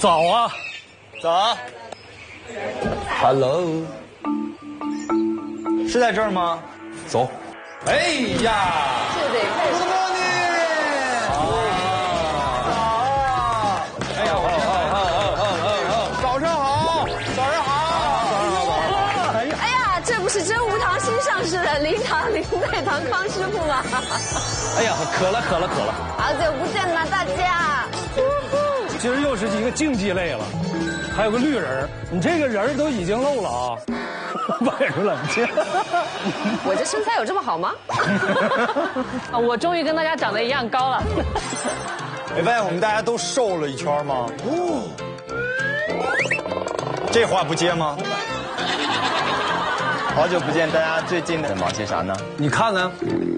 早啊， 早啊 ，Hello， 是在这儿吗？ 走。 哎呀， 这得开始。 早上好，早上好。 哎呀，这不是真无糖新上市的零糖零代糖康师傅吗？ 哎呀，渴了。 好久不见了，大家。 今儿又是一个竞技类了，还有个绿人，你这个人都已经漏了啊！外出冷静。 我这身材有这么好吗？ 啊，我终于跟大家长得一样高了。 没发现我们大家都瘦了一圈吗？哦，这话不接吗？好久不见，大家最近在忙些啥呢？ 你看呢？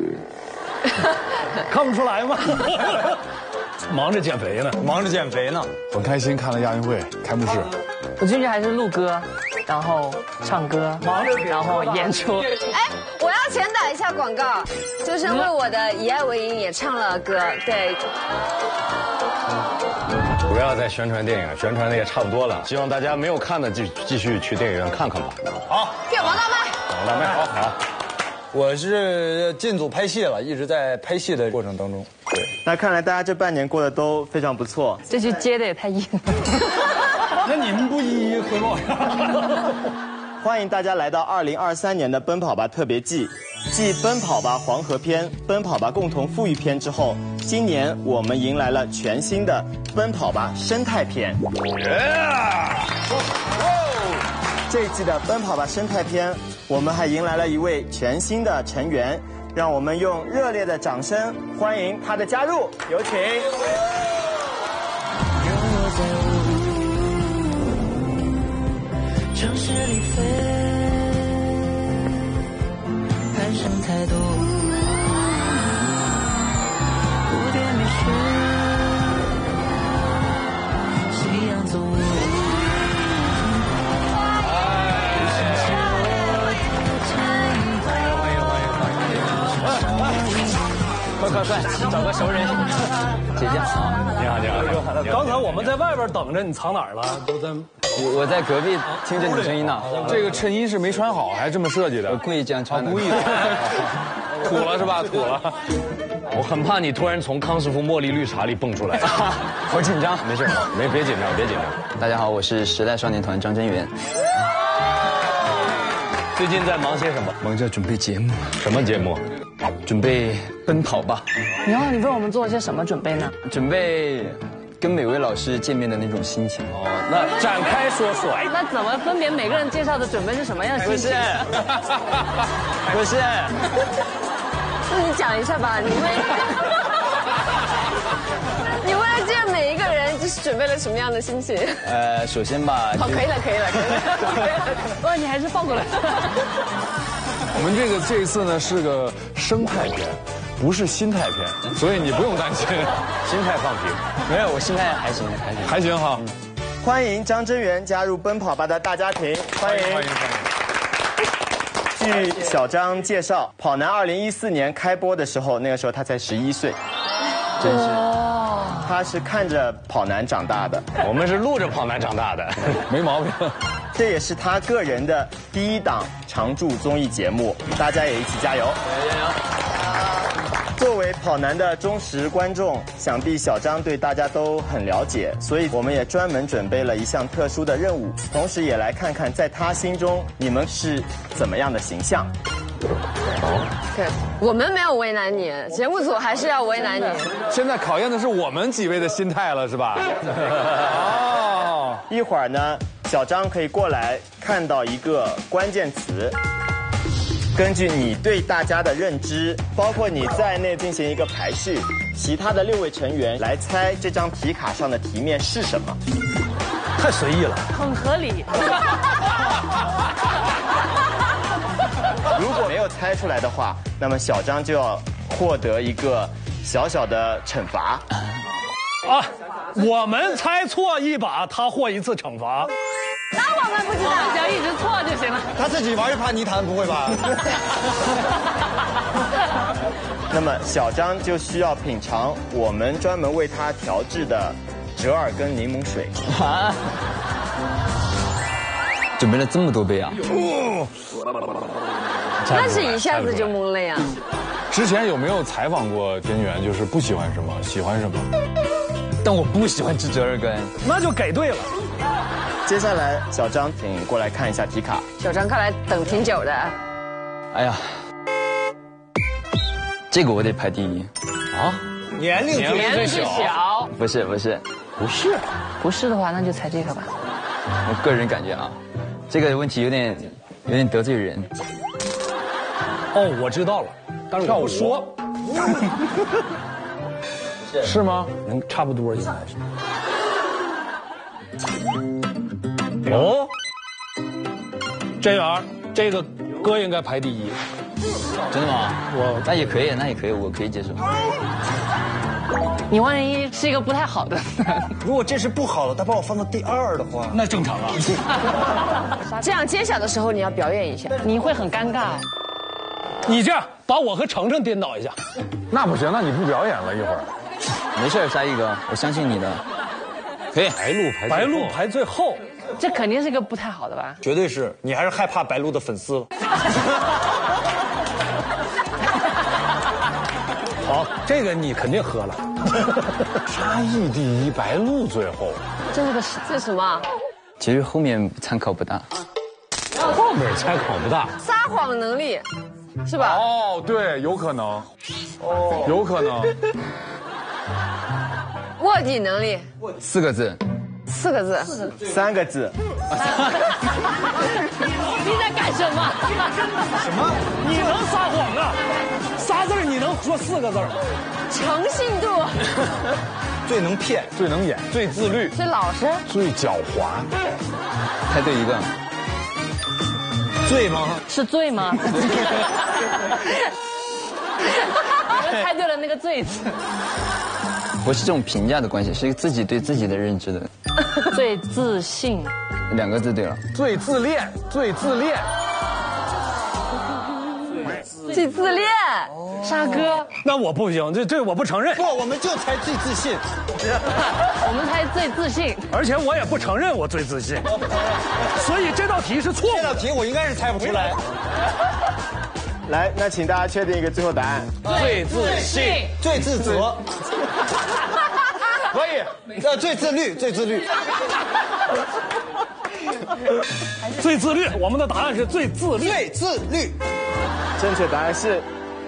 看不出来吗？忙着减肥呢， 忙着减肥呢。 很开心看了亚运会开幕式。 我进去还是录歌，然后唱歌，然后演出。 哎，我要前打一下广告，就是为我的《以爱为营》也唱了歌，对。 不要再宣传电影，宣传的也差不多了。希望大家没有看的继续去电影院看看吧。 好， 票房大卖。 大妹，好。 我是进组拍戏了，一直在拍戏的过程当中。对， 那看来大家这半年过得都非常不错。 这句接的也太硬了。 那你们不一一汇报一下？ 欢迎大家来到2023年的《奔跑吧特别季》，继《奔跑吧黄河篇》《奔跑吧共同富裕篇》之后，今年我们迎来了全新的《奔跑吧生态篇》。这一季的《奔跑吧生态篇》，我们还迎来了一位全新的成员，让我们用热烈的掌声欢迎他的加入，有请。 城市里飞，攀升太多，蝴蝶没睡，夕阳走过。 快，找个熟人。 姐姐好， 你好。 刚才我们在外边等着，你藏哪儿了？都在。 我在隔壁听着你声音呢。 这个衬衣是没穿好，还这么设计的？ 我故意这样穿的。 故意的。土了是吧？土了。 我很怕你突然从康师傅茉莉绿茶里蹦出来。 好紧张。 没事，别紧张。 大家好，我是时代少年团张真源。 最近在忙些什么？ 忙着准备节目。 什么节目？ 准备奔跑吧。 你为我们做了些什么准备呢？ 准备跟每位老师见面的那种心情。 哦，那展开说说。 那怎么分别每个人介绍的准备是什么样的心情？ 不是。 那你讲一下吧，你为了见每一个人，就是准备了什么样的心情？ 首先吧。 好，可以了。 哇，你还是放过来。 我们这一次呢是个生态片，不是心态片，所以你不用担心。 心态放平。 没有，我心态还行哈。 欢迎张真源加入奔跑吧的大家庭，欢迎。据小张介绍，跑男2014年开播的时候，那个时候他才11岁，真是。他是看着跑男长大的， 我们是录着跑男长大的， 没毛病。 这也是他个人的第一档常驻综艺节目，大家也一起加油！作为跑男的忠实观众，想必小张对大家都很了解，所以我们也专门准备了一项特殊的任务，同时也来看看在他心中你们是怎么样的形象。 对，我们没有为难你，节目组还是要为难你。 现在考验的是我们几位的心态了，是吧？ 哦，一会儿呢，小张可以过来看到一个关键词，根据你对大家的认知，包括你在内进行一个排序，其他的6位成员来猜这张题卡上的题面是什么。 太随意了， 很合理。 如果没有猜出来的话，那么小张就要获得一个小小的惩罚。 啊，我们猜错一把，他获一次惩罚。 那我们不知道， 只要一直错就行了。 他自己玩一盘泥潭，不会吧？ 那么小张就需要品尝我们专门为他调制的折耳根柠檬水。 啊！准备了这么多杯啊！ 那是一下子就懵了呀。 之前有没有采访过甄媛？就是不喜欢什么，喜欢什么？ 但我不喜欢吃折耳根。 那就给对了。 接下来，小张，请过来看一下题卡。 小张看来等挺久的。 哎呀，这个我得排第一。 啊，年龄最小。 不是， 不是的话，那就猜这个吧。 我个人感觉啊，这个问题有点得罪人。 哦，我知道了，但是我不说。 是吗？ 能差不多应该是。哦，甄媛，这个歌应该排第一。 真的吗？那也可以，我可以接受。 你万一是一个不太好的， 如果这是不好的，他把我放到第2的话， 那正常啊。 这样揭晓的时候你要表演一下， 你会很尴尬。 你这样把我和程程颠倒一下。 那不行，那你不表演了一会儿。 没事，沙溢哥，我相信你的。可以。 白鹿排最后， 这肯定是个不太好的吧？ 绝对是你还是害怕白鹿的粉丝了。 好，这个你肯定喝了。 沙溢第一，白鹿最后。 这是什么？ 其实后面参考不大。 后面参考不大。 撒谎能力，是吧？ 哦，对，有可能。哦，有可能。 卧底能力 4个字。 4个字 ，3个字。 你在干什么？ 什么？你能撒谎啊？3字你能说4个字？ 诚信度。 最能骗， 最能演， 最自律， 最老实， 最狡猾。 猜对一个。 醉吗？ 是醉吗？猜对了那个醉字。 不是这种评价的关系，是自己对自己的认知的。 最自信 ，2个字对了。 最自恋，最自恋。 最自恋， 沙哥。 那我不行，这我不承认。 不，我们就猜最自信。 我们猜最自信， 而且我也不承认我最自信，所以这道题是错误。 这道题我应该是猜不出来。 来，那请大家确定一个最后答案。 最自信，最自责。可以，最自律，最自律。 最自律，我们的答案是最自律。 最自律， 正确答案是。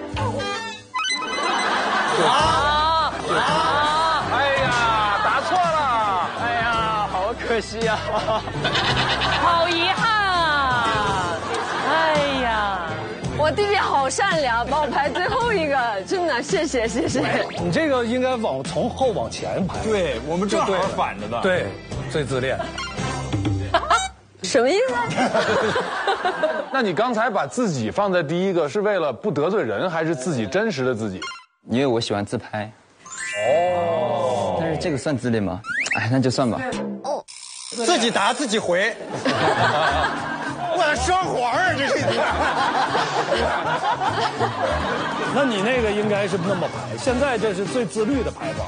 哎呀，答错了！ 哎呀，好可惜呀！ 好遗憾啊！哎呀。 我弟弟好善良，把我排最后一个，真的，谢谢。 你这个应该从后往前排。 对，我们正好反着的。 对，最自恋。 什么意思？ 那你刚才把自己放在第一个，是为了不得罪人，还是自己真实的自己？ 因为我喜欢自拍。哦。但是这个算自恋吗？哎，那就算吧。 哦。自己答自己回。我双簧啊，这是。 那你那个应该是那么排，现在这是最自律的排法。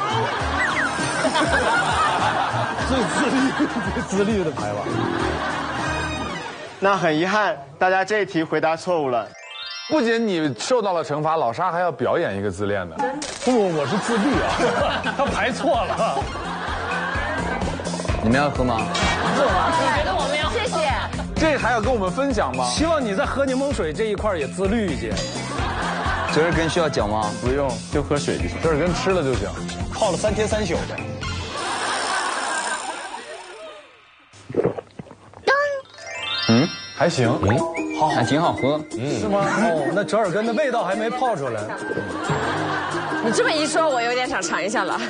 最自律的排法。 那很遗憾，大家这一题回答错误了。 不仅你受到了惩罚，老沙还要表演一个自恋的。 不，我是自律啊，他排错了。 你们要喝吗？ 我觉得我们要谢谢。 这还要跟我们分享吗？ 希望你在喝柠檬水这一块也自律一些。 折耳根需要搅吗？ 不用，就喝水就行。 折耳根吃了就行， 泡了3天3宿的。 嗯，还行， 还挺好喝。 是吗？哦，那折耳根的味道还没泡出来。 你这么一说，我有点想尝一下了。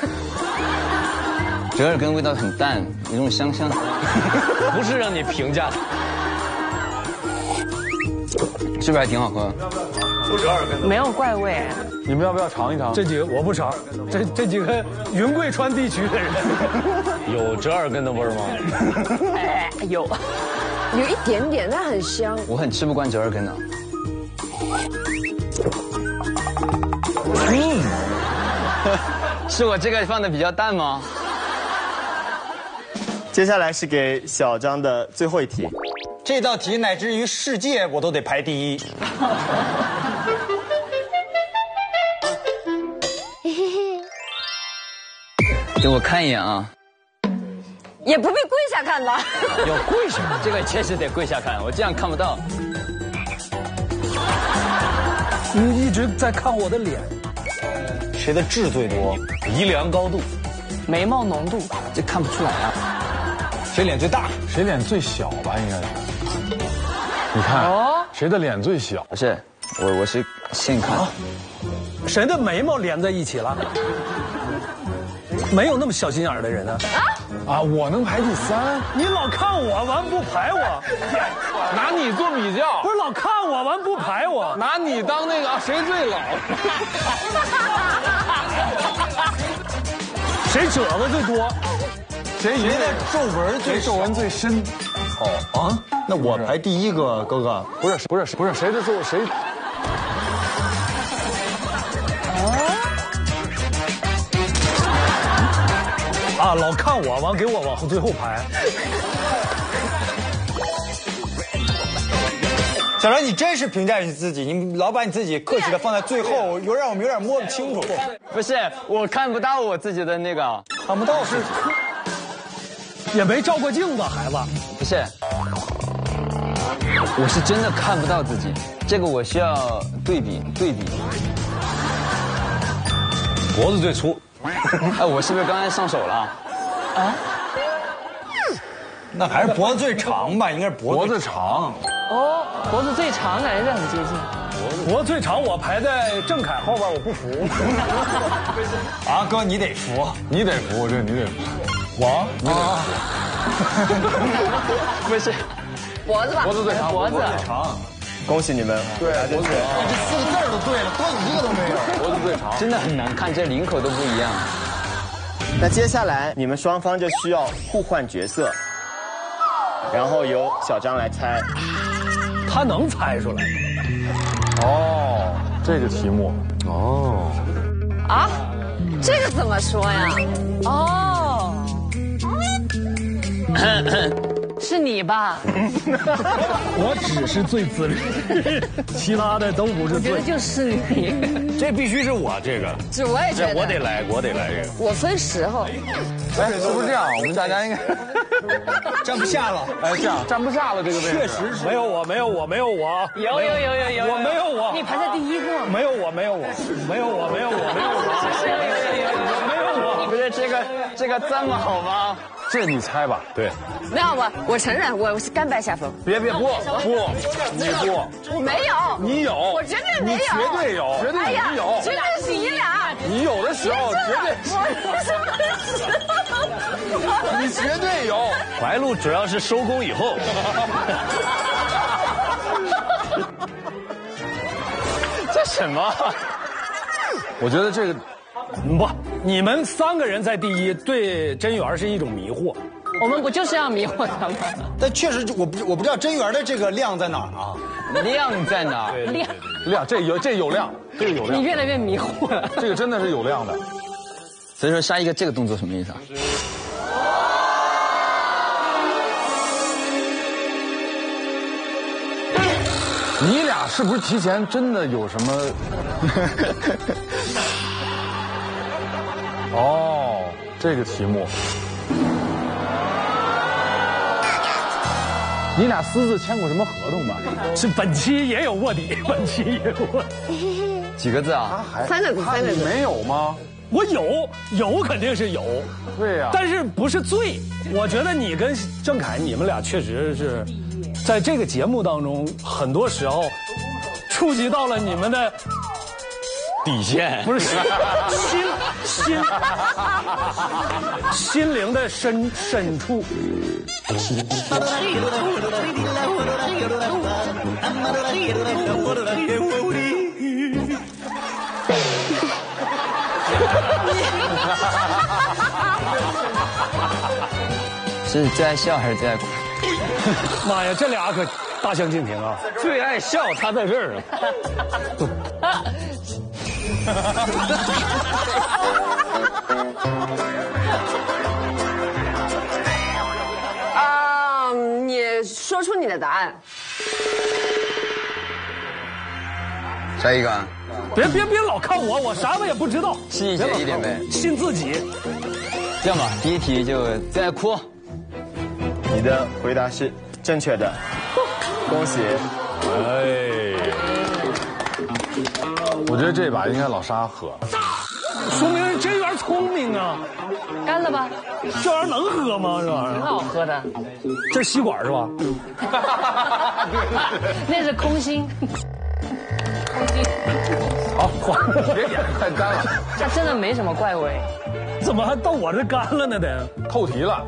折耳根味道很淡，有种香香的。 不是让你评价的， 是不是还挺好喝？ 没有怪味。 你们要不要尝一尝？ 这几个我不尝，这几个云贵川地区的人， 有折耳根的味儿吗？ 哎，有一点点，但很香。 我很吃不惯折耳根的。是我这个放的比较淡吗？ 接下来是给小张的最后一题， 这道题乃至于世界我都得排第一。 给我看一眼啊！ 也不必跪下看吧？ 有跪下，这个确实得跪下看，我这样看不到。 你一直在看我的脸， 谁的痣最多？ 鼻梁高度， 眉毛浓度， 这看不出来啊。 谁脸最大？ 谁脸最小吧？应该是。你看，谁的脸最小？ 不是，我是现看。 谁的眉毛连在一起了？没有那么小心眼的人啊！ 啊，我能排第3， 你老看我完不排我， 拿你做比较， 不是老看我完不排我， 拿你当那个谁最老？ 谁褶子最多？ 谁的皱纹最皱纹最深？ 哦啊，那我排第一个，哥哥。 不是，谁的皱谁？ 啊，老看我完给我往后最后排。 小张，你真是评价你自己，你老把你自己客气的放在最后，让我们有点摸不清楚。 不是，我看不到我自己的那个， 看不到是， 也没照过镜子，孩子。 不是，我是真的看不到自己，这个我需要对比。 脖子最粗。 哎，我是不是刚才上手了？啊？ 那还是脖子最长吧？应该是脖子长。 哦，脖子最长感觉是很接近。 脖子最长，我排在郑恺后边，我不服。 啊，哥，你得服， 你得服，我这你得服。 我， 你得服。 不是， 脖子吧？ 脖子最长， 脖子最长。 恭喜你们， 对，脖子最长。 这4个字都对了，多一个都没有。 脖子最长， 真的很难看，这领口都不一样。 那接下来你们双方就需要互换角色，然后由小张来猜。 他能猜出来。 哦，这个题目。哦。 啊，这个怎么说呀？ 哦，是你吧？ 我只是最自律，其他的都不是最。 我觉得就是你。 这必须是我这个， 这我也觉得。 我得来这个。 我分时候。 哎，是不是这样？我们大家应该站不下了。 哎，这样站不下了，这个位置。 确实是。 没有我。 有， 我没有我。 你排在第一个。 没有我。 不是这个这么好吗？ 这你猜吧。对。 没有我承认我是甘拜下风。 别不，你不。 我没有。 你有。 我绝对没有。 你绝对有。绝对你有。 绝对是你俩。 你有的时候绝对。你绝对有。 白鹿主要是收工以后。 这什么？ 我觉得这个不，你们3个人在第一，对真源是一种迷惑。 我们不就是要迷惑他吗？ 但确实，我不知道真源的这个量在哪儿啊？ 量在哪儿？ 量，这有量，这个有量。 你越来越迷惑了。 这个真的是有量的。 所以说下一个这个动作什么意思啊？ 你俩是不是提前真的有什么？哦，这个题目，你俩私自签过什么合同吧？ 是本期也有卧底，本期也有卧底。 几个字啊 ？3个字。 你没有吗？ 我有肯定是有。 对呀。 但是不是最？我觉得你跟郑恺，你们俩确实是，在这个节目当中，很多时候触及到了你们的底线， 不是心灵的深处。 是最爱笑还是最爱哭？ 妈呀，这俩可大相径庭啊！ 最爱笑，他在这儿说出你的答案。 下一个啊， 别老看我啥也不知道。 细节一点呗， 信自己。 这样吧，第一题就再哭。 你的回答是正确的，恭喜。 哎，我觉得这把应该老沙喝， 说明人这玩意聪明啊！ 干了吧？ 这玩意能喝吗？这玩意挺好喝的。 这是吸管是吧？ 那是空心。 好，换。 别演太干了。 它真的没什么怪味。 怎么还到我这干了呢？得扣题了。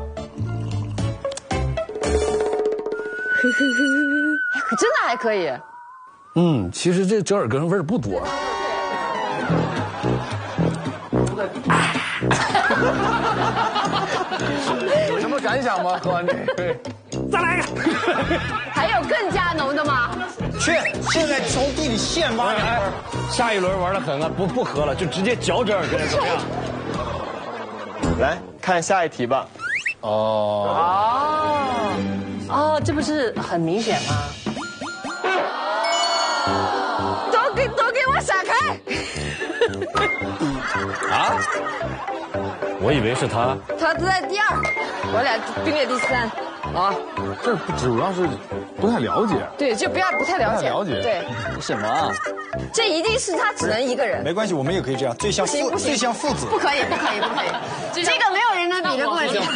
真的还可以。 其实这折耳根味儿不多。 有什么感想吗？喝完这个， 再来一个。 还有更加浓的吗？ 去，现在从地里现挖2分。 下一轮玩得很啊，不喝了，就直接嚼折耳根，怎么样？ 来看下一题吧。 哦，这不是很明显吗？ 都给我闪开！ 啊？我以为是他。 他在第2，我俩并列第3。啊， 这主要是不太了解。 对，就不太了解。 不太了解。 对， 什么啊？ 这一定是他只能一个人。 没关系，我们也可以这样，最像父子。 不可以。这个没有人能比得过你。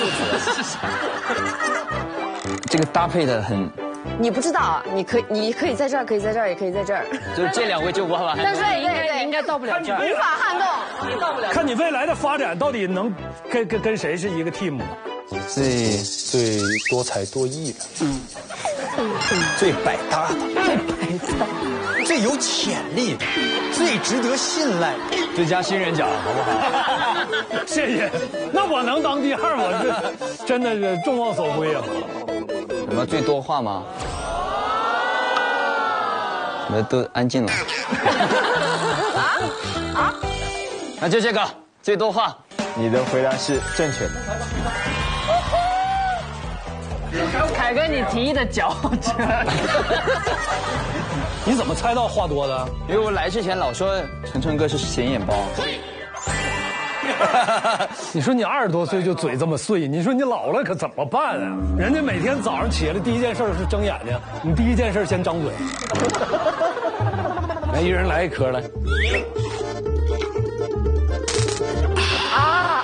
这个搭配的很。 你不知道啊？你可以在这儿，可以在这儿，也可以在这儿。 就是这2位就不好吧？ 但是应该到不了这儿， 无法撼动。 你到不了。 看你未来的发展到底能跟谁是一个 team？ 最多才多艺的，最百搭的，最有潜力的，最值得信赖的， 最佳新人奖，好不好？ 谢谢。那我能当第2，我这真的是众望所归啊！ 什么最多话吗？什么都安静了。那就这个最多话。 你的回答是正确的。 凯哥，你提议的脚趾。 你怎么猜到话多的？ 因为我来之前老说晨哥是显眼包。 你说你20多岁就嘴这么碎，你说你老了可怎么办啊？人家每天早上起来第一件事是睁眼睛，你第一件事先张嘴。 来，一人来一颗来。 啊！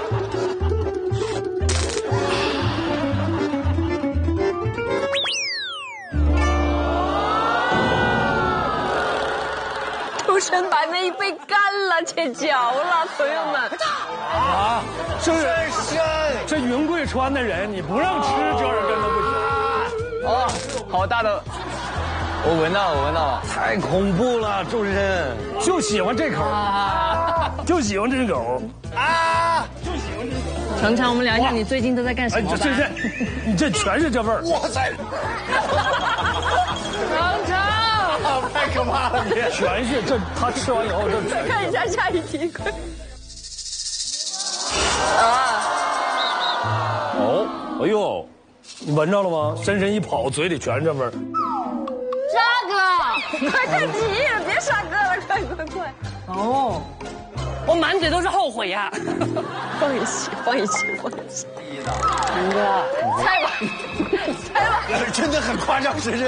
周深把那一杯干了且嚼了，朋友们。 啊，这云贵川的人，你不让吃折耳根都不行。 哦，好大的！我闻到了， 太恐怖了，周深就喜欢这口，就喜欢这口啊！ 程程，我们聊一下你最近都在干什么吧？ 你这全是这味儿。 哇塞！ 程程。 太可怕了！你全是这，他吃完以后这。 看一下下一题。 哎呦， 你闻着了吗？深深一跑，嘴里全是这味儿。 沙哥，快急，别傻哥了，快！ 哦，我满嘴都是后悔呀！ 放一起。 陈哥， 猜吧。 真的很夸张，深深。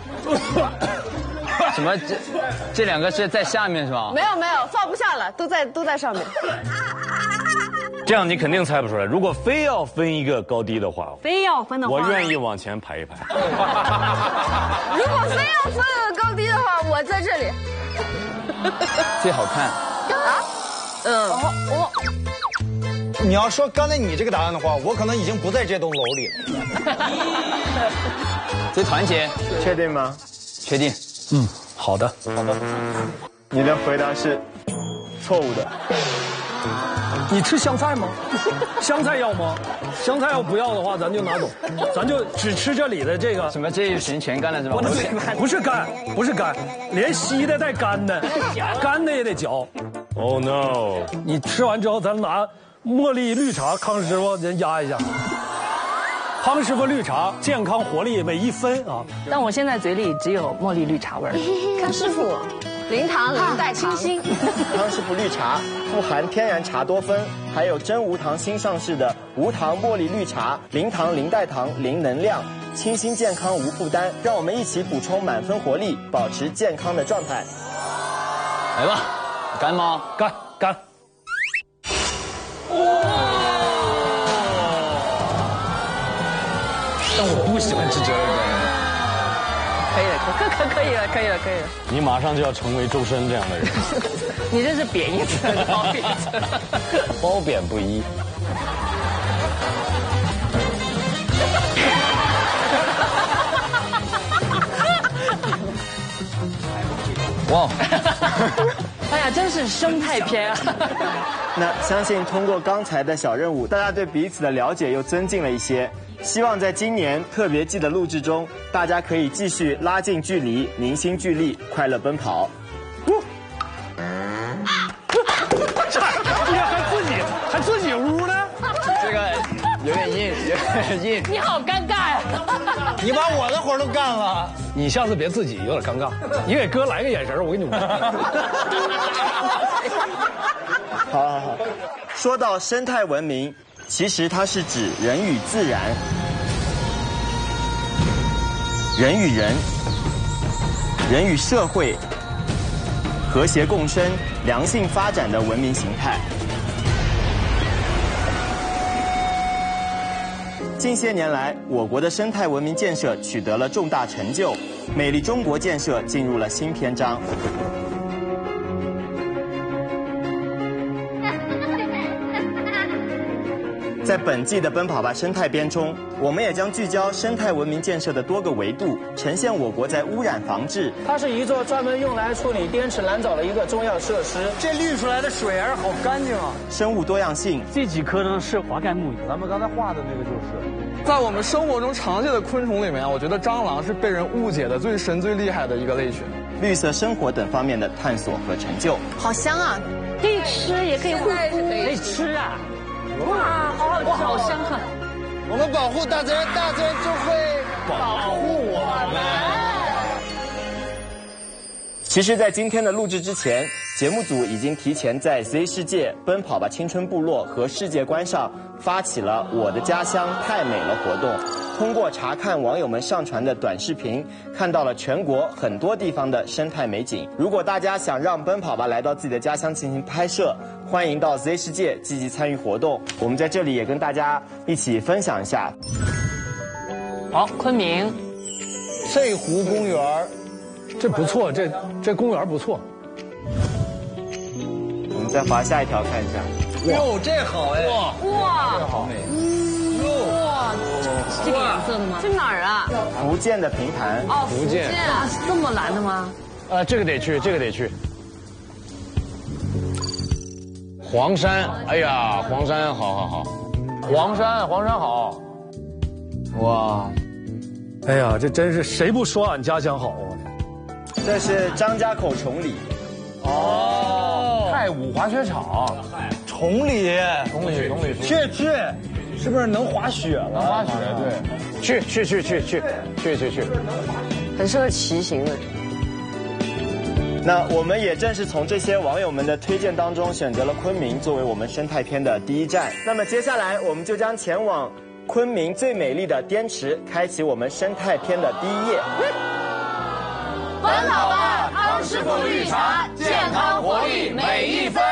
什么？这2个是在下面是吧？ 没有，放不下了，都在上面。 这样你肯定猜不出来。如果非要分一个高低的话，我愿意往前排一排。 如果非要分个高低的话，我在这里。 最好看。 你要说刚才你这个答案的话，我可能已经不在这栋楼里了。 最团结， 确定吗？ 确定。 好的。 你的回答是错误的。 你吃香菜吗？香菜要吗？香菜要不要的话，咱就拿走，咱就只吃这里的这个。 什么？这一群全干了是吧？ 不是干，连稀的带干的，干的也得嚼。 Oh no！ 你吃完之后，咱拿茉莉绿茶，康师傅人压一下。 康师傅绿茶健康活力每1分啊！ 但我现在嘴里只有茉莉绿茶味儿。 康师傅，零糖零代糖， 清新。 康师傅绿茶富含天然茶多酚，还有真无糖新上市的无糖茉莉绿茶，零糖零代糖零能量，清新健康无负担。让我们一起补充满分活力，保持健康的状态。 来吧，干吗？ 干。 但我不喜欢吃折耳根。 可以了。 你马上就要成为周深这样的人。 你这是贬义词，褒义词。 褒贬不一。 哇！ 哎呀，真是生态片啊！ 那相信通过刚才的小任务，大家对彼此的了解又增进了一些。希望在今年特别季的录制中，大家可以继续拉近距离，凝心聚力，快乐奔跑。 还自己污呢？ 这个有点硬。 你好尴尬呀！ 你把我的活都干了。 你下次别自己有点尴尬，你给哥来个眼神，我给你捂。 好。说到生态文明，其实它是指人与自然、人与人、人与社会和谐共生、良性发展的文明形态。近些年来，我国的生态文明建设取得了重大成就，美丽中国建设进入了新篇章。在本季的《奔跑吧生态篇》中，我们也将聚焦生态文明建设的多个维度，呈现我国在污染防治。 它是一座专门用来处理滇池蓝藻的一个重要设施。 这滤出来的水儿好干净啊！ 生物多样性， 这几颗呢是华盖木鱼， 咱们刚才画的那个就是，在我们生活中常见的昆虫里面，我觉得蟑螂是被人误解的最深、最厉害的一个类群。 绿色生活等方面的探索和成就， 好香啊！ 可以吃，也可以护肤， 可以吃啊！ 哇，好好吃，好香啊！ 我们保护大自然，大自然就会保护我们。 其实，在今天的录制之前，节目组已经提前在 Z 世界、奔跑吧青春部落和世界观上发起了我的家乡太美了活动。通过查看网友们上传的短视频，看到了全国很多地方的生态美景。如果大家想让奔跑吧来到自己的家乡进行拍摄，欢迎到 Z 世界积极参与活动。我们在这里也跟大家一起分享一下。 好，昆明翠湖公园， 这不错，这公园不错。 我们再滑下一条看一下。 哟，这好哎！ 哇， 这好美。 哇，这个颜色的吗？ 去哪儿啊？ 福建的平潭。 哦，福建啊， 是这么蓝的吗？ 这个得去，这个得去。黄山，哎呀，黄山好，黄山好。 哇， 哎呀，这真是谁不说俺家乡好啊？ 这是张家口崇礼。 哦，太武滑雪场， 崇礼，去，是不是能滑雪了？ 滑雪，对， 去， 很适合骑行的。 那我们也正是从这些网友们的推荐当中选择了昆明作为我们生态篇的第一站。那么接下来我们就将前往昆明最美丽的滇池，开启我们生态篇的第一页。 奔跑吧，康师傅绿茶，健康活力每1分。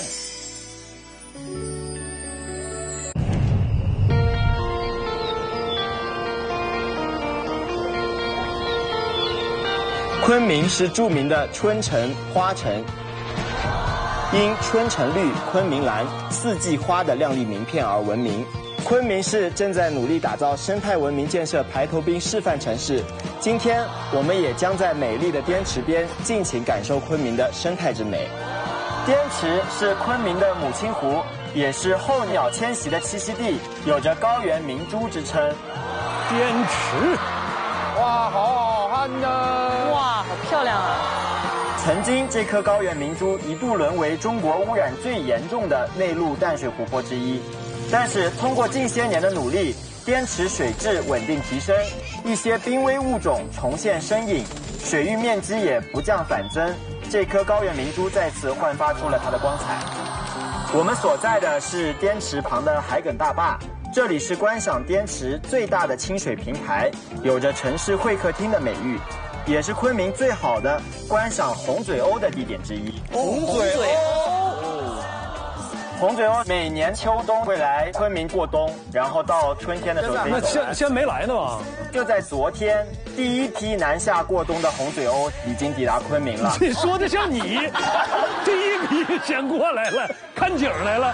昆明是著名的春城花城，因春城绿、昆明蓝4季花的亮丽名片而闻名。昆明市正在努力打造生态文明建设排头兵示范城市。今天，我们也将在美丽的滇池边尽情感受昆明的生态之美。滇池是昆明的母亲湖，也是候鸟迁徙的栖息地，有着高原明珠之称。 滇池， 哇，好看的， 哇，好漂亮啊！ 曾经，这颗高原明珠一度沦为中国污染最严重的内陆淡水湖泊之一。 但是通过近些年的努力，滇池水质稳定提升，一些濒危物种重现身影，水域面积也不降反增，这颗高原明珠再次焕发出了它的光彩。我们所在的是滇池旁的海埂大坝，这里是观赏滇池最大的清水平台，有着城市会客厅的美誉，也是昆明最好的观赏红嘴鸥的地点之一。 红嘴鸥。 红嘴鸥每年秋冬会来昆明过冬，然后到春天的时候可以走来。 那先没来呢吧？ 就在昨天，第一批南下过冬的红嘴鸥已经抵达昆明了。 你说的像你，第一批先过来了，看景来了。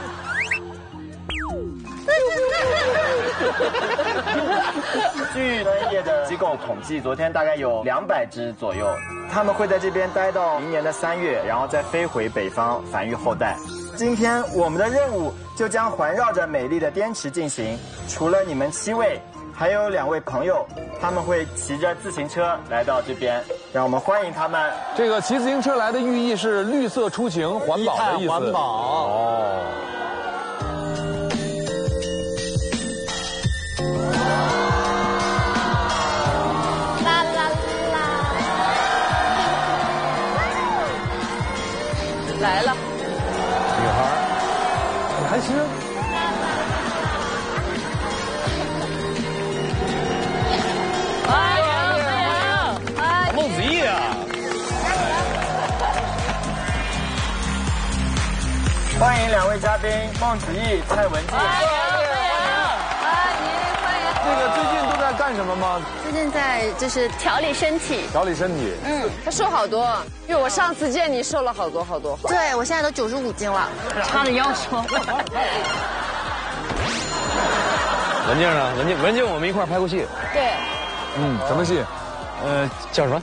据专业的机构统计，昨天大概有200只左右，它们会在这边待到明年的3月，然后再飞回北方繁育后代。今天我们的任务就将环绕着美丽的滇池进行。除了你们7位，还有2位朋友，他们会骑着自行车来到这边，让我们欢迎他们。 这个骑自行车来的寓意是绿色出行、环保的意思。 环保哦。 啦啦啦！来了。 还行。 孟子义啊！ 欢迎2位嘉宾孟子义、蔡文静。 这个最近都在干什么吗？ 最近在就是调理身体。 调理身体。 他瘦好多，因为我上次见你瘦了好多好多。 对，我现在都95斤了， 他的要求。 文静呢？文静，我们一块拍过戏。 对。 什么戏？ 叫什么？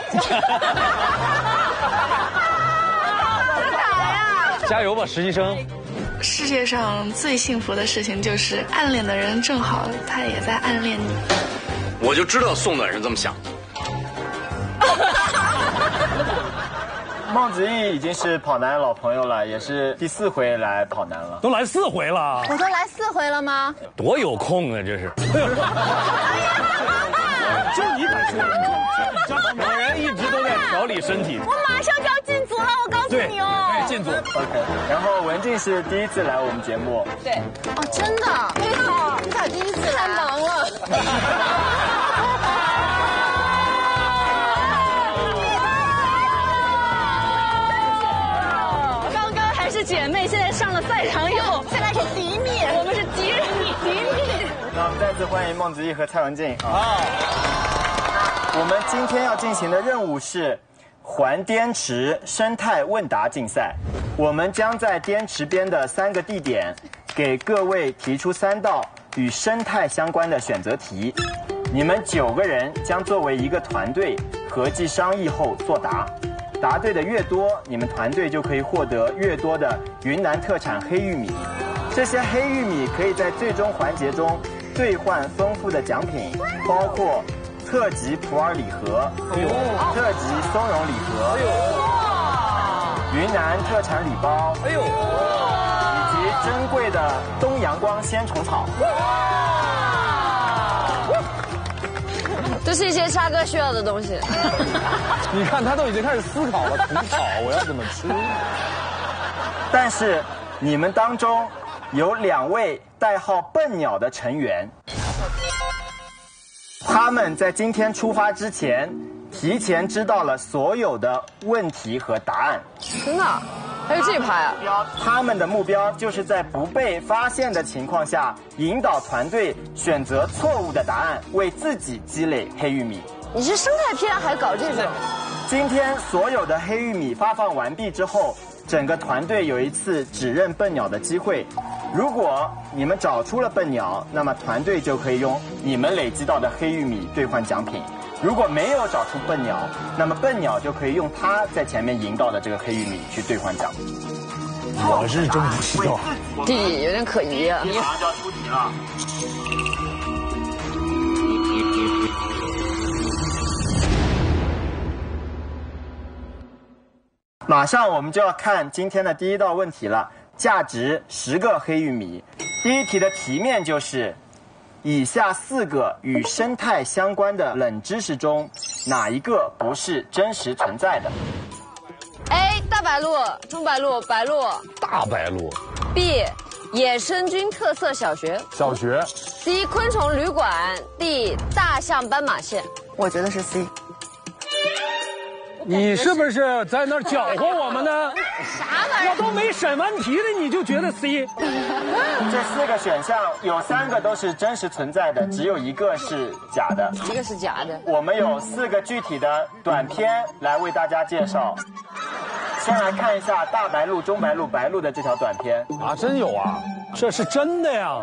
加油吧，实习生！ 世界上最幸福的事情就是暗恋的人正好他也在暗恋你。 我就知道宋暖是这么想的。 孟子义已经是跑男老朋友了，也是第4回来跑男了。 都来4回了。 我都来4回了吗？ 多有空啊，这是。 就你敢说， 某人一直都在调理身体。 我马上就要进组了，我告诉你哦。 对，进组。 OK。然后文静是第1次来我们节目。 对。 哦，真的？你好，你咋第1次来？太忙了。 刚刚还是姐妹，现在上了赛场以后， 现在是敌蜜， 我们是敌蜜。 那我们再次欢迎孟子义和蔡文静啊。我们今天要进行的任务是环滇池生态问答竞赛。我们将在滇池边的3个地点，给各位提出3道与生态相关的选择题。你们9个人将作为一个团队，合计商议后作答。答对的越多，你们团队就可以获得越多的云南特产黑玉米。这些黑玉米可以在最终环节中兑换丰富的奖品，包括特级普洱礼盒、特级松茸礼盒、云南特产礼包，以及珍贵的东阳光鲜虫草。 这是一些沙哥需要的东西。 你看他都已经开始思考了，虫草我要怎么吃？ 但是你们当中有2位代号笨鸟的成员，他们在今天出发之前，提前知道了所有的问题和答案。 真的？还有这一趴啊？ 他们的目标就是在不被发现的情况下，引导团队选择错误的答案，为自己积累黑玉米。 你是生态片还搞这种？ 今天所有的黑玉米发放完毕之后，整个团队有一次指认笨鸟的机会。如果你们找出了笨鸟，那么团队就可以用你们累积到的黑玉米兑换奖品。如果没有找出笨鸟，那么笨鸟就可以用它在前面赢到的这个黑玉米去兑换奖品。 我是真不知道， 弟弟有点可疑啊。 马上就要出题了。马上我们就要看今天的第1道问题了，价值10个黑玉米， 第一题的题面就是：以下4个与生态相关的冷知识中，哪一个不是真实存在的 ？A. 大白鹭、中白鹭、白鹭。 大白鹭。 B. 野生菌特色小学。 小学。 C. 昆虫旅馆。D. 大象斑马线。 我觉得是 C。 你是不是在那儿搅和我们呢？ 啥玩意儿？ 我都没审完题呢，你就觉得 C？ 这4个选项有3个都是真实存在的，只有1个是假的。 一个是假的。 我们有4个具体的短片来为大家介绍。先来看一下大白鹭、中白鹭、白鹭的这条短片啊，真有啊，这是真的呀。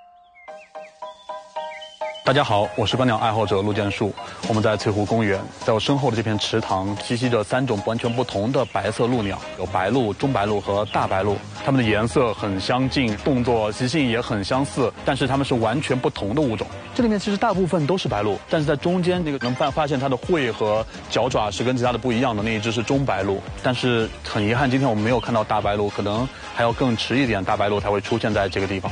大家好，我是观鸟爱好者陆建树。我们在翠湖公园，在我身后的这片池塘栖息着3种完全不同的白色鹭鸟，有白鹭、中白鹭和大白鹭。它们的颜色很相近，动作习性也很相似，但是它们是完全不同的物种。这里面其实大部分都是白鹭，但是在中间这个能发现它的喙和脚爪是跟其他的不一样的，那一只是中白鹭。但是很遗憾，今天我们没有看到大白鹭，可能还要更迟一点，大白鹭才会出现在这个地方。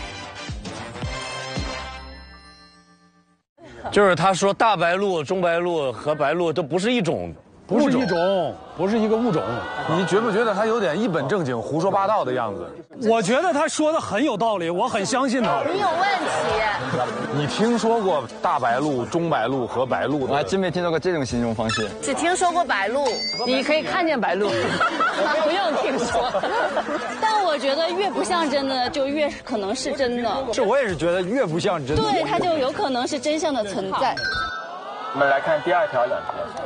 就是他说大白鹭、中白鹭和白鹭都不是一种， 不是一种，不是一个物种。 你觉不觉得他有点一本正经胡说八道的样子？ 我觉得他说的很有道理，我很相信他。 你有问题。 你听说过大白鹭、中白鹭和白鹭？ 我还真没听说过这种形容方式。 只听说过白鹭， 你可以看见白鹭，不用听说。 但我觉得越不像真的，就越可能是真的。 这我也是觉得越不像真的。 对，它就有可能是真相的存在。 我们来看第2条短片。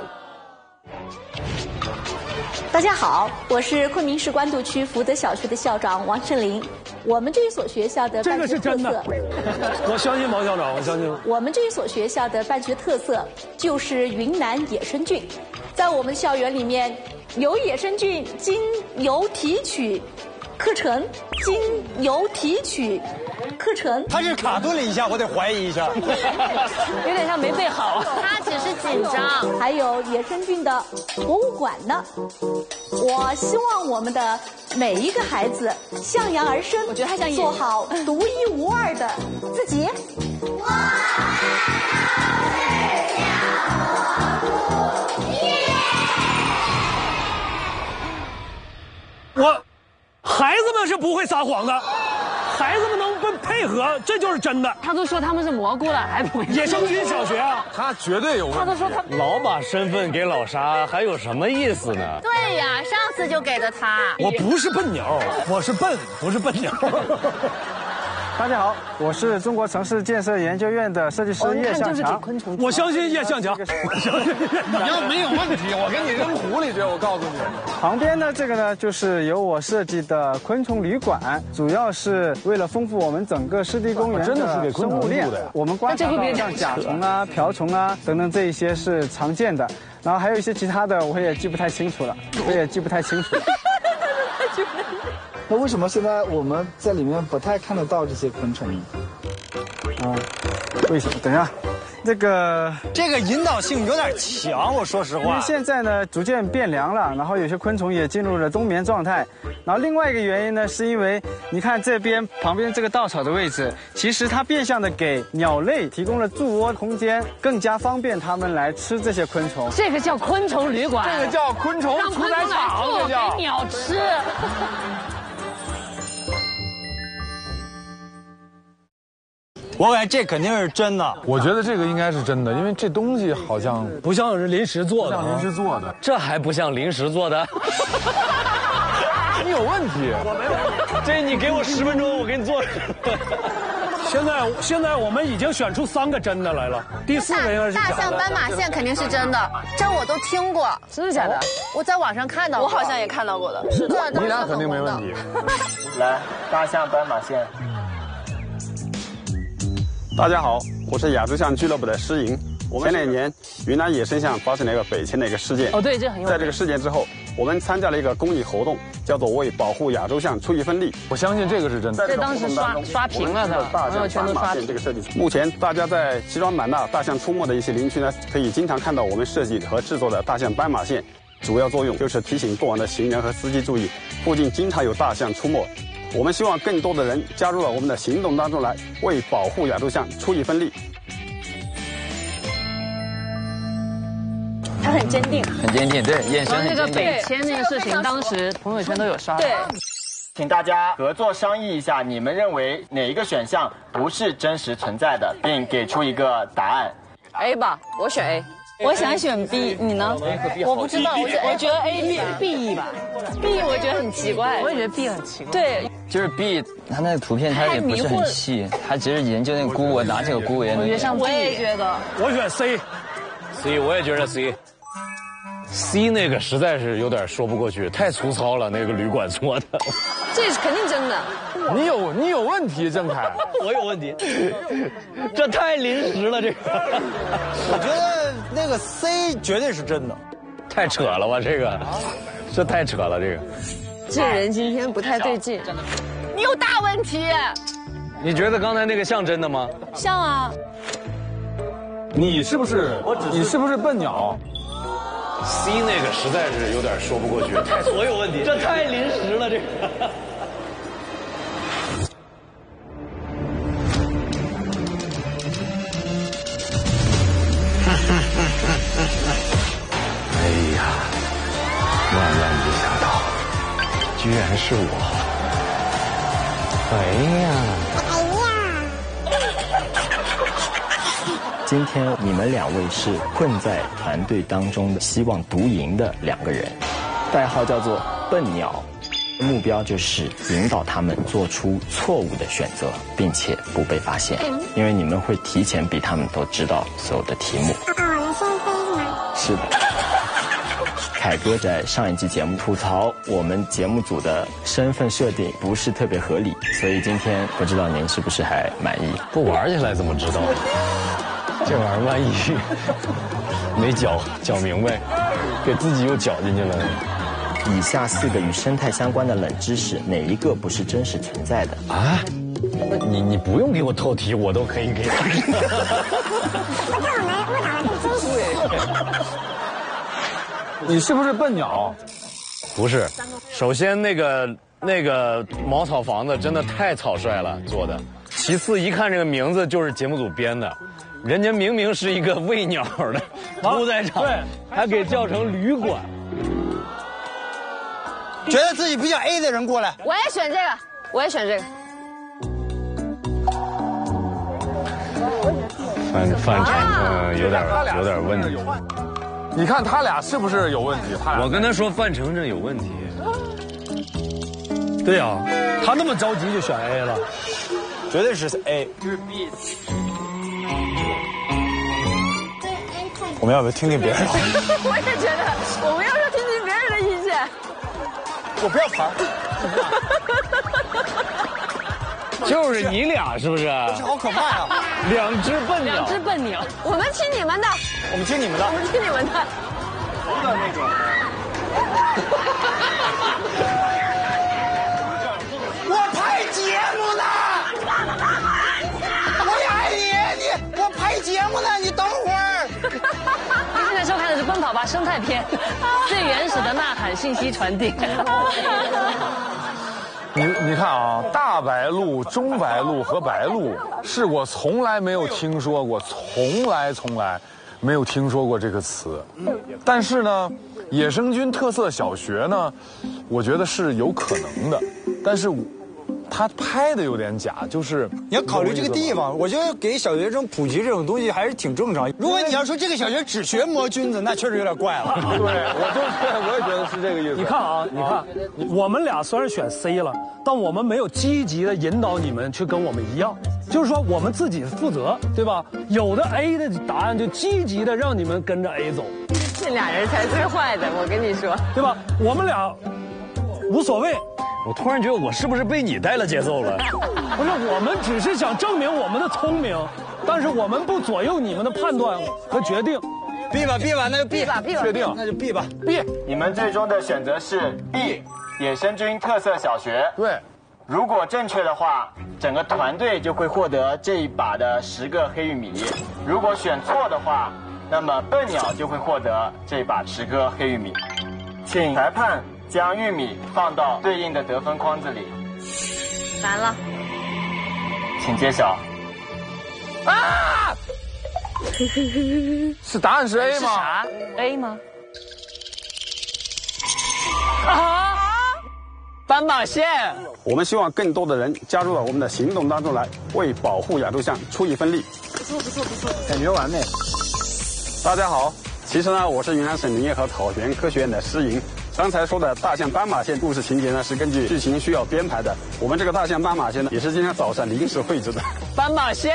大家好，我是昆明市官渡区福德小学的校长王胜林。我们这一所学校的办学特色，这个是真的。 我相信王校长，我相信。 我们这一所学校的办学特色就是云南野生菌，在我们校园里面有野生菌经由提取课程，经由提取课程。 他是卡顿了一下，我得怀疑一下， 有点像没背好。 他只是紧张。 还有野生菌的博物馆呢。我希望我们的每一个孩子向阳而生， 我觉得他像做好独一无二的自己。 孩子们是不会撒谎的，孩子们能配合，这就是真的。 他都说他们是蘑菇了，还不会野生菌小学啊， 他绝对有问题。 他都说他老把身份给老沙，还有什么意思呢？ 对呀，上次就给了他。 我不是笨鸟，我是笨，不是笨鸟。 大家好，我是中国城市建设研究院的设计师叶向强。 我相信叶向强，我相信你要没有问题，我给你扔湖里去。我告诉你， 旁边呢这个呢就是由我设计的昆虫旅馆，主要是为了丰富我们整个湿地公园的生物链。我们观察到像甲虫啊、瓢虫啊等等这一些是常见的，然后还有一些其他的我也记不太清楚了， 那为什么现在我们在里面不太看得到这些昆虫呢？ 为什么？等一下，这个引导性有点强，我说实话。 因为现在呢逐渐变凉了，然后有些昆虫也进入了冬眠状态。然后另外一个原因呢，是因为你看这边旁边这个稻草的位置，其实它变相的给鸟类提供了筑窝空间，更加方便它们来吃这些昆虫。 这个叫昆虫旅馆， 这个叫昆虫屠宰场，这叫给鸟吃。 我感觉这肯定是真的。 我觉得这个应该是真的，因为这东西好像不像是临时做的， 不像临时做的， 这还不像临时做的。 你有问题， 我没有问题。这你给我10分钟，我给你做。 现在我们已经选出3个真的来了，第4个应该是假的。 大象斑马线肯定是真的，这我都听过， 真的假的？ 我在网上看到过， 我好像也看到过的。 是的， 你俩肯定没问题。 来，大象斑马线。 大家好，我是亚洲象俱乐部的施莹。前2年，云南野生象发生了一个北迁的一个事件。 对，这很有。 在这个事件之后，我们参加了一个公益活动，叫做为保护亚洲象出一份力。 我相信这个是真的。 这当时刷屏了的，朋友圈都刷屏。 这个设计，目前大家在西双版纳大象出没的一些林区呢，可以经常看到我们设计和制作的大象斑马线。主要作用就是提醒过往的行人和司机注意，附近经常有大象出没。 我们希望更多的人加入到我们的行动当中来，为保护亚洲象出一份力。 他很坚定， 很坚定，对，眼神很坚定。 那个北迁那个事情，当时朋友圈都有刷。 对。 请大家合作商议一下，你们认为哪一个选项不是真实存在的，并给出一个答案。 A 吧，我选 A。 我想选 B， 你呢？我不知道，我觉得 A、B 吧。B 我觉得很奇怪， 我也觉得 B 很奇怪。 对， 就是 B， 他那个图片他也不是很细，他只是研究那个菇，我拿这个菇也能。 我觉得像 B， 我也觉得。 我选 C， 我也觉得 C 那个实在是有点说不过去，太粗糙了，那个旅馆做的。 这是肯定真的。 你有问题，郑恺。 我有问题，这太临时了，这个。 我觉得那个 C 绝对是真的。 太扯了吧，这太扯了，这个。 这人今天不太对劲，你有大问题。 你觉得刚才那个像真的吗？ 像啊。 你是不是笨鸟 ？C 那个实在是有点说不过去，我有问题，这太临时了，这个。 哎呀，万万没想到，居然是我！哎呀！ 今天你们两位是困在团队当中的希望独赢的两个人，代号叫做笨鸟，目标就是引导他们做出错误的选择，并且不被发现，因为你们会提前比他们都知道所有的题目。我先飞吗？是的。凯哥在上一期节目吐槽我们节目组的身份设定不是特别合理，所以今天不知道您是不是还满意？ 不玩起来怎么知道？这玩意儿万一没搅明白，给自己又搅进去了。 以下4个与生态相关的冷知识，哪一个不是真实存在的？ 啊？你不用给我透题，我都可以给。 你是不是笨鸟？ 不是，首先那个茅草房子真的太草率了做的，其次一看这个名字就是节目组编的。人家明明是一个喂鸟的屠宰场，对，还给叫成旅馆。 觉得自己比较 A 的人过来。 我也选这个，我也选这个。 范丞有点问题。 你看他俩是不是有问题？ 我跟他说范丞丞有问题。 对呀，他那么着急就选 A 了， 绝对是 A。 就是 B。 我们要不要听听别人的？ 我也觉得，我们要不要听听别人的意见？ 我不要烦。 就是你俩是不是？ 这好可怕呀！ 两只笨鸟。 我们听你们的。 我们听你们的。 我们听你们的。 我拍节目呢！我也爱你，我拍节目呢，你等会儿。 你现在收看的是《奔跑吧生态篇》，最原始的呐喊信息传递。 你看啊，大白鹭、中白鹭和白鹭是我从来没有听说过，从来没有听说过这个词。但是呢，野生菌特色小学呢，我觉得是有可能的，但是他拍的有点假，就是你要考虑这个地方。我觉得给小学生普及这种东西还是挺正常。如果你要说这个小学只学摸菌子，那确实有点怪了。 对，我也觉得是这个意思。 你看啊，你看，我们俩虽然选 C 了，但我们没有积极的引导你们去跟我们一样，就是说我们自己负责，对吧？有的 A 的答案就积极的让你们跟着 A 走。 这俩人才最坏的，我跟你说， 对吧？我们俩无所谓。 我突然觉得我是不是被你带了节奏了？ 不是，我们只是想证明我们的聪明，但是我们不左右你们的判断和决定。 B 吧，那就 B 吧， 确定， 那就 B 吧。 B。 你们最终的选择是 B， 野生菌特色小学。 对。 如果正确的话，整个团队就会获得这一把的10个黑玉米；如果选错的话，那么笨鸟就会获得这把10个黑玉米。请裁判将玉米放到对应的得分框子里。 难了， 请揭晓。 啊！是答案是 A 吗？ 啥 ？A 吗？ 啊！斑马线。 我们希望更多的人加入到我们的行动当中来，为保护亚洲象出一份力。 不错，感觉完美。 大家好，其实呢，我是云南省林业和草原科学院的施莹。刚才说的大象斑马线故事情节呢，是根据剧情需要编排的。我们这个大象斑马线呢，也是今天早上临时绘制的。 斑马线。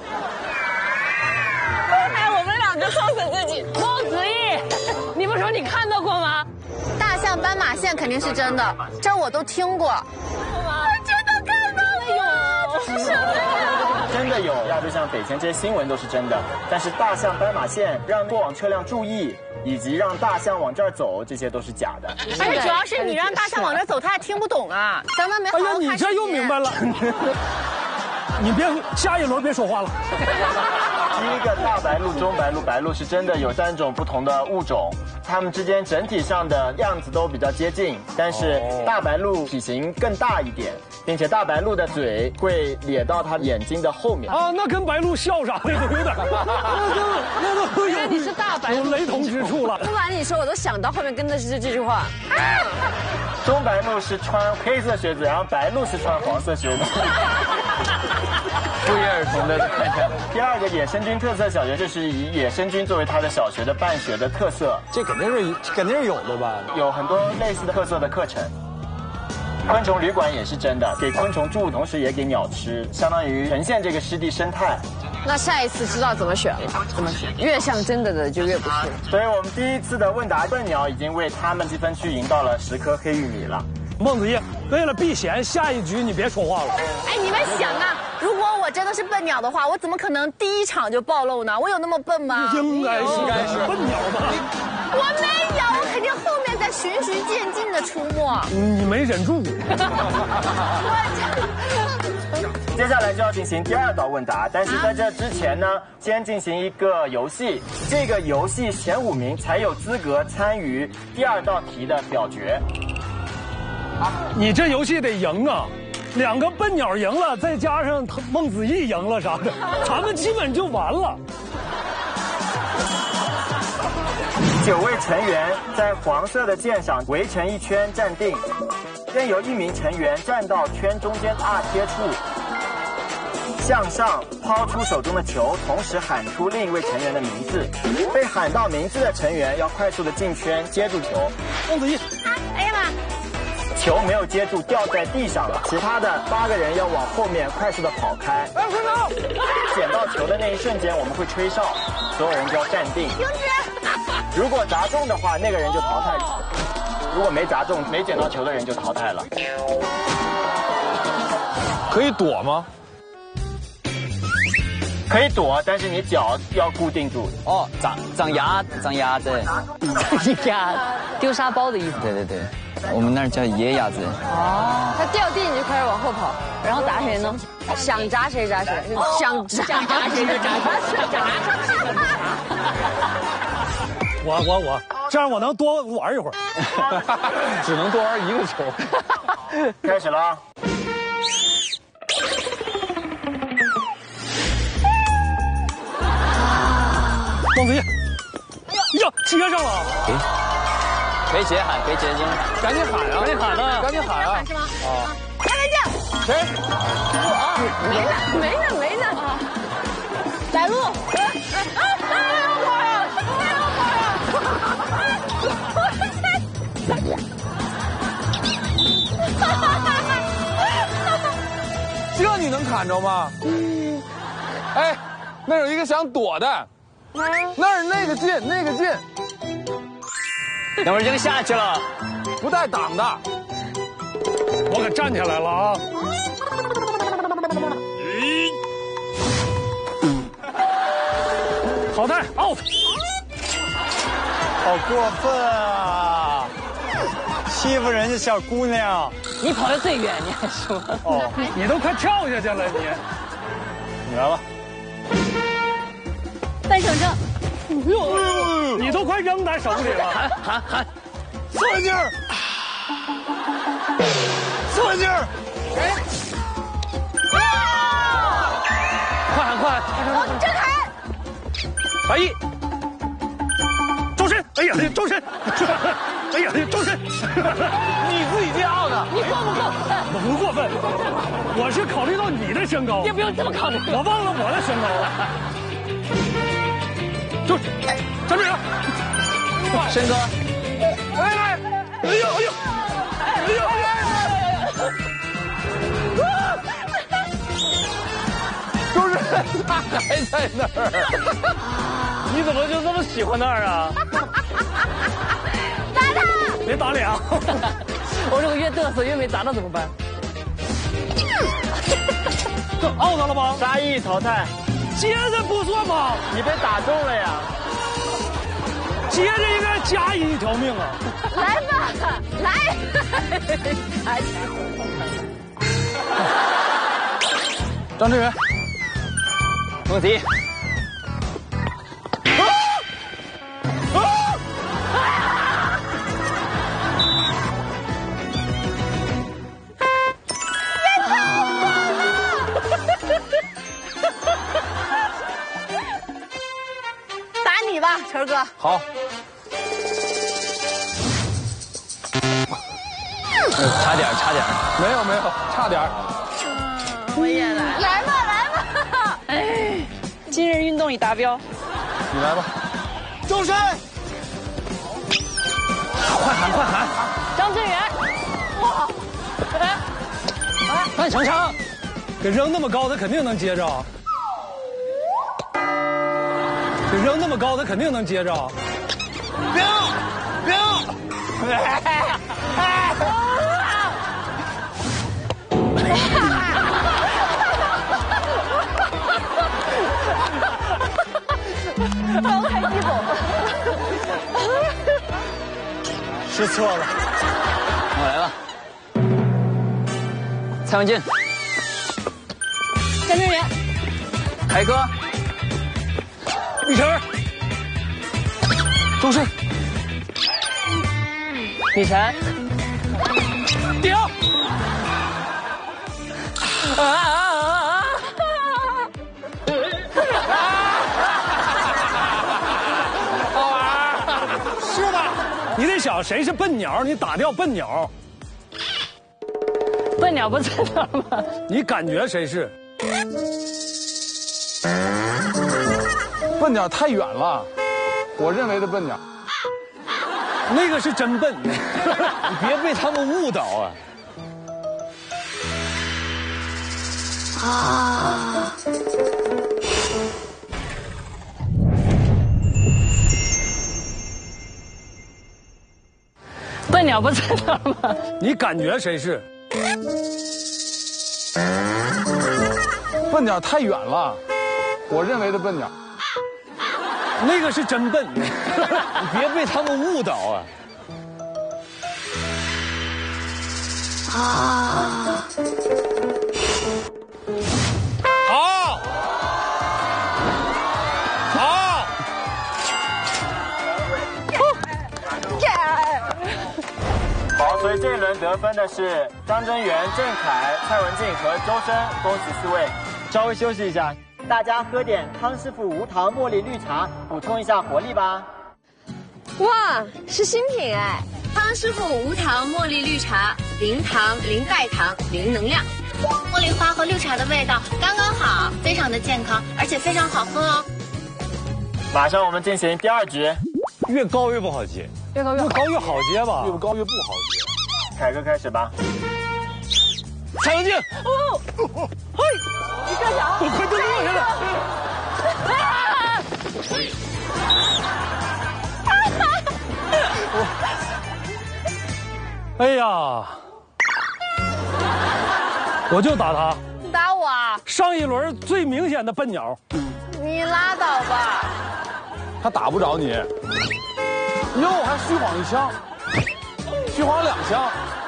刚才我们两个笑死自己。孟子义，你不说你看到过吗？ 大象斑马线肯定是真的，这我都听过。 我真的看到了哟！这是什么呀？ 真的有亚洲象北迁，这些新闻都是真的。但是大象斑马线让过往车辆注意，以及让大象往这儿走，这些都是假的。 而且主要是你让大象往这儿走，他还听不懂啊。咱们没好好看视频。 哎呀，你这又明白了。你别下一轮别说话了。 第一个大白鹭、中白鹭、白鹭是真的有3种不同的物种，它们之间整体上的样子都比较接近，但是大白鹭体型更大一点，并且大白鹭的嘴会咧到它眼睛的后面。 啊，那跟白鹭笑啥的都有点，那都有。 你是大白有雷同之处了。 不瞒你说，我都想到后面跟的是这句话。 中白鹭是穿黑色靴子，然后白鹭是穿黄色靴子。 不约而同的看一下。 第二个野生菌特色小学，就是以野生菌作为它的小学的办学的特色， 这肯定是有的吧？ 有很多类似的特色的课程。昆虫旅馆也是真的，给昆虫住，同时也给鸟吃，相当于呈现这个湿地生态。 那下一次知道怎么选了？怎么选？越像真的就越不是。 所以我们第一次的问答笨鸟已经为他们积分区赢到了10颗黑玉米了。 孟子义，为了避嫌，下一局你别说话了。 哎，你们想啊，如果我真的是笨鸟的话，我怎么可能第一场就暴露呢？我有那么笨吗？ 应该是笨鸟吧？ 我没有，我肯定后面在循序渐进的出没。 你没忍住。 接下来就要进行第2道问答，但是在这之前呢，先进行一个游戏。这个游戏前5名才有资格参与第2道题的表决。 你这游戏得赢啊！2个笨鸟赢了，再加上孟子义赢了啥的，咱们基本就完了。 9位成员在黄色的箭上围成一圈站定，任由1名成员站到圈中间2贴处，向上抛出手中的球，同时喊出另一位成员的名字。被喊到名字的成员要快速的进圈接住球。 孟子义， 哎呀妈！ 球没有接住，掉在地上了。其他的8个人要往后面快速的跑开。捡到球的那一瞬间，我们会吹哨，所有人就要站定。停止！如果砸中的话，那个人就淘汰；如果没砸中、没捡到球的人就淘汰了。 可以躲吗？ 可以躲，但是你脚要固定住。 哦，长牙对。 呀，丢沙包的意思。 对，我们那儿叫野鸭子。 哦，他掉地你就开始往后跑，然后砸谁呢？想砸谁砸谁，想砸谁就砸谁。 我，这样我能多玩一会儿。 只能多玩1个球。 开始了。 孟子义，呀，接上了！ 别接喊，别接应， 赶紧喊啊！ 赶紧喊啊！ 赶紧喊啊！ 是吗？ 啊！ 开玩笑。 谁？ 没呢。 白鹭。 这你能砍着吗？哎，那有一个想躲的，那个进。 等会儿就下去了， 不带挡的。 我可站起来了啊！淘汰 out。 好过分啊！欺负人家小姑娘。 你跑得最远，你还说？ 哦，你都快跳下去了， 你来了。 半手正。 你都快扔咱手里了， 喊， 使劲儿，使劲儿！ 快！ 郑恺， 白毅，周深，哎呀，周深，哎呀，周深， 你自己这样的， 你过不过分？ 不过分，我是考虑到你的身高， 也不用这么考虑， 我忘了我的身高了。就张志远， 申哥， 来，哎呦哎呦，哎呦！ 周深，他还在那儿，你怎么就这么喜欢那儿啊？ 打他！ 别打脸啊！ 我如果越嘚瑟越没砸到怎么办？ 这 out 了吗？ 沙溢淘汰， 接着不算吗？ 你被打中了呀！ 接着应该加一条命啊！ 来吧，来！ 张志远， 莫迪， 打你吧，晨哥。 好。 差点， 没有，差点。 我也来，来吧。 哎，今日运动已达标。 你来吧， 周深， 快喊！ 张志远，哇， 范丞丞，给扔那么高，他肯定能接着。给扔那么高，他肯定能接着。 冰， 高开低走。 是错了。 我来了。蔡文静， 张志远， 凯哥， 李晨，周深， 李晨， 顶。 是吧？你得想谁是笨鸟，你打掉笨鸟。 笨鸟不在那儿吗？ 你感觉谁是？ 笨鸟太远了，我认为的笨鸟。 那个是真笨， 你别被他们误导啊！ 笨鸟不在那儿吗？ 你感觉谁是？ 笨鸟太远了，我认为的笨鸟。 那个是真笨， 你别被他们误导啊！ 好，所以这一轮得分的是张真源、郑恺、蔡文静和周深，恭喜4位。稍微休息一下，大家喝点康师傅无糖茉莉绿茶，补充一下活力吧。 哇，是新品哎！康师傅无糖茉莉绿茶，零糖、零代糖、零能量。 茉莉花和绿茶的味道刚刚好，非常的健康，而且非常好喝哦。 马上我们进行第2局， 越高越不好接， 越高越好接吧， 越高越不好接。 凯哥开始吧。 蔡文静， 嘿，你干啥？ 我快都落下来！哎呀，我就打他。 你打我啊？ 上一轮最明显的笨鸟。 你拉倒吧。 他打不着你。哟，还虚晃1枪，虚晃2枪。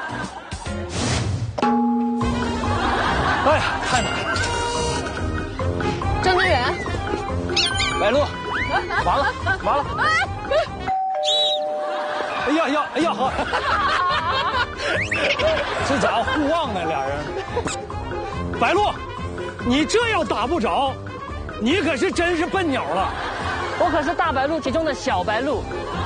哎呀，太难了！ 郑志远， 白鹿， 完了！ 哎呀，好！这家伙互望呢，俩人。白鹿，你这样打不着， 你可是真是笨鸟了。 我可是大白鹭其中的小白鹭。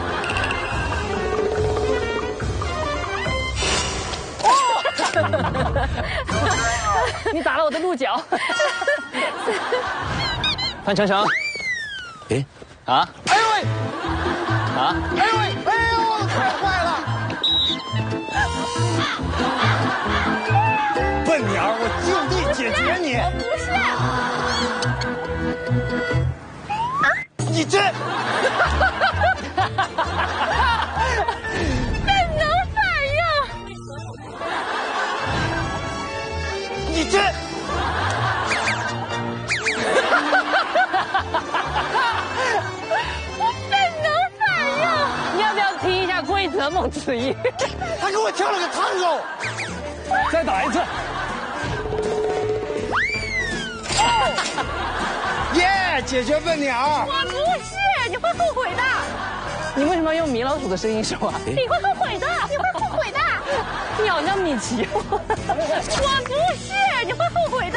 你打了我的鹿角。 范强强，哎，啊， 哎呦喂， 啊， 哎呦喂，哎呦，太坏了！ 笨鸟，我就地解决你！ 我不是。啊！ 你这。 本能反应。 你这。 我本能反应。 你要不要听一下规则孟子义？ 他给我跳了个探戈。 再打一次。 耶，解决笨鸟。 我不是，你会后悔的。 你为什么要用米老鼠的声音说话？ 你会后悔的，你会后悔的。 你好像米奇。 我不是，你会后悔的。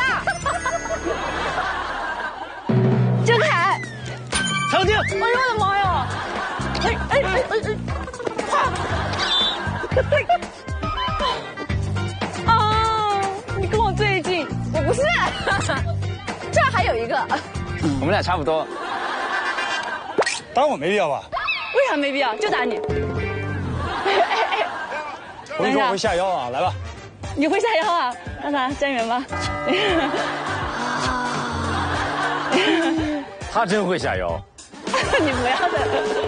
郑恺， 长静。 哎呦我的妈呀！啊！你跟我最近， 我不是。这儿还有一个。 我们俩差不多。 打我没必要吧？ 为啥没必要？就打你。 我跟你说，我会下腰啊，来吧。 你会下腰啊？那啥，站远吧。 他真会下腰。 你不要的。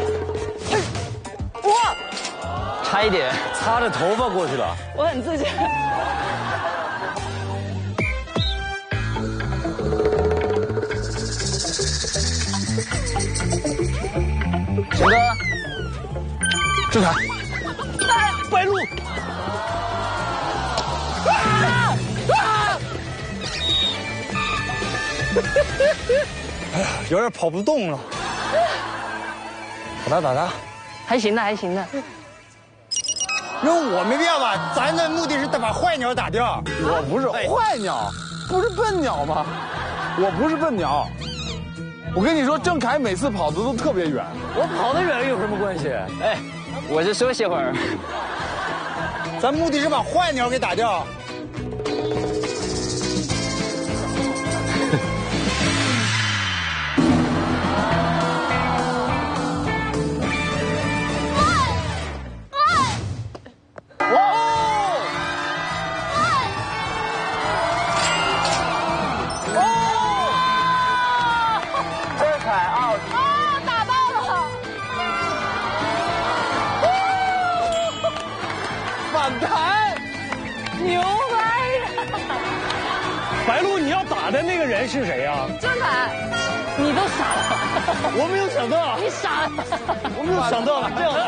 哇，差一点， 擦着头发过去了。 我很自觉。 陈哥， 郑恺， 白鹭。 哎呀，有点跑不动了。打他。 还行的，还行的。 用我没必要吧？咱的目的是把坏鸟打掉。 我不是坏鸟，不是笨鸟吗？我不是笨鸟。我跟你说，郑恺每次跑的都特别远。 我跑得远有什么关系？ 哎，我是休息会儿。 咱目的是把坏鸟给打掉。 白鹭，你要打的那个人是谁呀？ 郑恺，你都傻了。 我没有想到。 你傻了。 我没有想到这样的。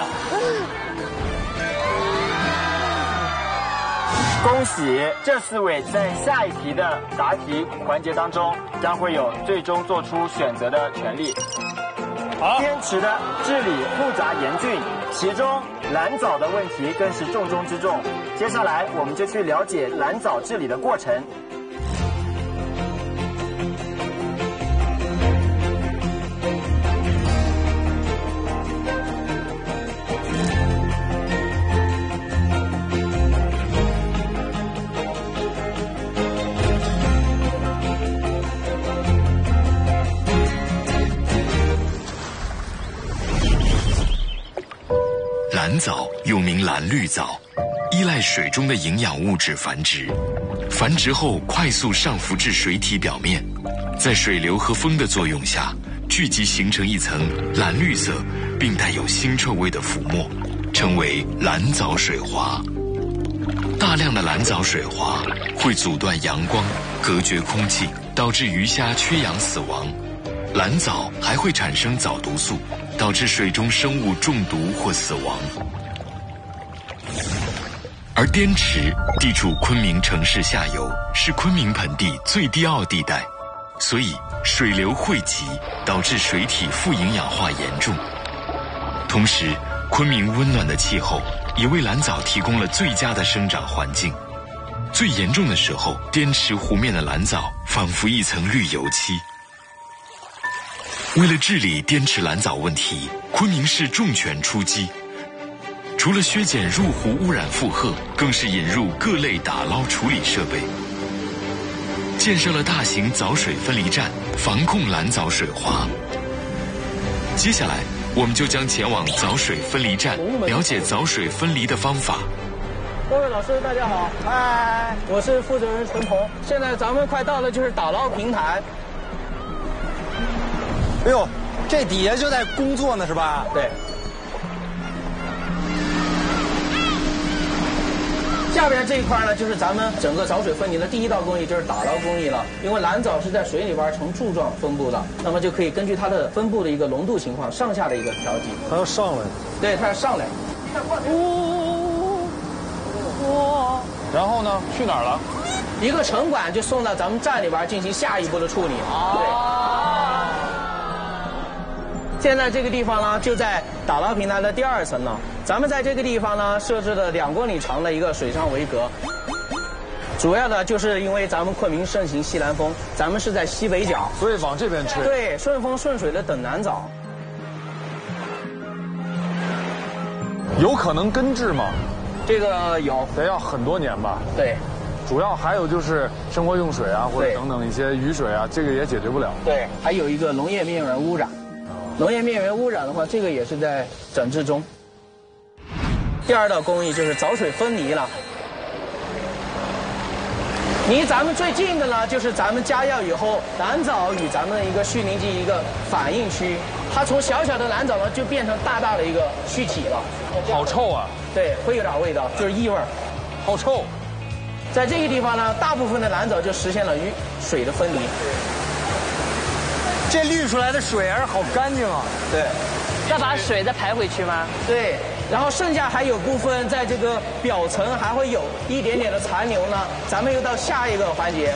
恭喜这4位在下一题的答题环节当中将会有最终做出选择的权利。滇池的治理复杂严峻，其中蓝藻的问题更是重中之重。接下来我们就去了解蓝藻治理的过程。 蓝藻又名蓝绿藻，依赖水中的营养物质繁殖，繁殖后快速上浮至水体表面，在水流和风的作用下，聚集形成一层蓝绿色并带有腥臭味的浮沫，称为蓝藻水华。大量的蓝藻水华会阻断阳光，隔绝空气，导致鱼虾缺氧死亡。蓝藻还会产生藻毒素，导致水中生物中毒或死亡。而滇池地处昆明城市下游，是昆明盆地最低坳地带，所以水流汇集，导致水体富营养化严重。同时，昆明温暖的气候也为蓝藻提供了最佳的生长环境。最严重的时候，滇池湖面的蓝藻仿佛一层绿油漆。 为了治理滇池蓝藻问题，昆明市重拳出击。除了削减入湖污染负荷，更是引入各类打捞处理设备，建设了大型藻水分离站，防控蓝藻水华。接下来，我们就将前往藻水分离站，了解藻水分离的方法。 各位老师，大家好，嗨，我是负责人陈鹏。现在咱们快到的就是打捞平台。 哎呦，这底下就在工作呢，是吧？ 对。下边这一块呢，就是咱们整个藻水分离的第一道工艺，就是打捞工艺了。因为蓝藻是在水里边呈柱状分布的，那么就可以根据它的分布的一个浓度情况，上下的一个调节。 它要上来。 对，它要上来。 然后呢，去哪儿了？ 一个城管就送到咱们站里边进行下一步的处理。现在这个地方呢，就在打捞平台的第2层呢。咱们在这个地方呢，设置了2公里长的一个水上围隔。主要的就是因为咱们昆明盛行西南风，咱们是在西北角， 所以往这边吹。 对，顺风顺水的等蓝藻。 有可能根治吗？ 这个有， 得要很多年吧。 对。 主要还有就是生活用水啊，或者等等一些雨水啊，这个也解决不了。 对，还有一个农业面源污染。农业面源污染的话，这个也是在整治中。第2道工艺就是藻水分离了。离咱们最近的呢，就是咱们加药以后，蓝藻与咱们的一个絮凝剂一个反应区，它从小小的蓝藻呢，就变成大大的一个絮体了。 好臭啊！ 对，会有点味道，就是异味。 好臭。 在这个地方呢，大部分的蓝藻就实现了与水的分离。 这滤出来的水还是好干净啊！ 对， 再把水再排回去吗？ 对，然后剩下还有部分在这个表层还会有一点点的残留呢。咱们又到下一个环节。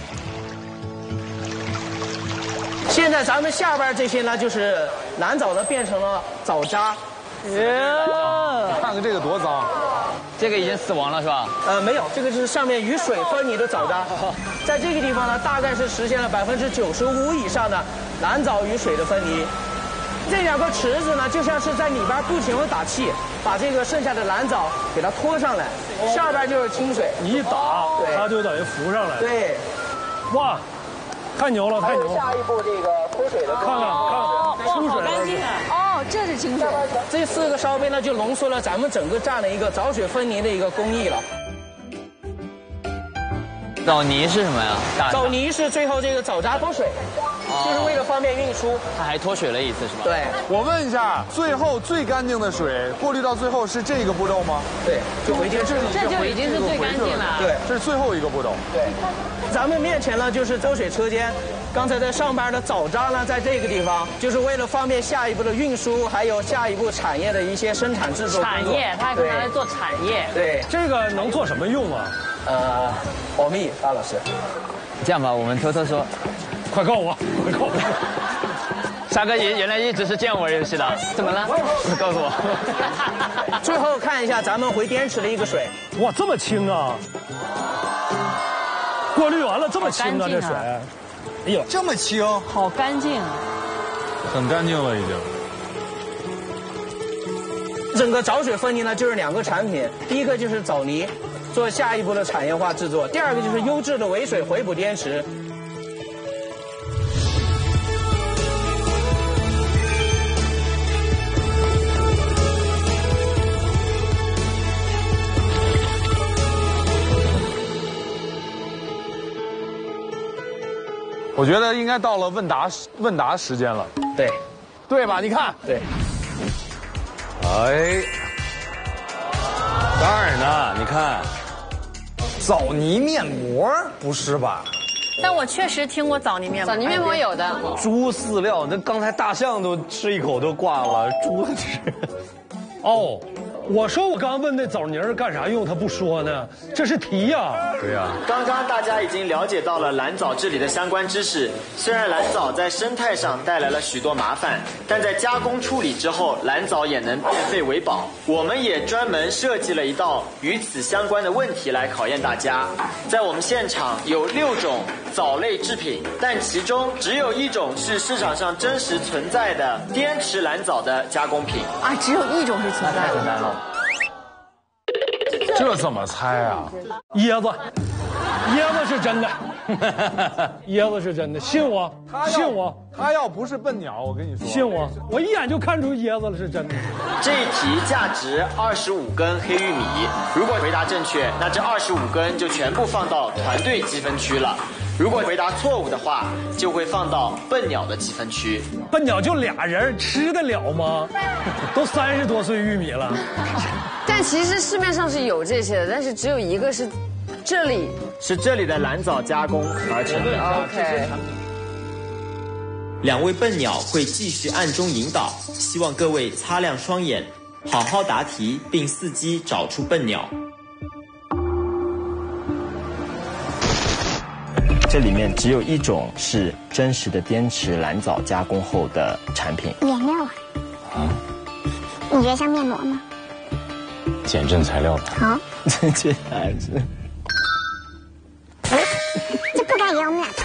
现在咱们下边这些呢，就是蓝藻呢变成了藻渣。 看看这个多脏。 这个已经死亡了是吧？ 没有，这个就是上面与水分离的藻渣，在这个地方呢，大概是实现了95%以上的蓝藻与水的分离。这2个池子呢，就像是在里边不停的打气，把这个剩下的蓝藻给它拖上来，下边就是清水， 你一打，它就等于浮上来了。 对， 哇，太牛了，太牛了！ 下一步这个脱水的， 看出水了。 干净啊！哦，这是清水。 这4个烧杯呢，就浓缩了咱们整个站的一个藻水分离的一个工艺了。 藻泥是什么呀？ 藻泥是最后这个藻渣脱水，就是为了方便运输。 它还脱水了一次是吧？ 对。 我问一下，最后最干净的水过滤到最后是这个步骤吗？ 对，就回电池。 这就已经是最干净了。 对， 这是最后一个步骤。 对。咱们面前呢就是脱水车间，刚才在上边的藻渣呢在这个地方，就是为了方便下一步的运输，还有下一步产业的一些生产制作。 产业，它还可以拿来做产业。 对， 这个能做什么用啊？ 保密，大老师。 这样吧，我们偷偷说， 快告我，快告我！ 沙哥原来一直是这样玩游戏的，怎么了？告诉我。 最后看一下咱们回滇池的一个水， 哇，这么清啊！过滤完了这么清啊，这水，哎呦， 这么清， 好干净， 很干净了已经。 整个藻水分离呢，就是2个产品，第一个就是藻泥，做下一步的产业化制作；第2个就是优质的尾水回补滇池。 我觉得应该到了问答时间了。 对， 对吧？你看， 对。 哎，当然呢，你看， 藻泥面膜不是吧？ 但我确实听过枣泥面膜。 枣泥面膜有的。 猪饲料，那刚才大象都吃一口都挂了，猪吃。 哦， 我说我刚问那枣泥干啥用，他不说呢，这是题呀。 对呀。 刚刚大家已经了解到了蓝藻治理的相关知识。虽然蓝藻在生态上带来了许多麻烦，但在加工处理之后，蓝藻也能变废为宝。我们也专门设计了一道与此相关的问题来考验大家。在我们现场有6种藻类制品，但其中只有1种是市场上真实存在的滇池蓝藻的加工品。 啊，只有1种是存在的。 这怎么猜啊？ 椰子是真的，椰子是真的，信我，信我。 他要不是笨鸟，我跟你说， 信我，我一眼就看出椰子了是真的。 这一题价值25根黑玉米，如果回答正确，那这25根就全部放到团队积分区了。如果回答错误的话，就会放到笨鸟的积分区。 笨鸟就俩人，吃得了吗？都30多岁玉米了。 但其实市面上是有这些的，但是只有一个是这里的蓝藻加工而成的。 OK。 2位笨鸟会继续暗中引导，希望各位擦亮双眼，好好答题，并伺机找出笨鸟。这里面只有1种是真实的滇池蓝藻加工后的产品。 颜料啊？你觉得像面膜吗？ 减震材料吧。 好， 这还是。 这不该有面。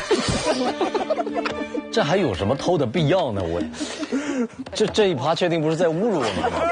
这还有什么偷的必要呢？我，这一趴确定不是在侮辱我们吗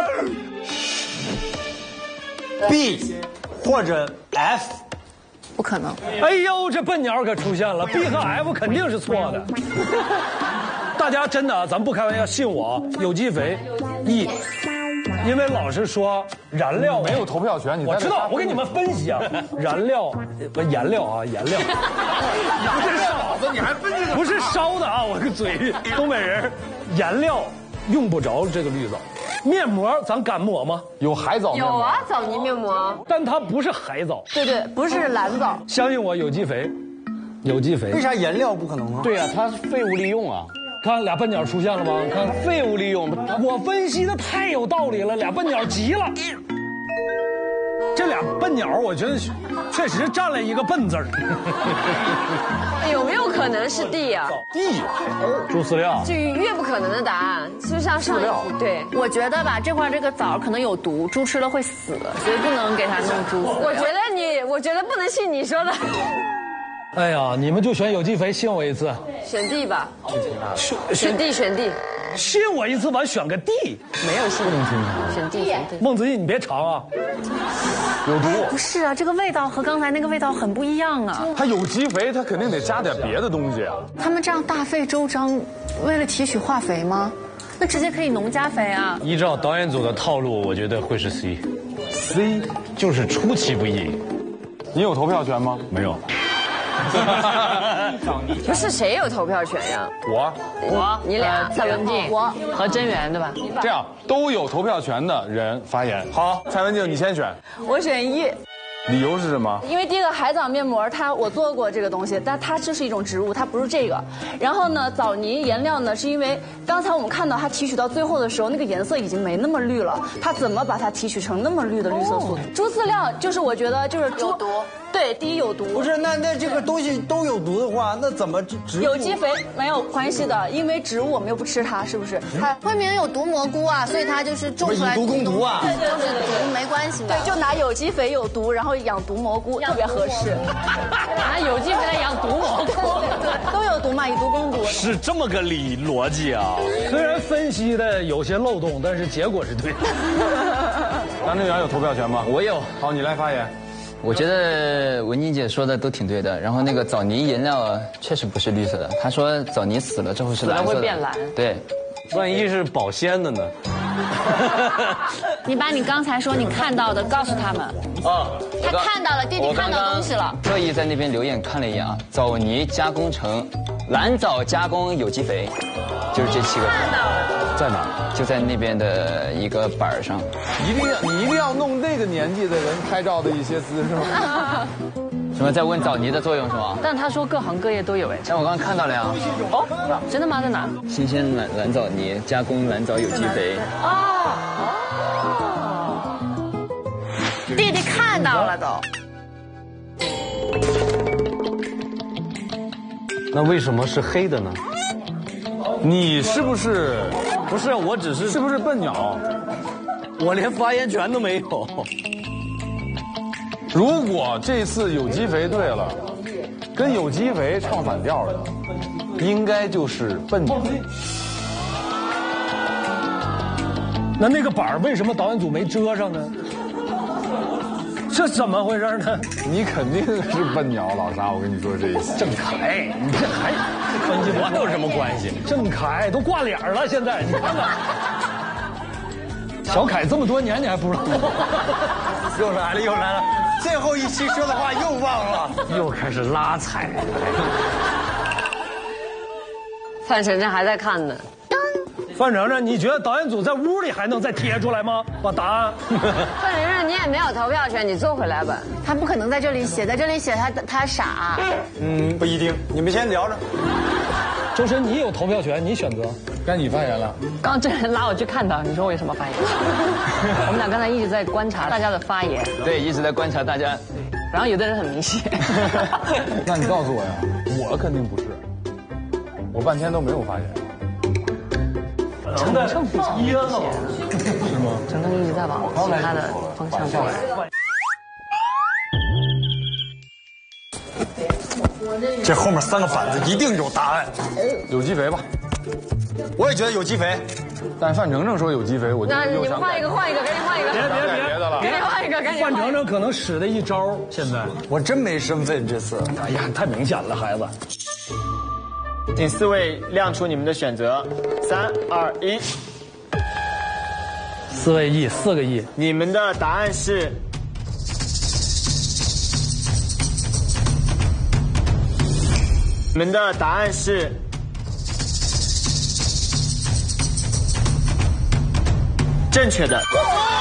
？B 或者 F。 不可能！ 哎呦，这笨鸟可出现了 ，B 和 F 肯定是错的。大家真的啊，咱不开玩笑，信我，有机肥 E， 因为老师说燃料没有投票权， 我知道，我给你们分析啊，燃料不颜料啊，颜料。 不是嫂子，你还分这个？ 不是烧的啊，我个嘴，东北人，颜料用不着这个绿藻。面膜咱敢抹吗？ 有海藻面膜。 有啊，枣泥面膜， 但它不是海藻。 对，不是蓝藻。 相信我，有机肥，有机肥。 为啥颜料不可能呢？ 对啊，它废物利用啊。 看俩笨鸟出现了吗？看废物利用， 我分析的太有道理了，俩笨鸟急了。这俩笨鸟，我觉得确实占了一个笨字儿。 有没有可能是 D 啊 ？D， 猪饲料。 就越不可能的答案，就像上一题。对， 我觉得吧，这块这个枣可能有毒，猪吃了会死，所以不能给它弄猪饲料。 我觉得不能信你说的。 哎呀，你们就选有机肥，信我一次。 选 D 吧。选 D， 选 D。 信我一次，完选个 D。 没有信，不能听他。选 D， 选 D。 孟子义，你别尝啊， 有毒。 不是啊，这个味道和刚才那个味道很不一样啊。 它有机肥，它肯定得加点别的东西啊。 他们这样大费周章，为了提取化肥吗？那直接可以农家肥啊。 依照导演组的套路，我觉得会是 C。C 就是出其不意。 你有投票权吗？ 没有。 不是谁有投票权呀？ 我，你俩，蔡文静，我和甄媛，对吧？ 这样都有投票权的人发言。好，蔡文静，你先选。 我选E。 理由是什么？ 因为第一个海藻面膜，我做过这个东西，但它这是一种植物，它不是这个。然后呢，枣泥颜料呢，是因为刚才我们看到它提取到最后的时候，那个颜色已经没那么绿了，它怎么把它提取成那么绿的绿色素？猪饲料就是我觉得就是有毒。 对，第一有毒。 不是，那这个东西都有毒的话，那怎么植物？ 有机肥没有关系的，因为植物我们又不吃它，是不是？ 它会明有毒蘑菇啊，所以它就是种出来。 以毒攻毒啊。 对， 毒没关系的。 对，就拿有机肥有毒，然后养毒蘑菇特别合适。 拿有机肥来养毒蘑菇， 对，都有毒嘛，以毒攻毒。 是这么个逻辑啊。 虽然分析的有些漏洞，但是结果是对的。 张志远有投票权吗？ 我有。 好，你来发言。 我觉得文妮姐说的都挺对的，然后那个枣泥颜料确实不是绿色的，她说枣泥死了之后是蓝色的， 会变蓝。 对， 万一是保鲜的呢？ 你把你刚才说你看到的告诉他们。 他看到了，弟弟看到东西了。 特意在那边留言看了一眼啊，枣泥加工成蓝藻加工有机肥，就是这7个字。 看到了。 在哪？就在那边的一个板上。 你一定要弄那个年纪的人拍照的一些姿势吗？ 什么在问枣泥的作用是吗？ 但他说各行各业都有哎。 但我刚刚看到了呀。 哦，真的吗？在哪？ 新鲜蓝藻泥加工蓝藻有机肥。 了都。 那为什么是黑的呢？ 你是不是？ 不是，我只是不是笨鸟？ 我连发言权都没有。 如果这次有机肥对了，跟有机肥唱反调的，应该就是笨鸟。 那个板为什么导演组没遮上呢？这怎么回事呢？ 你肯定是笨鸟，老沙，我跟你说这意思。 郑恺，你这还跟我有什么关系？ 郑恺都挂脸了，现在你看看。小凯这么多年你还不知道？ 又来了，最后一期说的话又忘了， 又开始拉踩。 范丞丞还在看呢。 范丞丞，你觉得导演组在屋里还能再贴出来吗？把答案。 范丞丞，你也没有投票权，你坐回来吧。 他不可能在这里写，在这里写他傻。 不一定，你们先聊着。 周深，你有投票权，你选择。 该你发言了。 刚刚这人拉我去看他，你说我有什么发言？我们俩刚才一直在观察大家的发言。 对，一直在观察大家。 然后有的人很明显。 那你告诉我呀，我肯定不是，我半天都没有发言。 陈在噎了， 是吗？ 陈腾一直在往其他的方向走。 这后面3个板子一定有答案。 有机肥吧？ 我也觉得有机肥， 但范丞丞说有机肥，我就那你们换一个，赶紧换一个。 别的了， 赶紧换一个，赶紧。 范丞丞可能使的一招，现在我真没身份这次。 哎呀，太明显了，孩子。 请4位亮出你们的选择，3、2、1。 4位亿，4个亿。 你们的答案是。你们的答案是。正确的。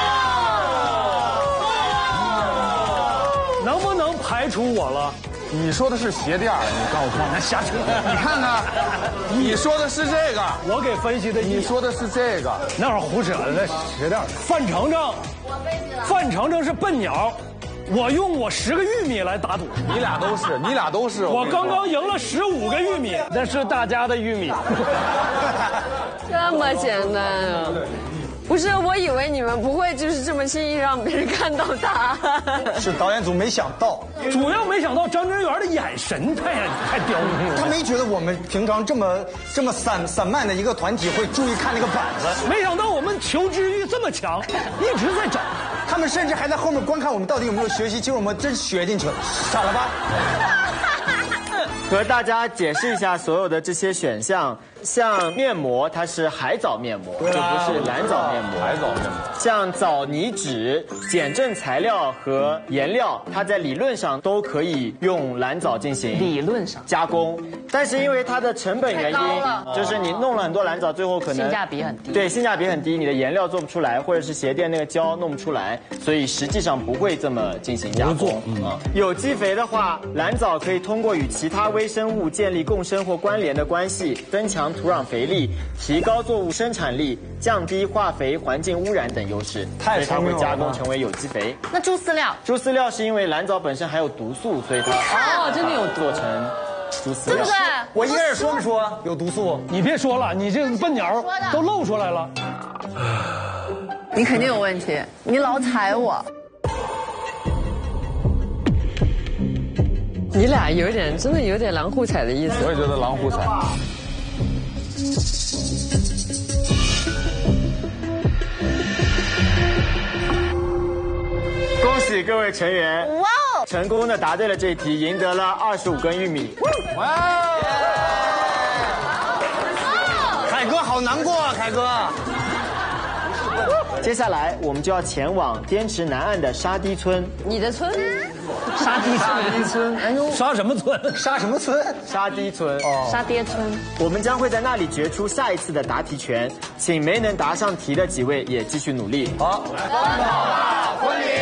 能不能排除我了？ 你说的是鞋垫，你告诉我， 那瞎扯！ 你看看，你说的是这个， 我给分析的， 你说的是这个， 那会儿胡扯的那鞋垫。范丞丞是笨鸟，我用我10个玉米来打赌。 你俩都是。 我刚刚赢了15个玉米， 那是大家的玉米。 这么简单啊！不是，我以为你们不会就是这么轻易让别人看到答案。 是导演组没想到， 主要没想到张真源的眼神太刁了。 他没觉得我们平常这么散漫的一个团体会注意看那个板子， 没想到我们求知欲这么强，一直在找。 他们甚至还在后面观看我们到底有没有学习，结果我们真学进去了，傻了吧？ 和大家解释一下所有的这些选项，像面膜它是海藻面膜，就不是蓝藻面膜。 海藻面膜。 像藻泥纸、减震材料和颜料，它在理论上都可以用蓝藻进行理论上加工，但是因为它的成本原因，就是你弄了很多蓝藻，最后可能性价比很低。 对，性价比很低，你的颜料做不出来，或者是鞋垫那个胶弄不出来，所以实际上不会这么进行加工。有机肥的话，蓝藻可以通过与其他微生物建立共生或关联的关系，增强土壤肥力，提高作物生产力，降低化肥、环境污染等优势，所以它会加工成为有机肥。 那猪饲料？ 猪饲料是因为蓝藻本身含有毒素，所以它真的有做成猪饲料。 对不对？ 我一开始说没说有毒素？ 你别说了，你这笨鸟都露出来了。 你肯定有问题，你老踩我。 你俩真的有点狼互踩的意思。 我也觉得狼互踩。 恭喜各位成员， 哇哦， 成功的答对了这题，赢得了25根玉米。 哇！凯哥好难过啊，凯哥。 接下来我们就要前往滇池南岸的沙堤村。 你的村？ 沙堤村？哎呦，沙什么村？ 沙什么村？ 沙堤村。 沙爹村。 我们将会在那里决出下一次的答题权，请没能答上题的几位也继续努力。 好， 奔跑吧，昆凌！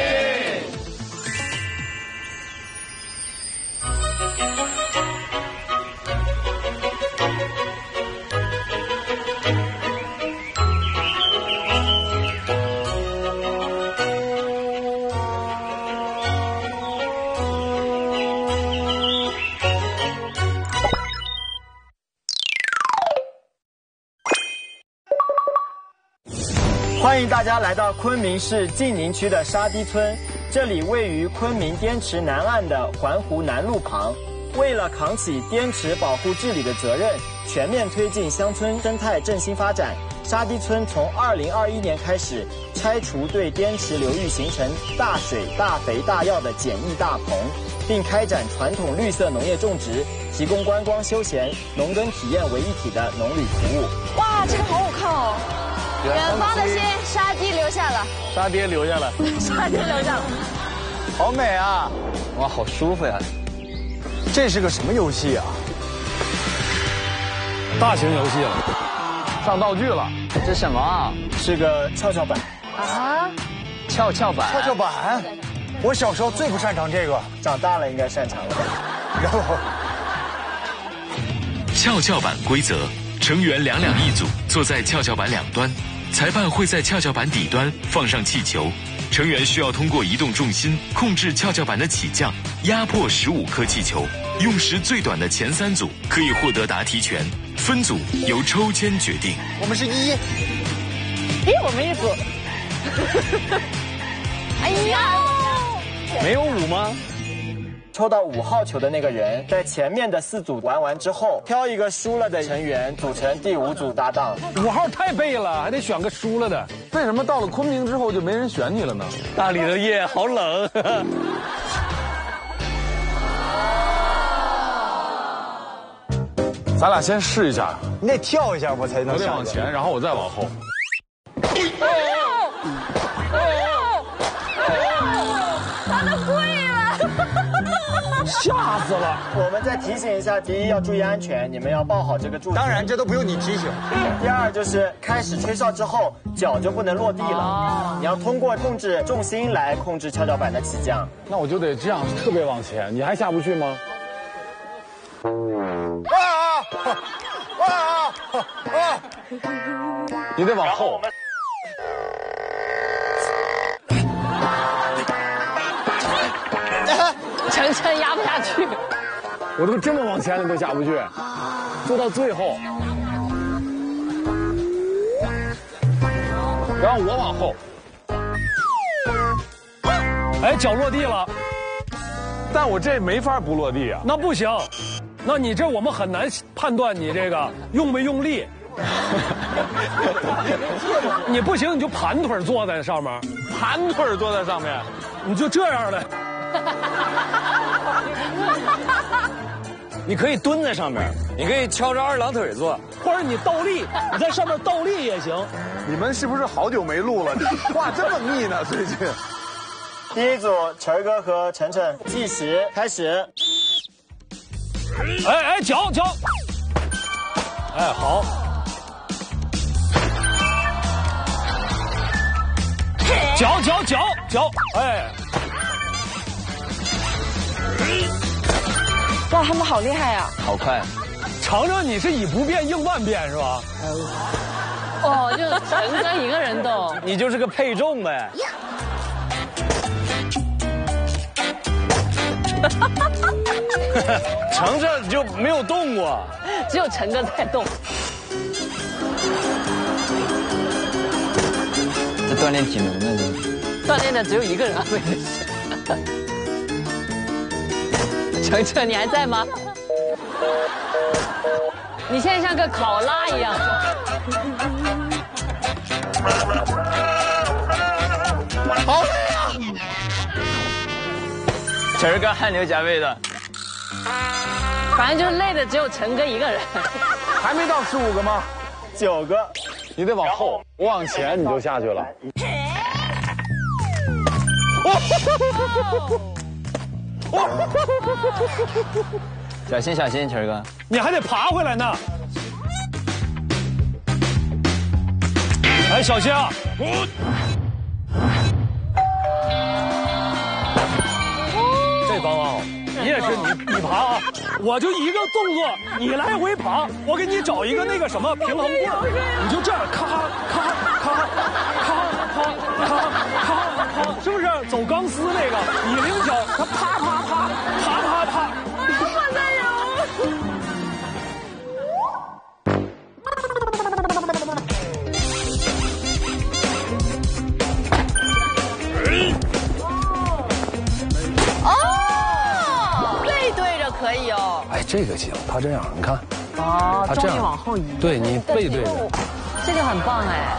欢迎大家来到昆明市晋宁区的沙堤村，这里位于昆明滇池南岸的环湖南路旁。为了扛起滇池保护治理的责任，全面推进乡村生态振兴发展，沙堤村从2021年开始拆除对滇池流域形成大水、大肥、大药的简易大棚，并开展传统绿色农业种植，提供观光休闲、农耕体验为一体的农旅服务。 哇，这个好好看哦！远方的心，沙堤留下了， 沙爹留下了， 沙堤留下了， 好美啊！ 哇，好舒服呀！ 这是个什么游戏啊？ 大型游戏了， 上道具了。 这什么啊？ 是个跷跷板啊！ 跷跷板， 跷跷板，我小时候最不擅长这个， 长大了应该擅长了。 然后， 跷跷板规则：成员2两一组，坐在跷跷板两端，裁判会在跷跷板底端放上气球。成员需要通过移动重心控制跷跷板的起降，压迫15颗气球。用时最短的前3组可以获得答题权，分组由抽签决定。 我们是1。 咦，我们1组。 哎呀， 没有5吗？ 抽到5号球的那个人，在前面的4组玩完之后，挑一个输了的成员组成第5组搭档。 5号太背了，还得选个输了的。 为什么到了昆明之后就没人选你了呢？ 大理的夜好冷。 咱俩先试一下， 你得跳一下我才能。 我得往前，然后我再往后。 他都跪了， 吓死了！ 我们再提醒一下，第一要注意安全，你们要抱好这个柱子。 当然，这都不用你提醒。 第二就是开始吹哨之后，脚就不能落地了，你要通过控制重心来控制跷跷板的起降。 那我就得这样特别往前，你还下不去吗？你得往后。 晨晨压不下去， 我都这么往前了都下不去，做到最后，然后我往后。 哎，脚落地了， 但我这没法不落地啊。 那不行，那你这我们很难判断你这个用没用力。你不行，你就盘腿坐在上面， 盘腿坐在上面， 你就这样的。 你可以蹲在上面，你可以翘着2郎腿坐， 或者你倒立，你在上面倒立也行。 你们是不是好久没录了？话这么密呢？最近。 第一组，晨儿哥和晨晨计时开始。 哎，脚，哎，好。脚，哎。 哇，他们好厉害呀！ 好快。 尝尝你是以不变应万变是吧？ 哦，就陈哥一个人动， 你就是个配重呗。程程就没有动过， 只有陈哥在动。 这锻炼体能的， 锻炼的只有一个人啊，为的是。程程，你还在吗？你现在像个考拉一样。 好累啊！陈儿哥汗流浃背的。 反正就是累的只有陈哥一个人。 还没到15个吗 ？9个。 你得往后，我往前你就下去了。 小心小心，陈儿哥， 你还得爬回来呢。哎，小心啊！这帮啊，你也是你爬啊，我就一个动作，你来回爬，我给你找一个那个什么平衡棍，你就这样咔咔咔咔咔咔咔，是不是走钢丝那个？你灵巧，他啪啪啪啪啪啪。 我在游。 这个行，他这样，你看。 哦， 他这样终于往后移。 对你背对着。 这个很棒哎。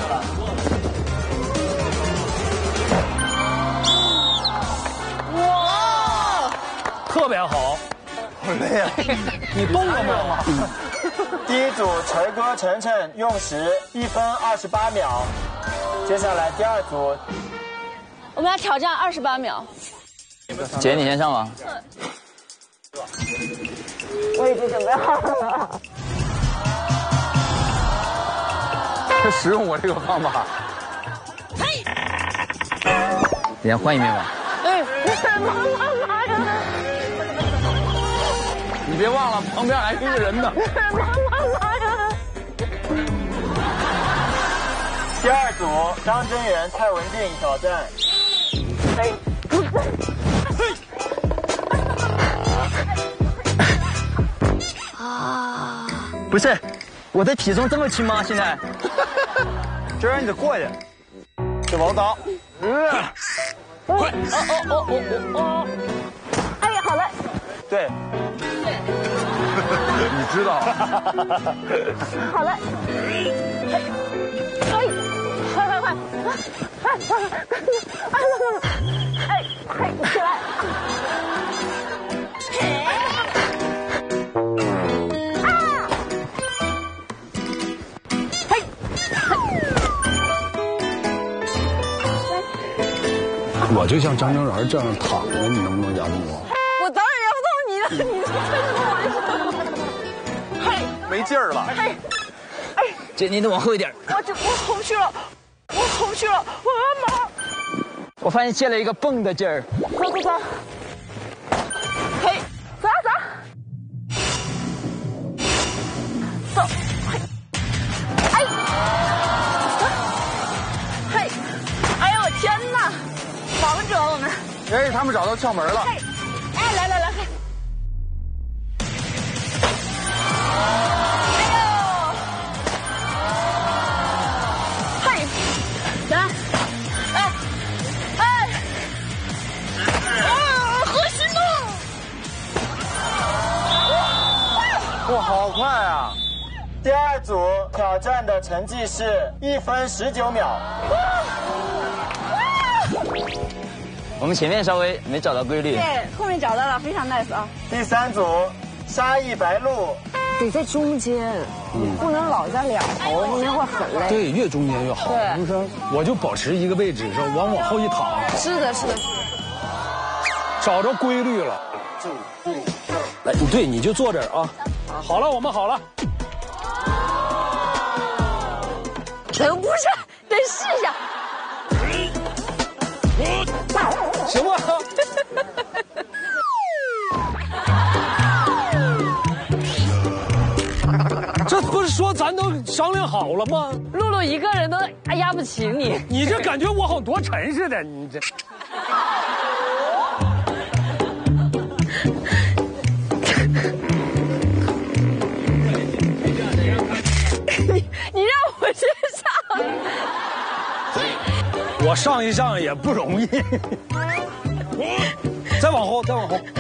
哇，特别好。 好累啊！ 你动了吗？ 第一组锤哥晨晨用时1分28秒，接下来第二组， 我们要挑战28秒。 姐，你先上吧。 我已经准备好了。 他使用我这个方法。 等下换一面吧。 妈呀！ 你别忘了，旁边还有一个人呢。 妈呀！ 第二组张真源、蔡文静挑战。 不是，我的体重这么轻吗？现在？ 真源你得过去，这王导。 快！哎呀，好嘞。 对。 你知道。 好嘞。快！起来。 我就像张真源这样躺着，你能不能压动我？ 我当然要动你了，你这真的嘿， 没劲儿了。 嘿， 姐，你得往后一点。 我回不去了，我要忙。 我发现借了一个蹦的劲儿。 走。嘿，走。走，嘿，嘿，哎呦我天哪！王者我们。 哎，他们找到窍门了。 哎，来，嘿。哎呦，嘿，来，核心动。 哇，好快啊！第二组挑战的成绩是1分19秒。 我们前面稍微没找到规律， 对，后面找到了，非常 nice 啊。 第三组沙溢白鹿， 得在中间，不能老在两头，那会很累。 对，越中间越好。 对， 不是，我就保持一个位置，是往后一躺。 是的。 找着规律了。来，对，你就坐这儿啊。好了，我们好了。 不是，得试一下。 行吧。这不是说咱都商量好了吗？ 露露一个人都压不起你， 你这感觉我好多沉似的，你这。 你让我先上。 我上一上也不容易。再往后。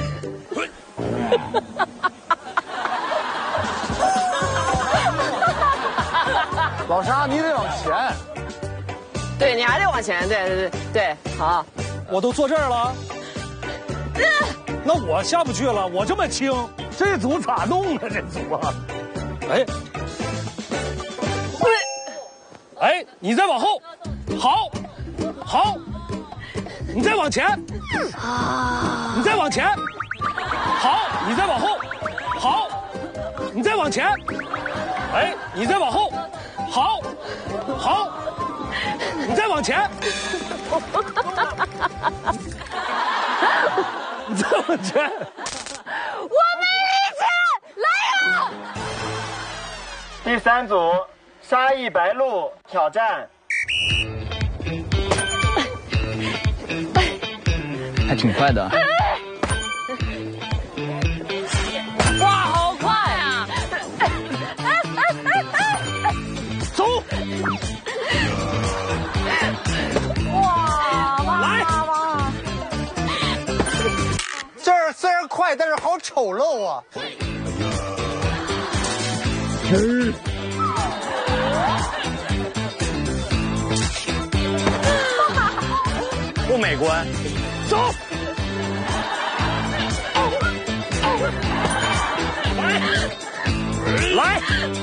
老沙，你得往前。 对，你还得往前，对，好。 我都坐这儿了。那我下不去了，我这么轻，这组咋弄啊？这组啊，哎，你再往后，好，你再往前，你再往前，好，你再往后，好，你再往前，哎，你再往后，好，你再往前，你再往前， 我没力气，来呀！ 第三组沙溢白鹿挑战。 还挺快的。 哇，好快啊！ 走。 哇， 来， 这儿虽然快， 快，但是好丑陋啊！ 不美观。 走。来。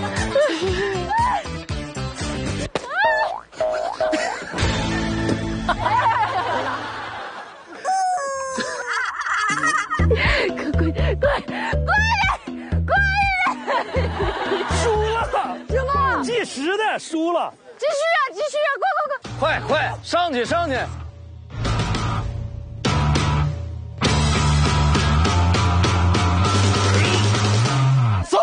输了！ 什么？ 计时的输了。 继续啊！ 快，上去！ 走！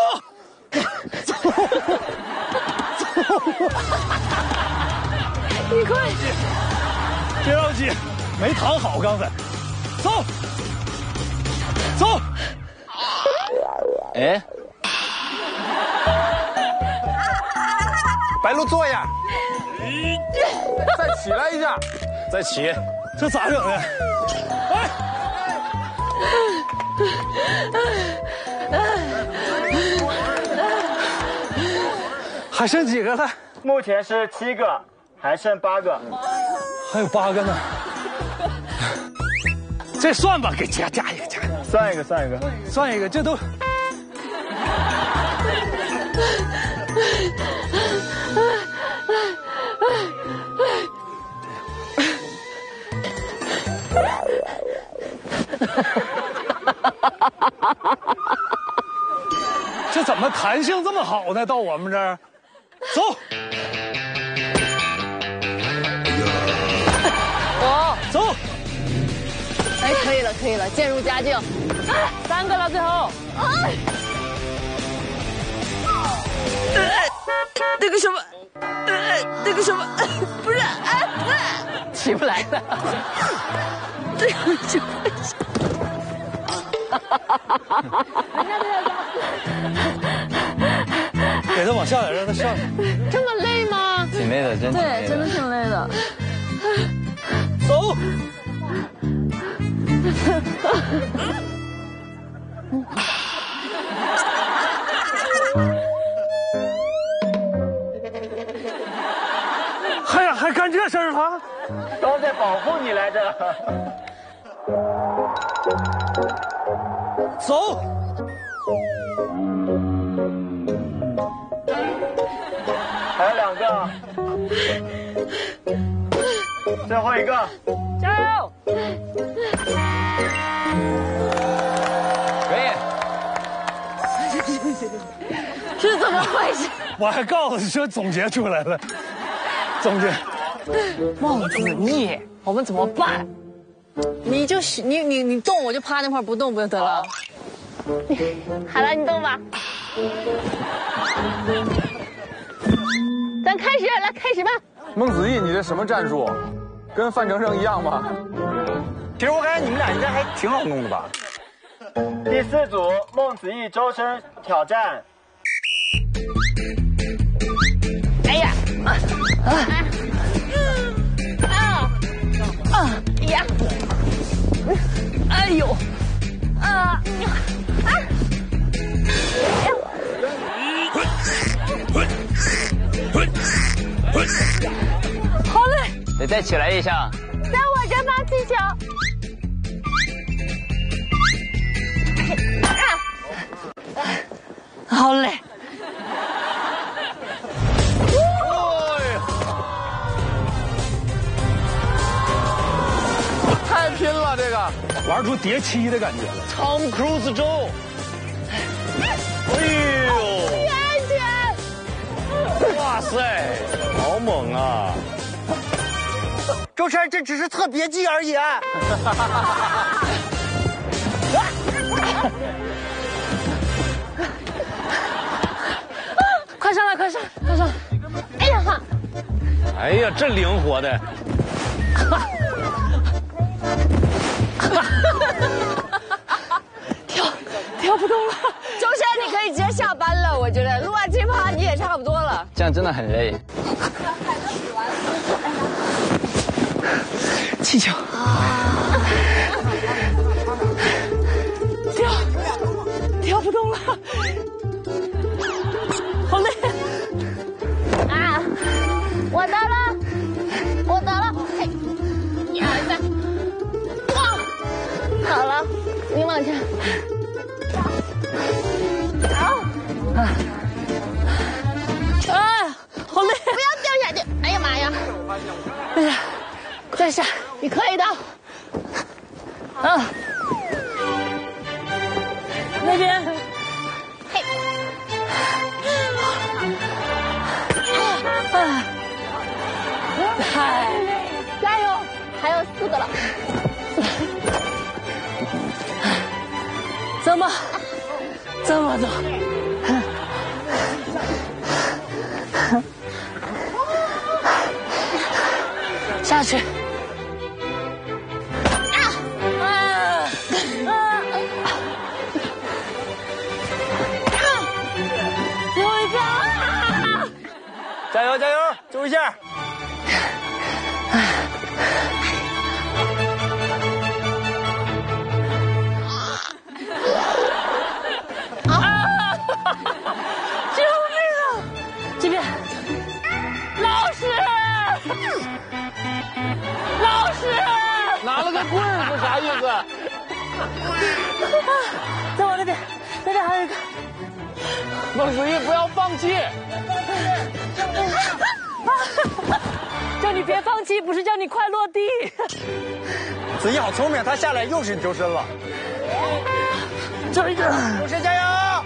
你快！ 别着急，没躺好刚才。走！ 哎， 白鹿坐呀！ 再起来一下， 再起， 这咋整的？哎！还剩几个了？ 目前是7个，还剩8个。 还有8个呢。这算吧，给加一个， 算一个， 这都。这怎么弹性这么好呢？到我们这儿，走。走。 哎，可以了，渐入佳境。3个了，最后。 那个什么，不是， 起不来了。 给他往下点，让他上。 这么累吗？ 挺累的，真的。 对，真的挺累的。 走。还干这事儿了？ 都在保护你来着。 走。 还有2个，最后一个， 加油！ 可以。 是怎么回事？ 我还告诉你说总结出来了，总结。 孟子义，我们怎么办？你动，我就趴那块不动不就得了？ 好了，你动吧。咱开始吧。 孟子义，你这什么战术？跟范丞丞一样吗？ 其实我感觉你们俩应该还挺好弄的吧。第4组，孟子义周深挑战。 哎呀！呀！哎呦！好嘞！ 得再起来一下。 让我这帮气球。好嘞！ 太拼了，这个玩出叠7的感觉了。 Tom Cruise 周，哎呦！ 安全！ 哇塞，好猛啊！ 周深，这只是特别技而已。 快上来！ 哎呀哈！ 哎呀，这灵活的。 跳不动了。周深，你可以直接下班了，我觉得录完这趴你也差不多了。 这样真的很累。 气球。跳。 动了，好累啊！我得了，我得了，嘿，1、2、3，哇！好了，你往前。 好累！ 不要掉下去！哎呀妈呀！ 哎呀， 在下，你可以的。 啊，那边。 嘿。 嗨， 加油！还有4个了。 怎么这么多？下去。 最后一个！ 加油加油，救一下！ 救命啊！这边，老师， 拿了个棍儿是啥意思？ 再往那边，那边还有一个。 孟子义，不要放弃！ 叫你别放弃，不是叫你快落地。 子怡好聪明，他下来又是周深了。 这一个， 周深加油！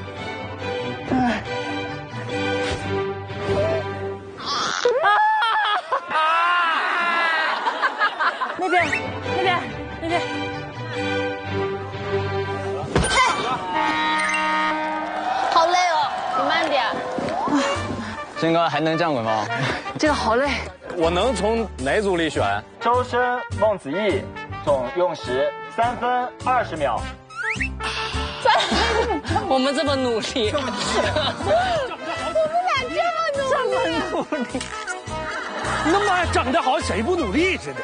那边，那边，那边。 好累哦，你慢点。 真哥还能站稳吗？ 这个好累。 我能从哪组里选？ 周深、孟子义，总用时3分20秒。 我们这么努力， 我们俩这么努力， 那么整得好像谁不努力似的。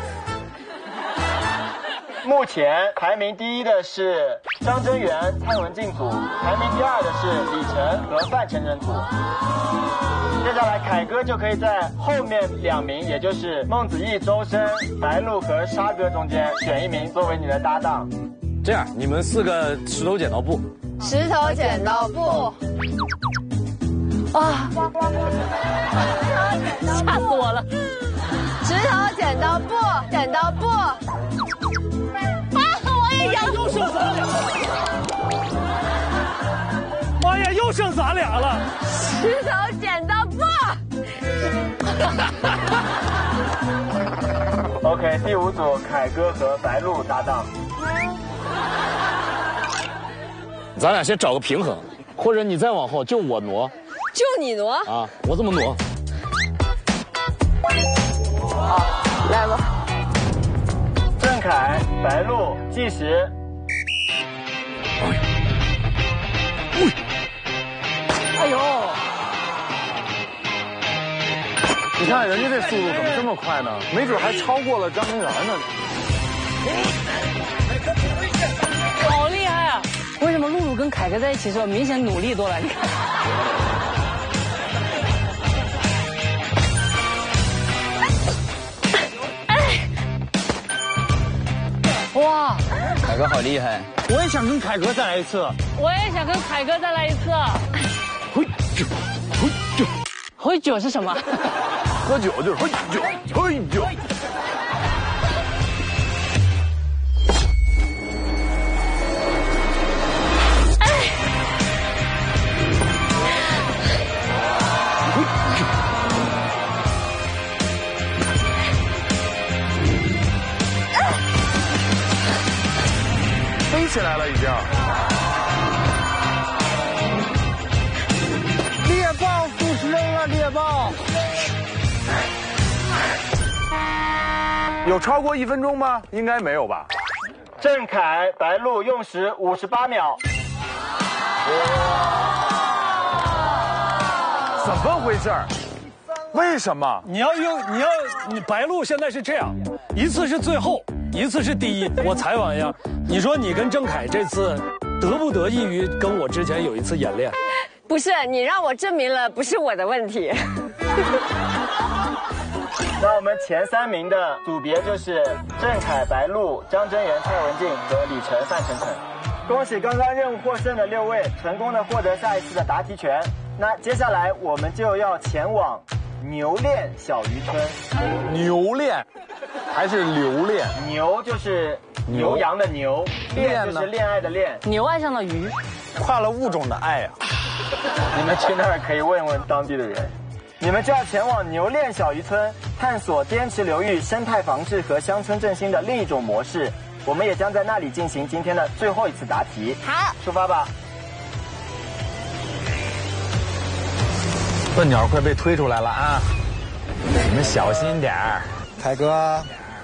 目前排名第1的是张真源、蔡文静组，排名第2的是李晨和范丞丞组。接下来凯哥就可以在后面2名，也就是孟子义、周深、白鹿和沙哥中间选1名作为你的搭档。 这样，你们4个石头剪刀布。 石头剪刀布。 啊！吓死我了！ 石头剪刀布，剪刀布。 我也要， 又剩咱俩。妈呀，又剩咱俩了！ 石头剪刀布。 OK， 第5组凯哥和白鹿搭档。 咱俩先找个平衡，或者你再往后，就我挪。 就你挪啊！我怎么挪？ 好，来吧。 郑恺、白鹿计时。 哎呦！ 你看人家这速度怎么这么快呢？没准还超过了张真源呢。 好厉害啊！为什么露露跟凯哥在一起的时候明显努力多了？你看。哇！ 凯哥好厉害！ 我也想跟凯哥再来一次。 我也想跟凯哥再来一次。 喝酒，喝酒， 喝酒是什么？ 喝酒就是喝酒，喝酒。飞起来了，已经。 猎豹速食人啊，猎豹！ 有超过1分钟吗？应该没有吧。 郑恺、白鹿用时58秒。 怎么回事？为什么？ 你白鹿现在是这样，一次是最后，一次是第一。我采访一下，你说你跟郑恺这次得不得益于跟我之前有一次演练？ 不是，你让我证明了不是我的问题。 那我们前3名的组别就是郑恺、白鹿、张真源、蔡文静和李晨、范丞丞。恭喜刚刚任务获胜的6位，成功的获得下一次的答题权。那接下来我们就要前往牛恋小渔村。 牛恋，还是留恋？ 牛就是牛羊的牛，恋就是恋爱的恋。 牛爱上了鱼， 跨了物种的爱啊！ 你们去那儿可以问问当地的人。你们就要前往牛恋小渔村，探索滇池流域生态防治和乡村振兴的另一种模式。我们也将在那里进行今天的最后一次答题。 好， 出发吧！ 笨鸟快被推出来了啊！你们小心点儿。 凯哥，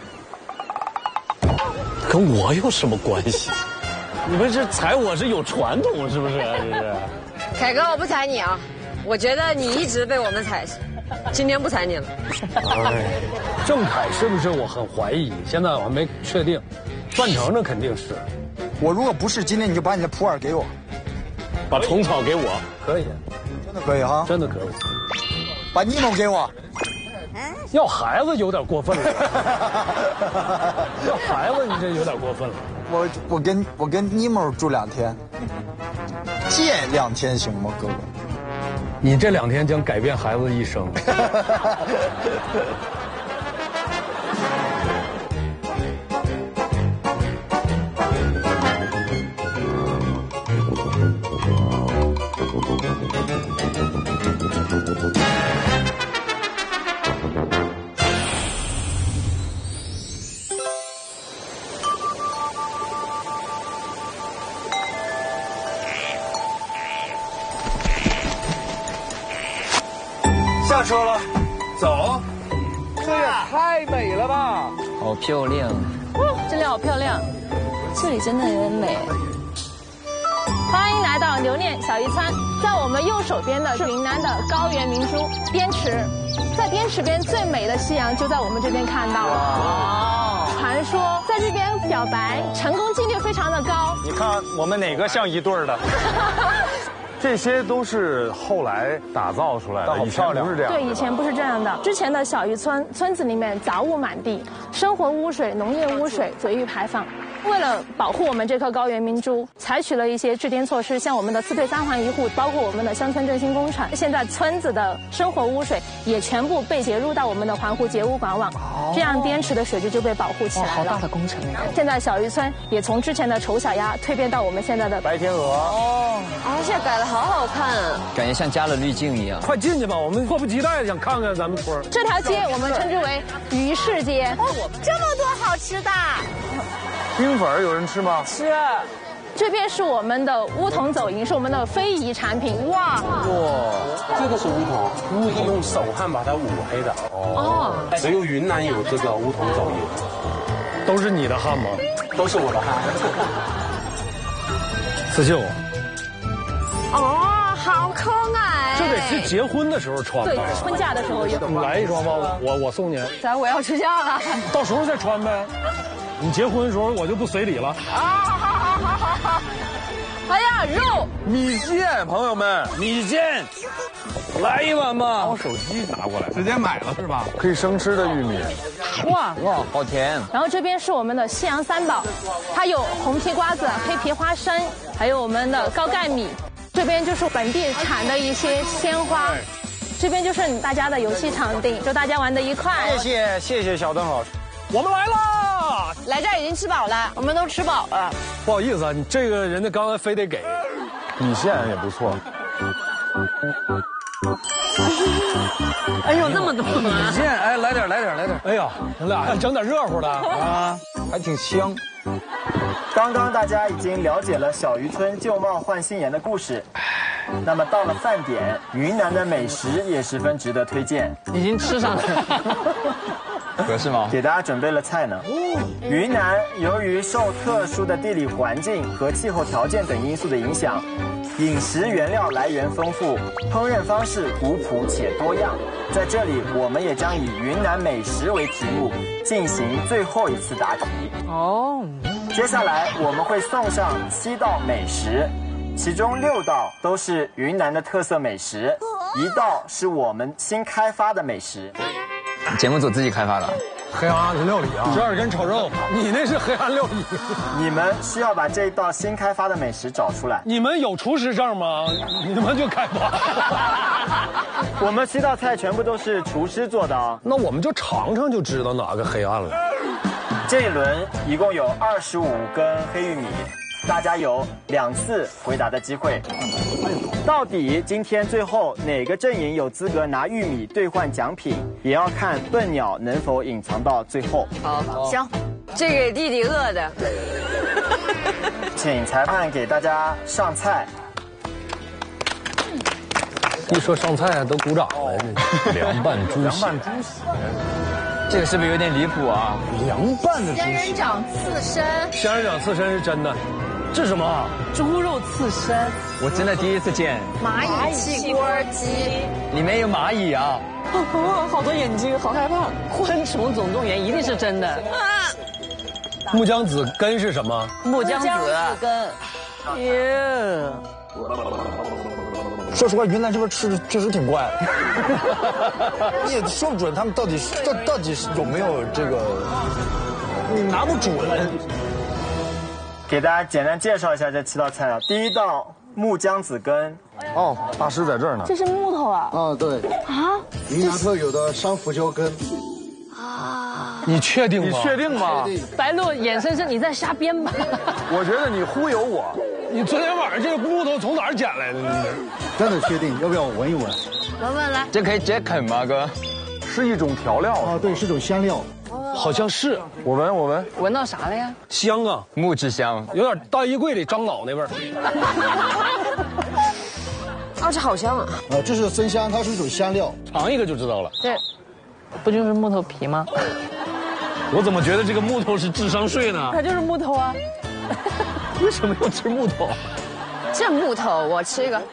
跟我有什么关系？你们是踩我是有传统是不是？这是。 凯哥，我不踩你啊，我觉得你一直被我们踩，今天不踩你了。 哎，郑恺是不是？我很怀疑，现在我还没确定。范丞丞肯定是。 我如果不是，今天你就把你的普洱给我， 把虫草给我， 可以， 真的可以哈， 真的可以。 把尼莫给我。 要孩子有点过分了，要孩子你这有点过分了。 我跟尼莫住2天，借2天行吗，哥哥？ 你这2天将改变孩子一生。 下车了， 走。这也太美了吧！ 好漂亮， 这里好漂亮，这里真的很美。欢迎来到牛恋小渔村，在我们右手边的是云南的高原明珠滇池，在滇池边最美的夕阳就在我们这边看到了。传说在这边表白成功几率非常的高。 你看我们哪个像一对儿的？ 这些都是后来打造出来的，以前不是这样。 对，以前不是这样的。之前的小渔村，村子里面杂物满地，生活污水、农业污水随意排放。为了保护我们这颗高原明珠，采取了一些制定措施，像我们的4退3还1户，包括我们的乡村振兴工程。现在村子的生活污水也全部被截入到我们的环湖截污管网，这样滇池的水质就被保护起来了。 好大的工程啊！ 现在小渔村也从之前的丑小鸭蜕变到我们现在的白天鹅。 哦，现在改得好好看啊！ 感觉像加了滤镜一样。 快进去吧，我们迫不及待想看看咱们村。 这条街我们称之为鱼市街。 这么多好吃的。 冰粉有人吃吗？ 吃。这边是我们的乌筒走银，是我们的非遗产品。哇， 这个是乌筒，乌是用手焊把它捂黑的。哦，只有云南有这个乌筒走银。 都是你的汗吗？ 都是我的汗。 刺绣。 哦，好可爱。 这得是结婚的时候穿吧？ 对，婚嫁的时候有。 你来一双吧，我送你。 咱我要出嫁了， 到时候再穿呗。你结婚的时候我就不随礼了。 好。哎呀，肉米线，朋友们， 米线，来一碗吧。 把我手机拿过来， 直接买了是吧？ 可以生吃的玉米。 哇， 好甜。 然后这边是我们的西洋三宝，它有红皮瓜子、黑皮花生，还有我们的高钙米。这边就是本地产的一些鲜花。这边就是大家的游戏场地，祝大家玩得愉快。 谢谢小邓老师。 我们来啦！ 来这儿已经吃饱了，我们都吃饱了。 不好意思啊，你这个人家刚才非得给。 米线也不错。 哎呦，那么多米线，哎，来点。 哎呀，咱俩整点热乎的啊， 还挺香。 刚刚大家已经了解了小渔村旧貌换新颜的故事，那么到了饭点，云南的美食也十分值得推荐。 已经吃上了。 合适吗？ 给大家准备了菜呢。云南由于受特殊的地理环境和气候条件等因素的影响，饮食原料来源丰富，烹饪方式古朴且多样。在这里，我们也将以云南美食为题目，进行最后一次答题。 哦， 接下来我们会送上7道美食，其中6道都是云南的特色美食，1道是我们新开发的美食。 节目组自己开发的。 黑暗料理啊，12根炒肉，你那是黑暗料理。 你们需要把这一道新开发的美食找出来。 你们有厨师证吗？你们就开发。 我们7道菜全部都是厨师做的啊。 那我们就尝尝就知道哪个黑暗了。 这一轮一共有25根黑玉米，大家有2次回答的机会。到底今天最后哪个阵营有资格拿玉米兑换奖品，也要看笨鸟能否隐藏到最后。 好，行，这给弟弟饿的。 请裁判给大家上菜。 一说上菜都鼓掌了，凉拌猪血。凉拌猪血， 这个是不是有点离谱啊？ 凉拌的猪血。 仙人掌刺身。 仙人掌刺身是真的。这是什么？ 猪肉刺身。 我真的第一次见。 蚂蚁汽锅鸡。 里面有蚂蚁啊！ 好多眼睛，好害怕。昆虫总动员一定是真的。 木姜子根是什么？ 木姜子根。耶。 说实话，云南这边吃的确实挺怪的，你也说不准他们到底有没有这个，你拿不准。 给大家简单介绍一下这7道菜啊。第1道木姜子根。 哦，大师在这儿呢。 这是木头啊？ 对。 啊？ 云南特有的山胡椒根。 你确定吗？ 你确定吗？ 白鹿眼深深，你在瞎编吧？ 我觉得你忽悠我。 你昨天晚上这个木头从哪儿捡来的？ 真的确定？要不要我闻一闻？ 闻来。 这可以直接啃吗，哥？ 是一种调料啊， 对，是种香料。 好像是。 我闻。 闻到啥了呀？ 香啊， 木质香， 有点大衣柜里樟脑那味儿。 啊，这好香啊！ 这是生香，它是一种香料。 尝一个就知道了。 这不就是木头皮吗？ 我怎么觉得这个木头是智商税呢？ 它就是木头啊。 为什么要吃木头？ 这木头我吃一个。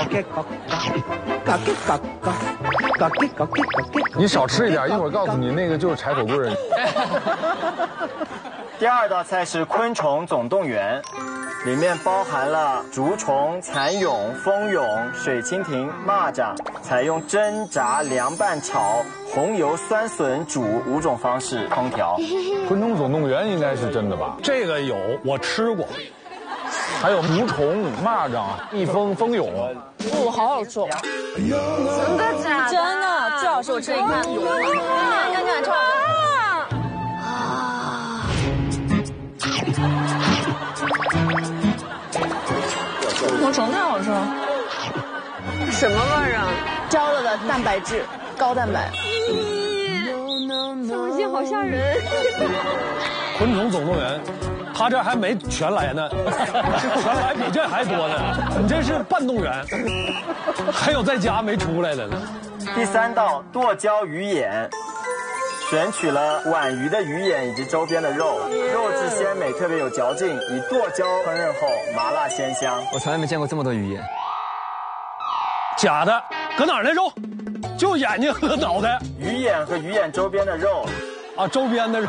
你少吃一点，一会儿告诉你那个就是柴火棍。 第2道菜是昆虫总动员，里面包含了竹虫、蚕蛹、蜂蛹、水蜻蜓、蚂蚱，采用蒸、炸、凉拌、炒、红油、酸笋、煮5种方式烹调。 昆虫总动员应该是真的吧？ 这个有，我吃过。 还有蠕虫、蚂蚱、蜜蜂、蜂蛹。 好好吃。 真的假的？ 真的，最好是我吃一看。看，超好吃。 昆虫太好吃了。 什么味儿啊？ 焦了的蛋白质，高蛋白。 东西好吓人。 昆虫总动员。他这还没全来呢，全来比这还多呢。你这是半动员，还有在家没出来的呢。 第3道剁椒鱼眼，选取了皖鱼的鱼眼以及周边的肉，肉质鲜美，特别有嚼劲，以剁椒烹饪后麻辣鲜香。 我从来没见过这么多鱼眼。 假的，搁哪儿呢？肉，就眼睛和脑袋。 鱼眼和鱼眼周边的肉。 啊，周边的肉，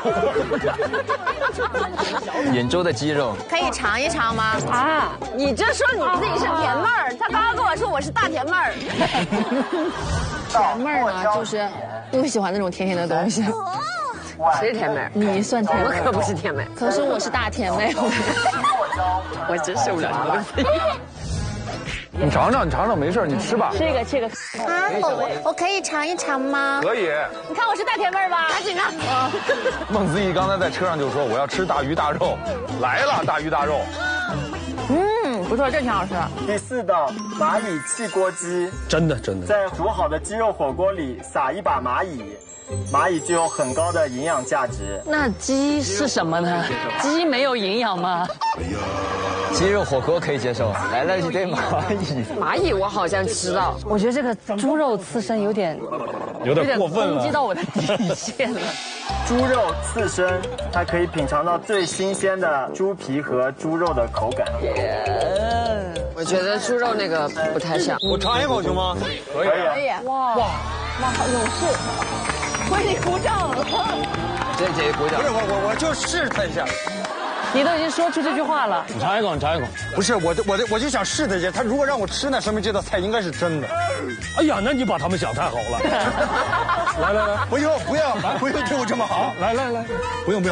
兖州的鸡肉， 可以尝一尝吗？ 啊，你这说你自己是甜妹儿，他刚刚跟我说我是大甜妹儿。 甜妹儿呢，就是不喜欢那种甜甜的东西。 谁是甜妹儿？ 你算甜妹儿， 我可不是甜妹。 可是我是大甜妹。 我真受不了你们的。 你尝尝，没事，你吃吧。 这个。啊，我可以尝一尝吗？ 可以。 你看我是大甜妹儿吧？ 赶紧的。 孟子义刚才在车上就说我要吃大鱼大肉，来了大鱼大肉。 不错，这挺好吃的。 第4道蚂蚁汽锅鸡， 真的。 在煮好的鸡肉火锅里撒一把蚂蚁，蚂蚁具有很高的营养价值。 那鸡是什么呢？鸡没有营养吗？ 鸡肉火锅可以接受，来了一堆蚂蚁。 蚂蚁我好像知道， 我觉得这个猪肉刺身有点过分了， 攻击到我的底线了。 猪肉刺身，它可以品尝到最新鲜的猪皮和猪肉的口感。 我觉得猪肉那个不太像。 我尝一口行吗？ 可以。 哇，好勇士，为你鼓掌。 这姐鼓掌。 不是我就试他一下。 你都已经说出这句话了。 你尝一口，你尝一口。 不是我就想试他一下，他如果让我吃，那说明这道菜应该是真的。 哎呀，那你把他们想太好了。来来来， 不用对我这么好。 来， 不用。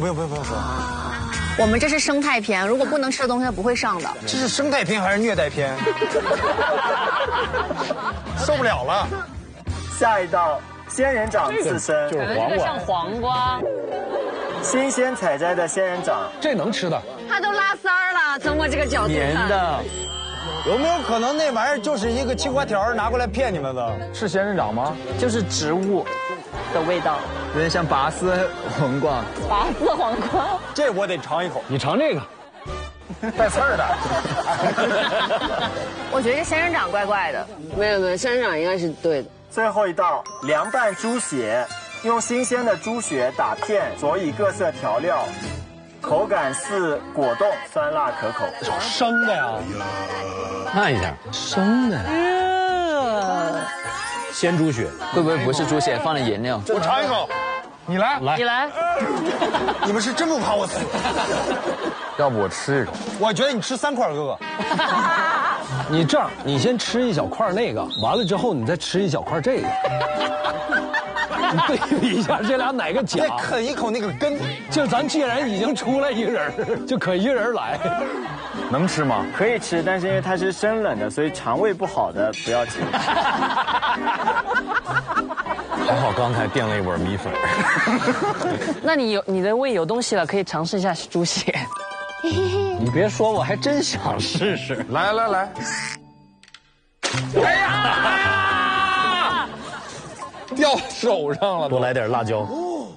我们这是生态片，如果不能吃的东西，它不会上的。 这是生态片还是虐待片？受不了了。 下一道仙人掌刺身， 就是黄瓜，像黄瓜。 新鲜采摘的仙人掌， 这能吃的。 它都拉丝儿了，从我这个角度看。 黏的。 有没有可能那玩意儿就是一个青瓜条拿过来骗你们的？ 是仙人掌吗？ 就是植物的味道， 有点像拔丝黄瓜。 拔丝黄瓜， 这我得尝一口。 你尝这个， 带刺儿的。 我觉得这仙人掌怪怪的。 没有，仙人掌应该是对的。 最后一道凉拌猪血，用新鲜的猪血打片，佐以各色调料，口感似果冻，酸辣可口。 生的呀？ 看一下， 生的。 鲜猪血会不会不是猪血，放了颜料？ 我尝一口，你来， 你来。 你们是真不怕我死？ 要不我吃一口？ 我觉得你吃3块，哥哥。 你这样，你先吃一小块那个，完了之后你再吃一小块这个，你对比一下这俩哪个假？ 再啃一口那个根。 就咱既然已经出来一个人，就可一人来。 能吃吗？ 可以吃，但是因为它是生冷的，所以肠胃不好的不要吃。 还好刚才垫了一碗米粉。 那你的胃有东西了，可以尝试一下猪血。 你别说，我还真想试试。 来。哎呀！掉手上了。 多来点辣椒。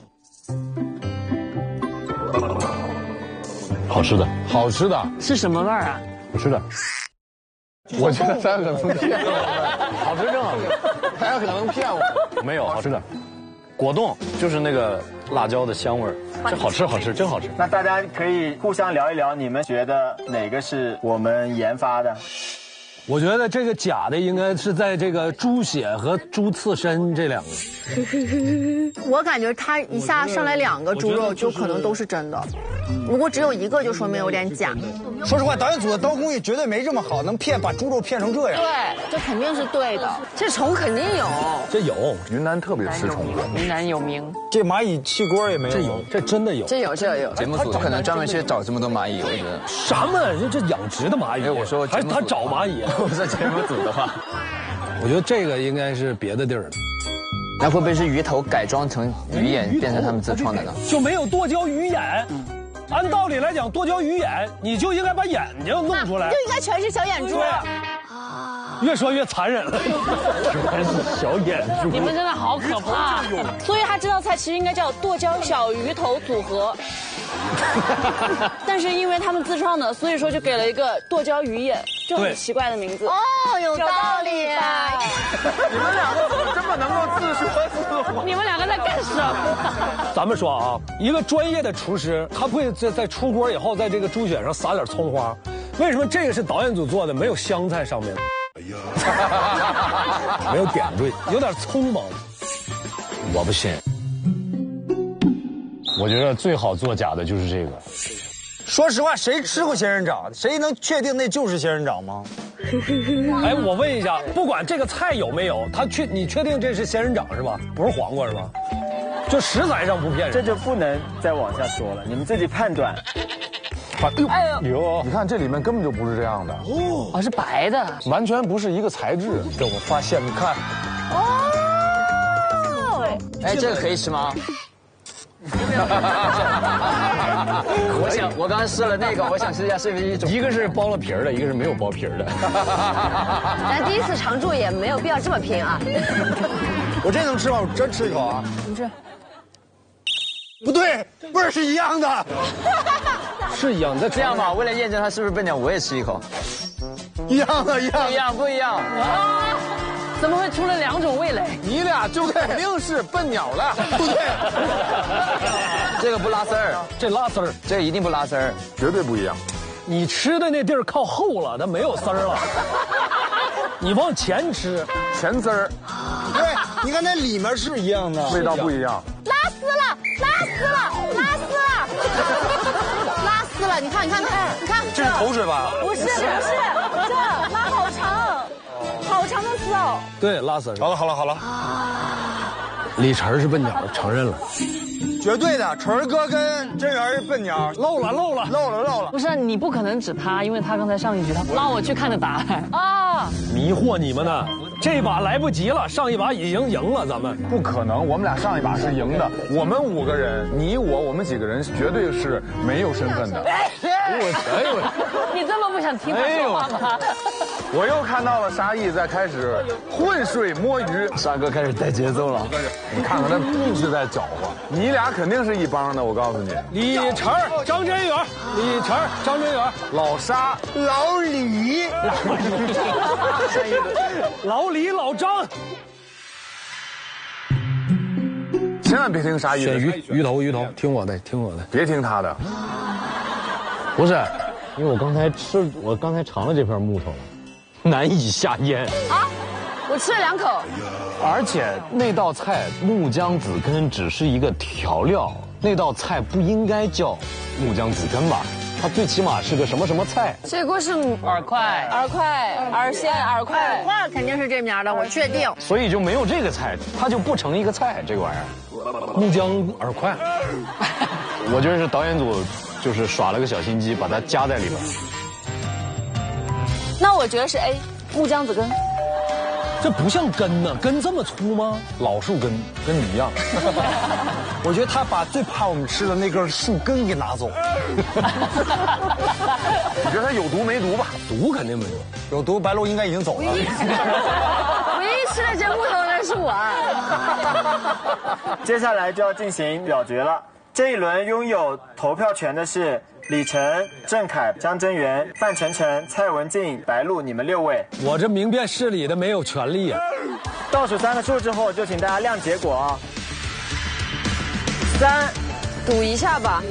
好吃的。 是什么味儿啊？ 好吃的。 我觉得他可能骗我。 好吃，真好吃。 他可能骗我。 没有，好吃的。果冻就是那个辣椒的香味儿，这好吃，真好吃。 那大家可以互相聊一聊，你们觉得哪个是我们研发的？ 我觉得这个假的应该是在这个猪血和猪刺身这两个。 我感觉它一下上来2个猪肉，就可能都是真的。如果只有一个，就说明有点假。 说实话，导演组的刀工艺绝对没这么好，能把猪肉骗成这样。 对，这肯定是对的。 这虫肯定有， 这有。 云南特别吃虫子， 云南有名。 这蚂蚁气锅也没有。 这有，这真的有。 这有。 节目组不可能专门去找这么多蚂蚁，我觉得。 什么？这养殖的蚂蚁？ 我说还他找蚂蚁？ 我是节目组的话， 我觉得这个应该是别的地儿的。 那会不会是鱼头改装成鱼眼，变成他们自创的呢？ 就没有剁椒鱼眼。按道理来讲，剁椒鱼眼你就应该把眼睛弄出来， 就应该全是小眼珠。 越说越残忍了，全是小眼珠。 你们真的好可怕。所以他这道菜其实应该叫剁椒小鱼头组合。但是因为他们自创的，所以说就给了一个剁椒鱼眼，就很奇怪的名字。 哦，有道理。 你们两个怎么这么能够自说自话？ 你们两个在干什么？ 咱们说啊，一个专业的厨师，他不会在出锅以后，在这个猪血上撒点葱花。为什么这个是导演组做的？没有香菜上面，没有点缀，有点匆忙。 我不信。我觉得最好做假的就是这个。 说实话，谁吃过仙人掌？谁能确定那就是仙人掌吗？ 哎，我问一下，不管这个菜有没有，你确定这是仙人掌是吧？不是黄瓜是吧？就食材上不骗人。 这就不能再往下说了，你们自己判断。 哎呦，你看这里面根本就不是这样的。 哦，是白的， 完全不是一个材质。 这我发现，你看。 哦。哎，这个可以吃吗？我刚刚试了那个，我想试一下是不是一种。 一个是剥了皮儿的，一个是没有剥皮儿的。 咱第一次常驻也没有必要这么拼啊。 我这能吃吗？我真吃一口啊！ 你吃。 不对，味儿是一样的。 是一样的。 这样吧，为了验证它是不是笨鸟，我也吃一口。 一样的， 不一样。 啊！怎么会出了2种味蕾？ 你俩就肯定是笨鸟了， 不对。 这个不拉丝儿， 这拉丝儿， 这个一定不拉丝儿， 绝对不一样。 你吃的那地儿靠后了，它没有丝儿了。你往前吃， 全丝儿。 对，你看那里面是一样的， 味道不一样。 拉丝了，拉丝了，拉丝了，拉丝了，你看， 这是口水吧？ 不是，这拉好长，好长的丝哦。 对，拉丝。 好了。 李晨是笨鸟，承认了。 绝对的，晨儿哥跟真源是笨鸟，漏了。 不是，你不可能指他，因为他刚才上一局他拉我去看的答案啊， 迷惑你们呢。这把来不及了，上一把已经赢了，咱们不可能，我们俩上一把是赢的。我们5个人，你我们几个人绝对是没有身份的。 你这么不想听他说话吗？ 我又看到了沙溢在开始浑水摸鱼， 沙哥开始带节奏了。 你看看他一直在搅和，你俩肯定是一帮的，我告诉你。 李晨、张真源，老沙、 老李， 老李、老张。 千万别听沙溢的。 选鱼头，听我的， 别听他的。 不是，因为我刚才尝了这片木头了，难以下咽啊！我吃了2口。 而且那道菜木姜子根只是一个调料，那道菜不应该叫木姜子根吧？它最起码是个什么菜？ 这锅是饵块、饵鲜、饵块肯定是这名的，我确定。 所以就没有这个菜，它就不成一个菜，这个玩意儿。 木姜饵块， 我觉得是导演组就是耍了个小心机，把它加在里边。 那我觉得是 A， 木姜子根。 这不像根呢，根这么粗吗？ 老树根，跟你一样。 我觉得他把最怕我们吃的那根树根给拿走。 你觉得他有毒没毒吧？ 毒肯定没有， 有毒白鹿应该已经走了。 唯一吃了这木头的是我。 接下来就要进行表决了。这一轮拥有投票权的是李晨、郑恺、张真源、范丞丞、蔡文静、白鹿，你们6位。 我这明辨事理的没有权利啊。 倒数3个数之后，就请大家亮结果啊。3， 赌一下吧。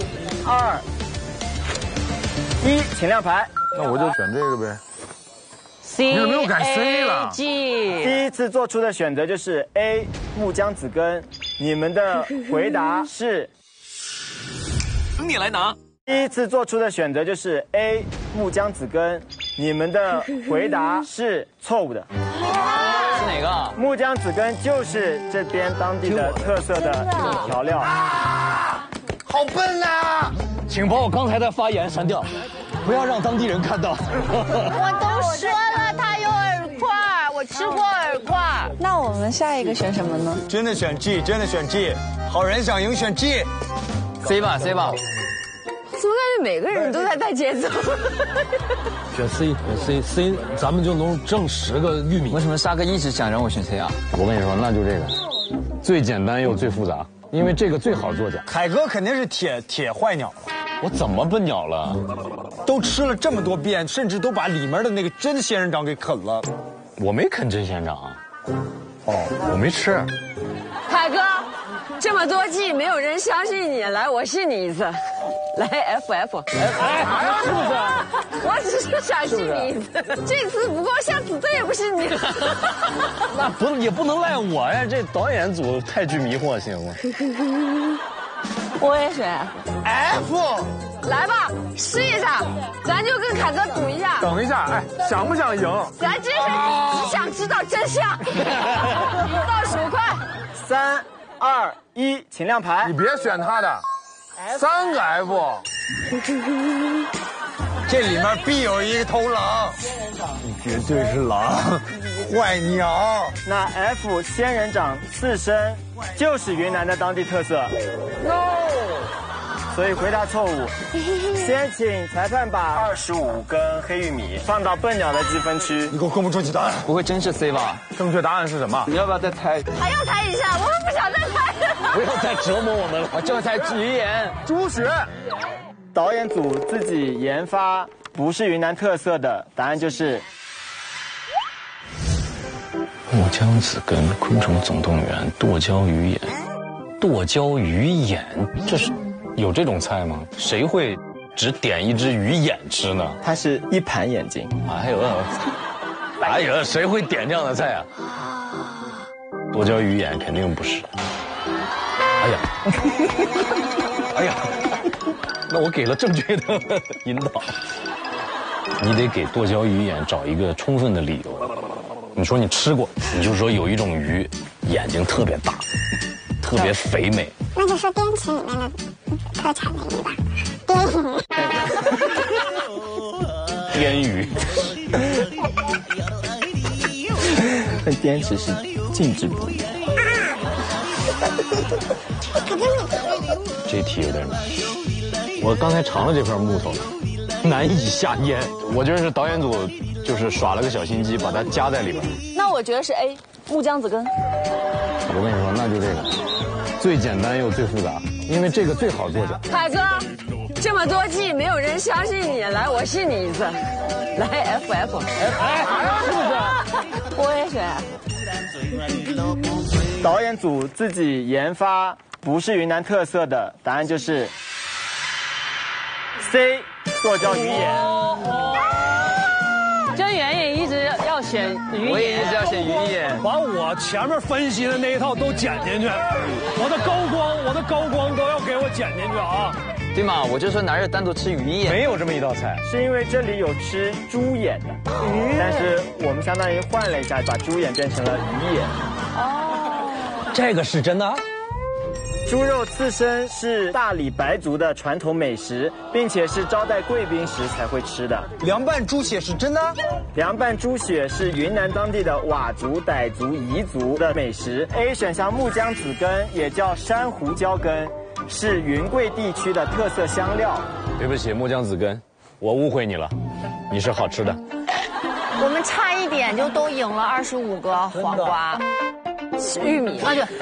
2、1，请亮牌。 那我就选这个呗。 C， 你怎么又改 C 了？ 第一次做出的选择就是 A 木姜子根，你们的回答是。 你来拿。 第一次做出的选择就是 A 木姜子根，你们的回答是错误的。 是哪个？ 木姜子根就是这边当地的特色的一种调料。 好笨啊！ 请把我刚才的发言删掉，不要让当地人看到。 我都说了，他有饵块，我吃过饵块。那我们下一个选什么呢？ 真的选 G， 好人想赢选 G。C 吧。 怎么感觉每个人都在带节奏？ 选 C， 咱们就能挣10个玉米。 为什么沙哥一直想让我选 C 啊？ 我跟你说，那就这个，最简单又最复杂，因为这个最好作假。 凯哥肯定是铁坏鸟了。 我怎么笨鸟了？ 都吃了这么多遍，甚至都把里面的那个真仙人掌给啃了。 我没啃真仙人掌啊。哦，我没吃。 凯哥，这么多季没有人相信你，来，我信你一次。来 FF， 是不是？ 我只是想信你一次，这次不够，下次再也不信你了。 那也不能赖我呀，这导演组太具迷惑性了。 我也选 F。 来吧，试一下，咱就跟凯哥赌一下。 等一下，想不想赢？ 咱真是只想知道真相。倒数快 ，3、2、1，请亮牌。 你别选他的。3个 F， 这里面必有一头狼， 你绝对是狼， 坏鸟。 那 F 仙人掌刺身就是云南的当地特色。No， 所以回答错误。先请裁判把25根黑玉米放到笨鸟的积分区。 你给我公布正确答案。 不会真是 C 吧？ 正确答案是什么？ 你要不要再猜？ 还要猜一下，我们不想再猜了。 不要再折磨我们了。 我就猜鱼眼、 猪血。 导演组自己研发不是云南特色的，答案就是木姜子根、昆虫总动员、剁椒鱼眼。剁椒鱼眼，这是有这种菜吗？谁会只点一只鱼眼吃呢？ 它是一盘眼睛。 哎呀，谁会点这样的菜啊？剁椒鱼眼肯定不是。哎呀， 那我给了正确的引导。你得给剁椒鱼眼找一个充分的理由。你说你吃过，你就说有一种鱼眼睛特别大，特别肥美。 那就说滇池里面的特产的鱼吧，滇鱼。 滇鱼。 但滇池是禁止捕鱼。 这题有点难，我刚才尝了这块木头，难以下咽。我觉得是导演组就是耍了个小心机，把它加在里边。 那我觉得是 A， 木姜子根。 我跟你说，那就这个，最简单又最复杂，因为这个最好做假。 凯哥，这么多季没有人相信你，来，我信你一次，来 FF， 是不是？ 我也选。 导演组自己研发不是云南特色的，答案就是 C， 剁椒鱼眼。 甄媛也一直要选鱼眼， 我也一直要选鱼眼， 把我前面分析的那一套都剪进去，我的高光都要给我剪进去啊！ 对嘛，我就说哪有单独吃鱼眼？ 没有这么一道菜， 是因为这里有吃猪眼的，但是我们相当于换了一下，把猪眼变成了鱼眼。 这个是真的。 猪肉刺身是大理白族的传统美食，并且是招待贵宾时才会吃的。 凉拌猪血是真的？ 凉拌猪血是云南当地的佤族、傣族、彝族的美食。A 选项木姜子根也叫山胡椒根，是云贵地区的特色香料。 对不起，木姜子根，我误会你了，你是好吃的。 我们差一点就都赢了25个黄瓜、玉米啊，对。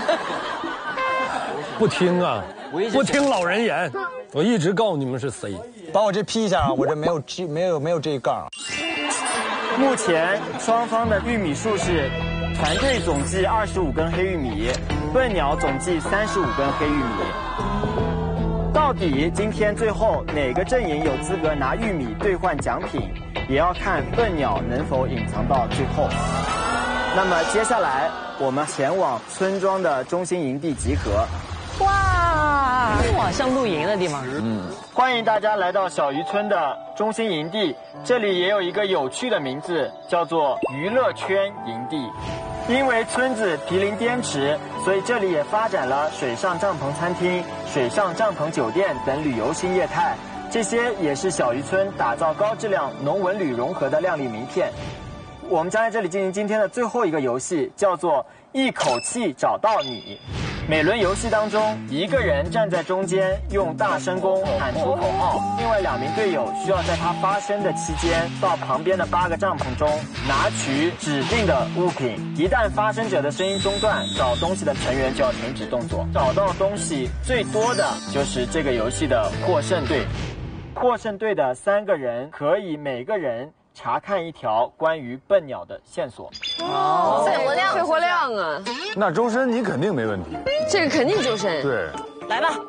不听啊，不听老人言，我一直告诉你们是 C。 帮我这批一下啊，我这没有这一杠啊。 目前双方的玉米数是团队总计25根黑玉米，笨鸟总计35根黑玉米。到底今天最后哪个阵营有资格拿玉米兑换奖品，也要看笨鸟能否隐藏到最后。那么接下来我们前往村庄的中心营地集合。 哇，像露营的地方。 欢迎大家来到小渔村的中心营地，这里也有一个有趣的名字，叫做娱乐圈营地。因为村子毗邻滇池，所以这里也发展了水上帐篷餐厅、水上帐篷酒店等旅游新业态。这些也是小渔村打造高质量农文旅融合的亮丽名片。我们将在这里进行今天的最后一个游戏，叫做一口气找到你。每轮游戏当中，一个人站在中间，用大声公喊出口号，另外2名队友需要在他发声的期间，到旁边的8个帐篷中拿取指定的物品。一旦发声者的声音中断，找东西的成员就要停止动作。找到东西最多的就是这个游戏的获胜队。获胜队的3个人可以每个人查看一条关于笨鸟的线索。 肺活量啊！ 那周深你肯定没问题， 这个肯定周深。 对， 来吧。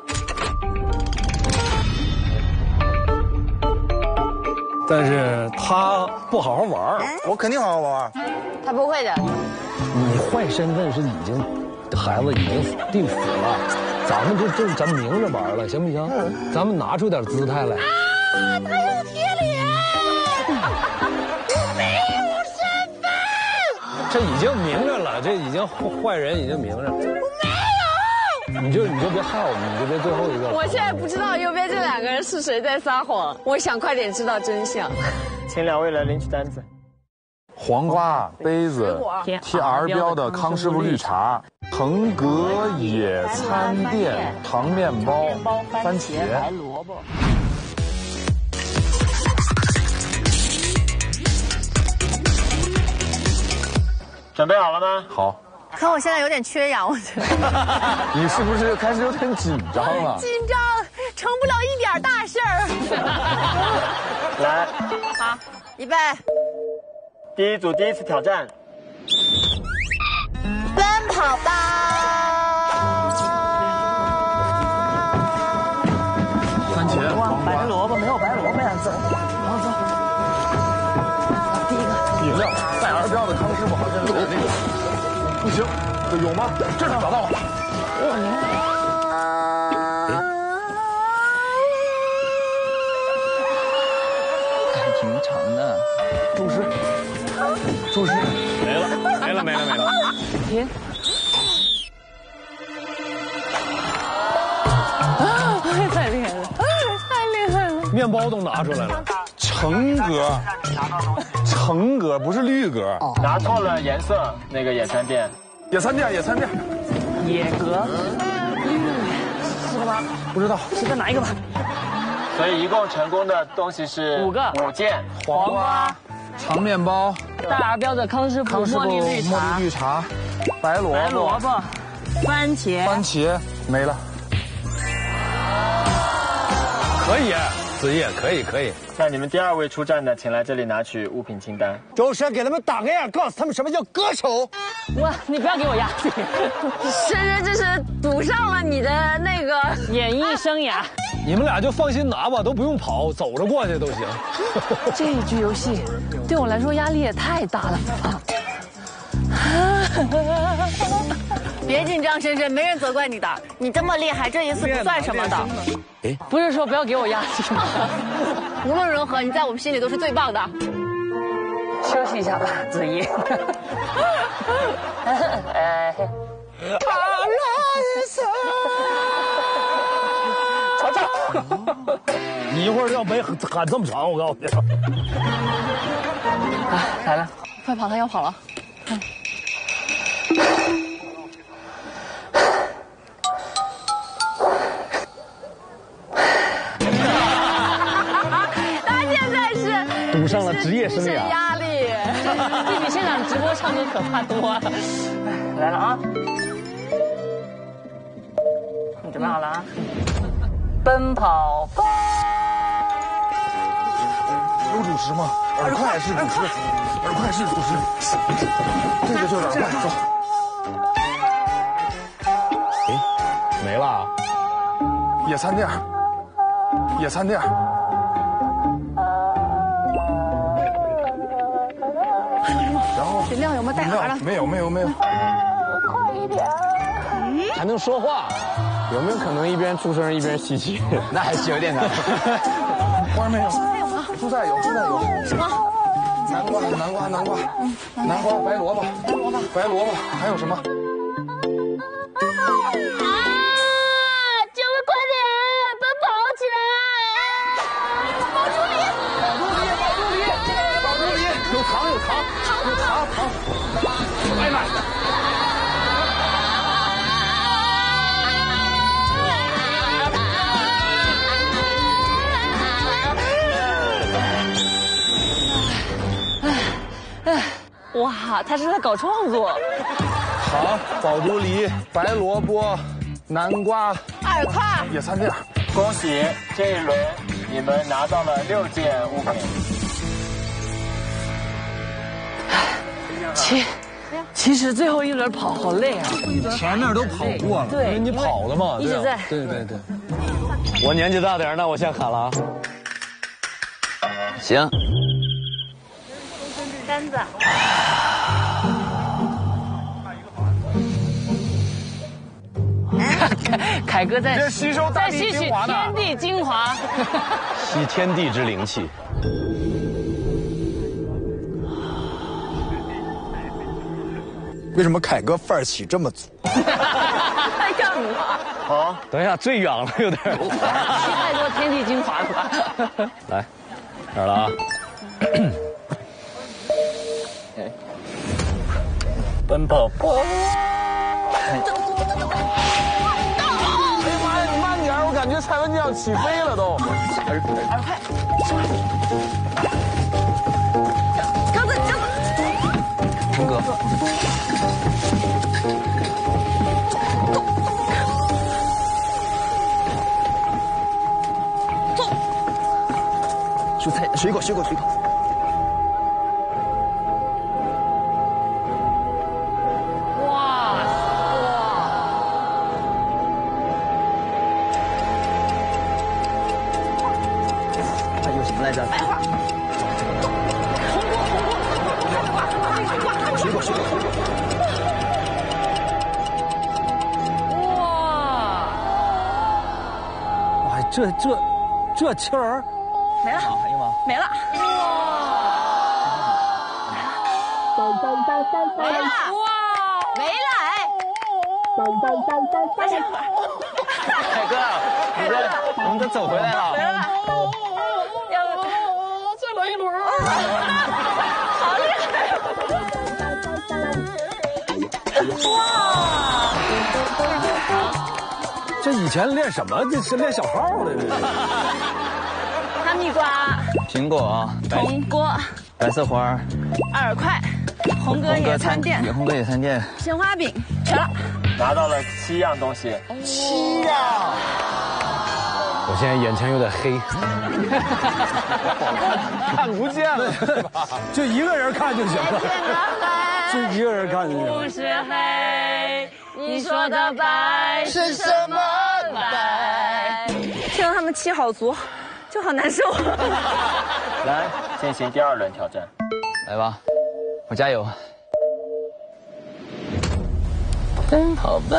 但是他不好好玩， 我肯定好好玩。 他不会的。 你换身份是已经，孩子已经定死了，咱们咱明着玩了，行不行？咱们拿出点姿态来。 啊，他有铁脸！我没有身份。 这已经明着了，这已经坏人已经明着。我没有。你就别害我们，你就别最后一个。 我现在不知道右边这2个人是谁在撒谎，我想快点知道真相。 请2位来领取单子。 黄瓜、杯子、TR 标的康师傅绿茶、腾格野餐店糖面包、番茄、 白萝卜。 准备好了吗？ 好。 可我现在有点缺氧，我觉得。 你是不是开始有点紧张了？ 紧张，成不了一点大事儿。 来， 好，预备。 第一组第一次挑战， 奔跑吧！ 番茄、黄瓜、 白萝卜没有白萝卜呀，走，然后走。第一个饮料，带儿标的康师傅好像有点那个，不行，有吗？这能找到吗？ 平常的。 主食，主食没了。 停。太厉害了，太厉害了！ 面包都拿出来了， 橙格不是绿格。 拿错了颜色，那个野餐垫。 野餐垫。 野格，4个吧？ 不知道， 随便拿一个吧。 所以一共成功的东西是5件： 黄瓜、 长面包、 大标的康师傅茉莉绿茶、 白萝卜、番茄没了。 可以，子夜可以。 那你们第2位出战的，请来这里拿取物品清单。 周深给他们打个样，告诉他们什么叫歌手。 你不要给我压力。 深这是赌上了你的那个演艺生涯。 你们俩就放心拿吧，都不用跑，走着过去都行。 这局游戏对我来说压力也太大了吧。 别紧张，深深，没人责怪你的。你这么厉害，这一次不算什么的。 不是说不要给我压力吗？ 无论如何，你在我们心里都是最棒的。 休息一下吧，子怡。 吵吵！你一会儿要没喊这么长，我告诉你。 来了， 快跑，他要跑了。 他现在是赌上了职业生涯， 压力， 这比现场直播唱歌可怕多了。来了啊！你准备好了啊？奔跑吧！ 有主食吗？耳快是主食，耳快是主食。这个就耳快，走。 没了。 野餐垫。然后饮料有没有带好了？ 没有。 快一点！ 还能说话，有没有可能一边出声一边吸气？ 那还是有点难。 花没有？蔬菜有。 什么？ 南瓜，白萝卜，还有什么？ 救命！快点，奔跑起来！ 保住梨，有糖，外卖。 哇，他是在搞创作。 好，宝珠梨、白萝卜、南瓜、 耳快、 野餐垫。 恭喜这一轮你们拿到了6件物品。 其实最后一轮跑好累啊， 前面都跑过了， 对， 因为你跑了嘛， 一直在。 对。 我年纪大点，那我先喊了啊。 行。 单子。 凯哥在吸收大地精华呢， 天地精华， 吸天地之灵气。 为什么凯哥范儿起这么足？ 在干嘛？ 好， 等一下，最痒了，有点。 太多天地精华了。 来，哪儿了啊？奔跑吧！ 慢点，我感觉蔡文酱起飞了都。 耳快。张子。 陈哥。 蔬菜，水果。 有什么来着？ 水果。 哇，这气儿。 没了， 哎呀妈， 没了，没了，哇，没了， 凯哥，我们都走回来了。 没了， 再来一轮。 好厉害！哇！ 这以前练什么？这是练小号的这。 哈密瓜、 苹果、 铜锅、 白色花、 2块、红哥野餐垫、 红哥野餐垫、 鲜花饼，全了。 拿到了7样东西，7样。 我现在眼前有点黑， 看不见了，就一个人看就行了，就一个人看就行了。 不是黑，你说的白是什么白？听到他们气好足，就好难受。 来进行第2轮挑战， 来吧，我加油。奔跑吧！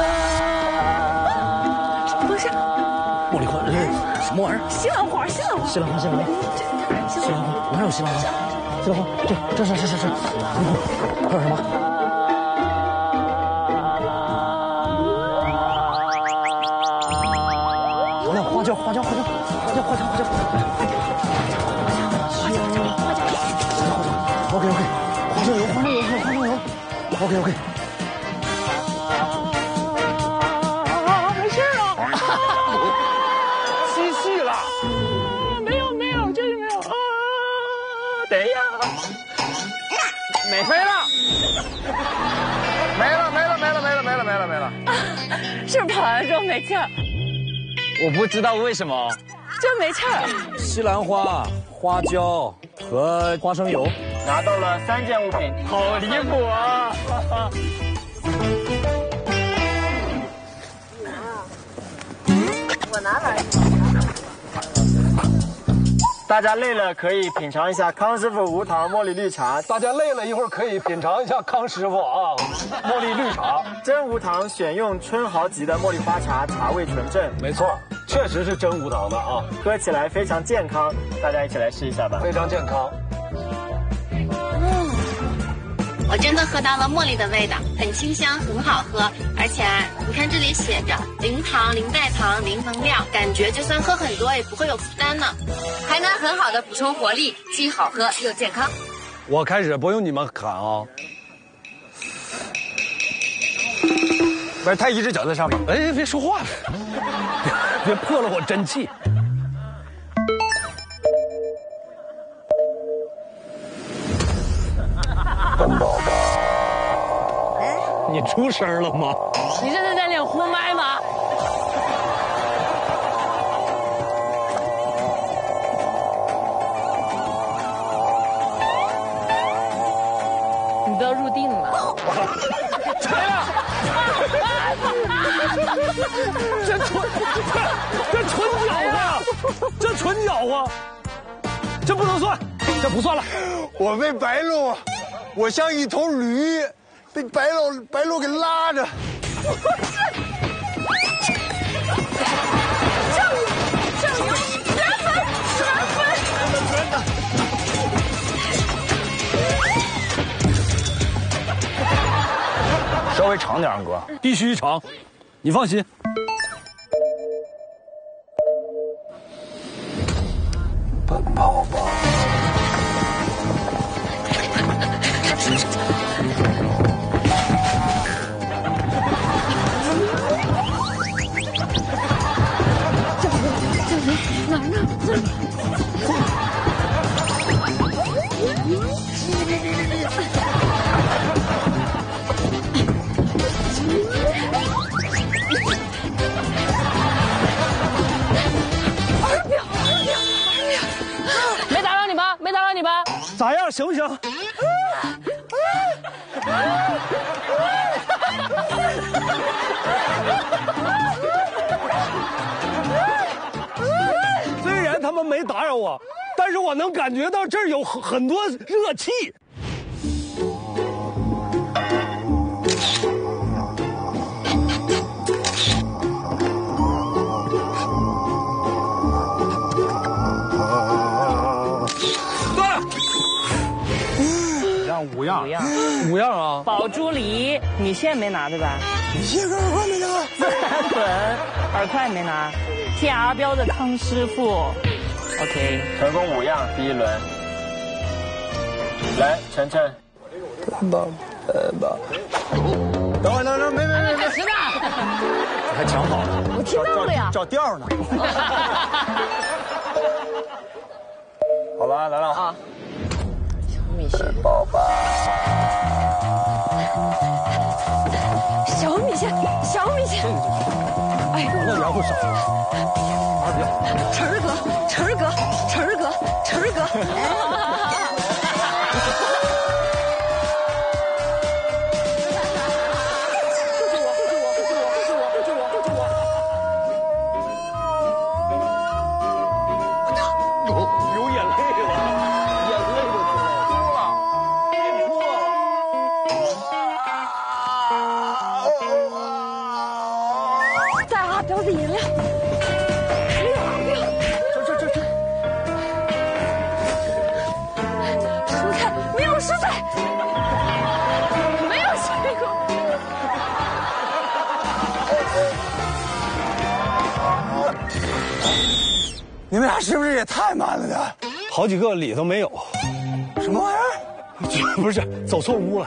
什么东西？ 茉莉花，什么玩意儿？ 西兰花，西兰花， 西兰花，西兰花，西兰花，哪有西兰花？西兰花，这是，还有什么？花椒，OK，花生油，OK。 没事了， 吸气了， 没有，就是没有。等一下， 没了。 是不是跑完之后没气儿？ 我不知道为什么， 就没气儿。 西兰花、花椒和花生油， 拿到了3件物品， 好离谱啊！ 我拿来。 大家累了可以品尝一下康师傅无糖茉莉绿茶。 大家累了一会儿可以品尝一下康师傅啊茉莉绿茶， 真无糖选用春毫级的茉莉花茶，茶味纯正。 没错，确实是真无糖的啊， 喝起来非常健康，大家一起来试一下吧。 非常健康。 我真的喝到了茉莉的味道，很清香，很好喝。而且你看这里写着零糖、零代糖、零能量，感觉就算喝很多也不会有负担呢，还能很好的补充活力，既好喝又健康。 我开始不用你们喊啊， 不是他一只脚在上面。 哎，别说话了，别破了我真气。 你出声了吗？ 你这是在练呼麦吗？你都要入定了。 来了！这纯搅和，这纯搅和，这不能算，这不算了。 我被白鹿，我像一头驴，被白鹿给拉着。 稍微长点，哥， 必须长，你放心。 奔跑吧！ 哪儿呢？这里。没打扰你吧？没打扰你吧？ 咋样？行不行？虽然他们没打扰我，但是我能感觉到这儿有很多热气。 5样 ，5样啊。 宝珠梨，米线没拿对吧？ 米线跟耳块没拿。 粉，耳块没拿。TR 标的康师傅 ，OK， 成功5样，第1轮。来，晨晨。 等会儿，没， 是的， 还讲好了， 我听到了呀， 找调呢。 好了，来了啊！小米线， 宝宝， 小米线，小米线，哎， 那然后少，2秒， 晨儿哥，晨儿哥，晨儿哥，晨儿哥。 你们俩是不是也太慢了点？ 好几个里头没有。 什么玩意儿？ 不是，走错屋了。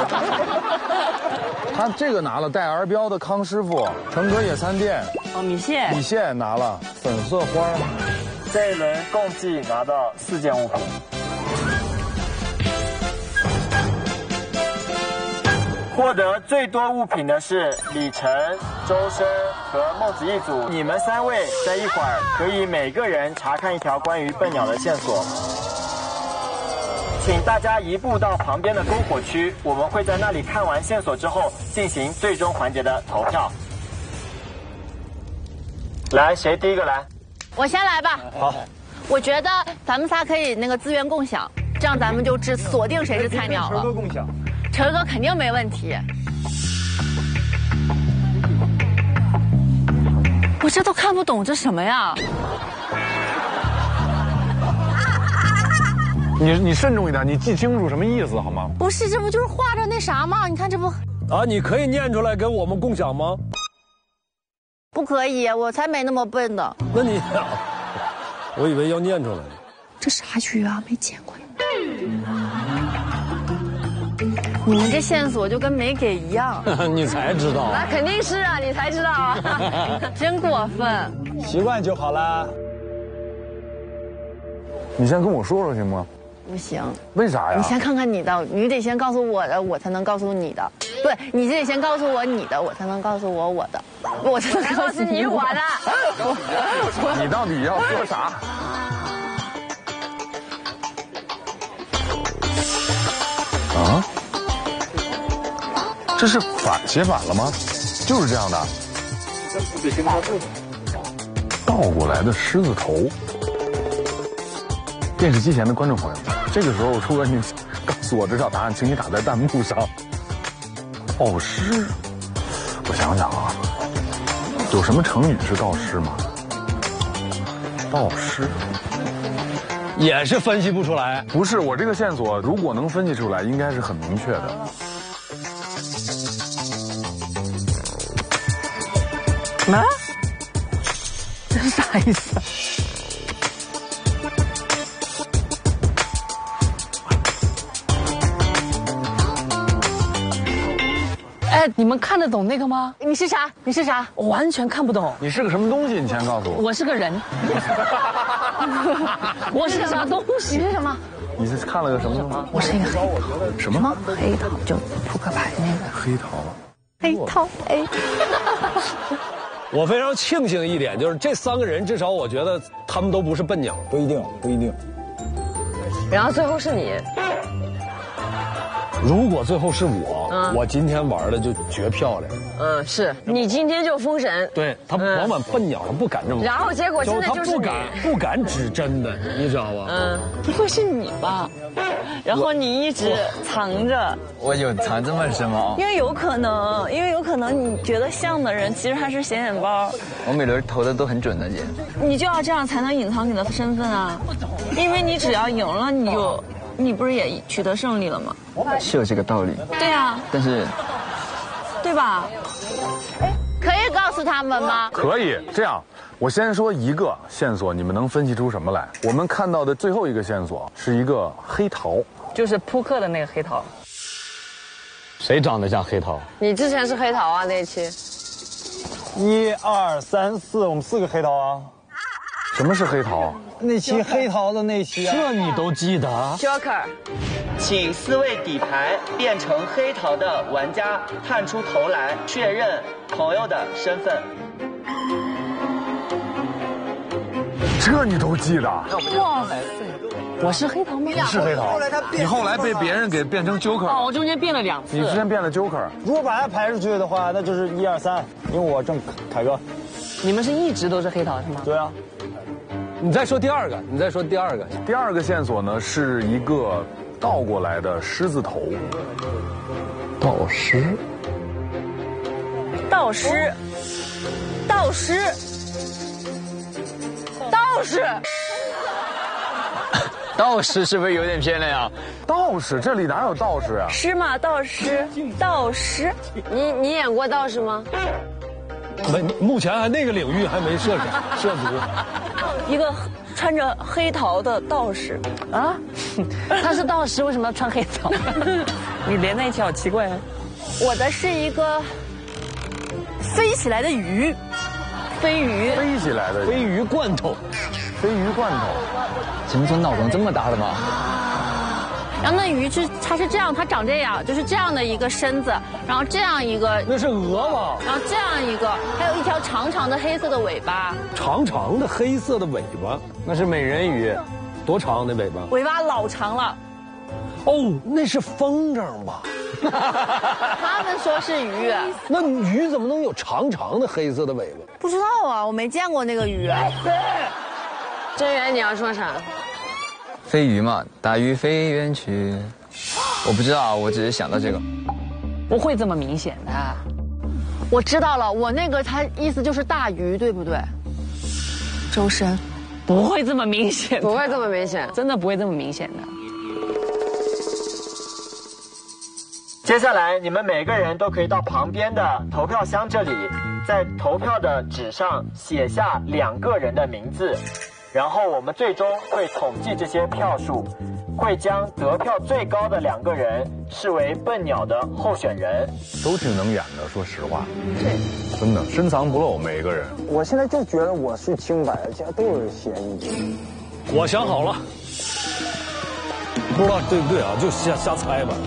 他这个拿了带儿标的康师傅，成格野餐店。 哦，米线拿了，粉色花。 这一轮共计拿到4件物品。获得最多物品的是李晨、周深和孟子一组。你们3位在一会儿可以每个人查看一条关于笨鸟的线索。请大家移步到旁边的篝火区，我们会在那里看完线索之后进行最终环节的投票。来，谁第一个来？ 我先来吧。 好。 我觉得咱们仨可以那个资源共享，这样咱们就锁定谁是菜鸟了。 晨哥共享。 晨哥肯定没问题。我这都看不懂这什么呀？ 你慎重一点，你记清楚什么意思好吗？ 不是，这不就是画着那啥吗？你看这不啊，你可以念出来跟我们共享吗？ 不可以，我才没那么笨呢。 那你，我以为要念出来。 这啥鱼啊？没见过。你们这线索就跟没给一样。 你才知道。 那肯定是啊，你才知道啊。 真过分。 习惯就好啦。 你先跟我说说行吗？ 不行。 为啥呀？ 你先看看你的，你得先告诉我的，我才能告诉你的。不，你得先告诉我你的，我才能告诉我的，我才能告诉你我的。 你到底要说啥？啊？这是写反了吗？就是这样的。倒过来的狮子头。电视机前的观众朋友，这个时候如果你告诉我知道答案，请你打在弹幕上。盗尸，我想想啊，有什么成语是盗尸吗？盗尸也是分析不出来。 不是，我这个线索如果能分析出来，应该是很明确的。 啊？这是啥意思？哎，你们看得懂那个吗？ 你是啥？你是啥？ 我完全看不懂。 你是个什么东西？你先告诉我。 我是个人。我是什么东西？ 你是什么？ 你是看了个什么东西？ 我是一个黑桃。 什么？ 黑桃，就扑克牌那个。 黑桃。 黑桃 A。 我非常庆幸一点，就是这3个人至少我觉得他们都不是笨鸟。 不一定。 然后最后是你。 如果最后是我，我今天玩的就绝漂亮。 是你今天就封神。 对他往往笨鸟他不敢这么。 然后结果真的就是你， 不敢指真的，你知道吧？ 不会是你吧？然后你一直藏着。 我有藏这么深吗？ 因为有可能你觉得像的人，其实他是显眼包。 我每轮投的都很准的，姐。 你就要这样才能隐藏你的身份啊！因为你只要赢了，你你不是也取得胜利了吗？ 是有这个道理。 对啊。 但是， 对吧？ 可以告诉他们吗？ 可以，这样，我先说一个线索，你们能分析出什么来？我们看到的最后一个线索是一个黑桃， 就是扑克的那个黑桃。 谁长得像黑桃？ 你之前是黑桃啊那一期。 1、2、3、4，我们4个黑桃啊。 什么是黑桃？ 那期黑桃的那期啊。 这你都记得 ？Joker。 请4位底牌变成黑桃的玩家探出头来，确认朋友的身份。 这你都记得？ 哇塞！我是黑桃吗？ 你是黑桃。你后来被别人给变成 Joker。 哦，我中间变了2次。 你之前变了 Joker。 如果把它排出去的话，那就是1、2、3，因为我正凯哥。 你们是一直都是黑桃是吗？ 对啊。 你再说第二个，你再说第二个。 第二个线索呢是一个倒过来的狮子头。 倒狮。 倒狮。倒狮。道士。 道士是不是有点偏了呀？ 道士这里哪有道士啊？ 狮嘛，道士，道士。 你演过道士吗？ 没，目前还那个领域还没涉足。 一个穿着黑桃的道士啊，他是道士，为什么要穿黑桃？你连在一起好奇怪啊！ 我的是一个飞起来的鱼，飞鱼， 飞起来的飞鱼罐头， 飞鱼罐头。 节目组脑洞这么大的吗？ 然后那鱼它是这样，它长这样，就是这样的一个身子，然后这样一个， 那是鹅吧？ 然后这样一个，还有一条长长的黑色的尾巴， 长长的黑色的尾巴， 那是美人鱼， 多长的尾巴？ 尾巴老长了。 哦，那是风筝吧？ 他们说是鱼， 那鱼怎么能有长长的黑色的尾巴？ 不知道啊，我没见过那个鱼。 真源，你要说啥？ 飞鱼嘛，大鱼飞远去。我不知道，我只是想到这个。 不会这么明显的。 我知道了，我那个他意思就是大鱼，对不对？周深， 不会这么明显， 不会这么明显， 真的不会这么明显的。 接下来，你们每个人都可以到旁边的投票箱这里，在投票的纸上写下2个人的名字，然后我们最终会统计这些票数，会将得票最高的2个人视为笨鸟的候选人。 都挺能演的，说实话。对，真的深藏不露，每一个人。 我现在就觉得我是清白，这都有嫌疑。 我想好了，不知道对不对啊？就瞎猜吧。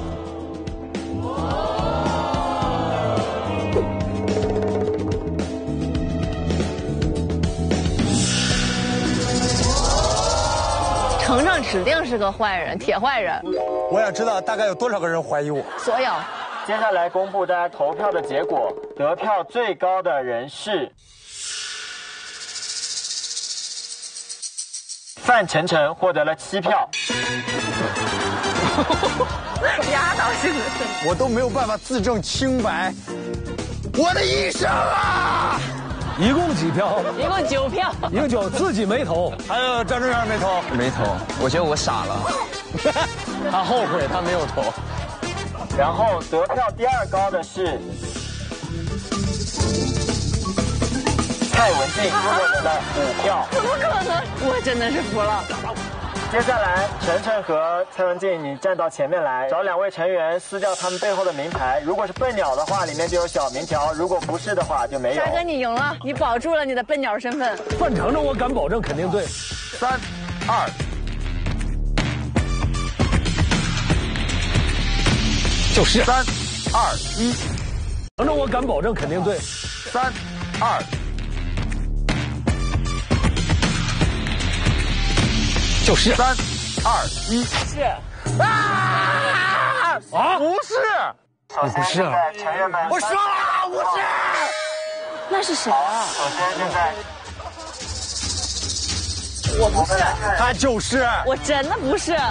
程程指定是个坏人，铁坏人。 我想知道大概有多少个人怀疑我。 所有。 接下来公布大家投票的结果，得票最高的人是范丞丞，获得了7票。 压倒性的胜利， 我都没有办法自证清白，我的一生啊！ 一共几票？ 一共9票。 一共9，自己没投， 还有张正元没投。 没投，我觉得我傻了。 他后悔他没有投。 然后得票第2高的是蔡文静，获得了5票。 怎么可能？我真的是服了。 接下来，程程和蔡文静，你站到前面来，找2位成员撕掉他们背后的名牌。如果是笨鸟的话，里面就有小明条；如果不是的话，就没有。 沙哥，你赢了，你保住了你的笨鸟身份。 范丞丞，我敢保证肯定对。 3、2， 就是 3、2、1。 丞丞，我敢保证肯定对。 3、2。 就是 3、2、1。 是啊！不是， 首先现在成员们， 我说了，不是。 那是谁啊？ 首先现在， 我不是， 他就是。 我真的不是。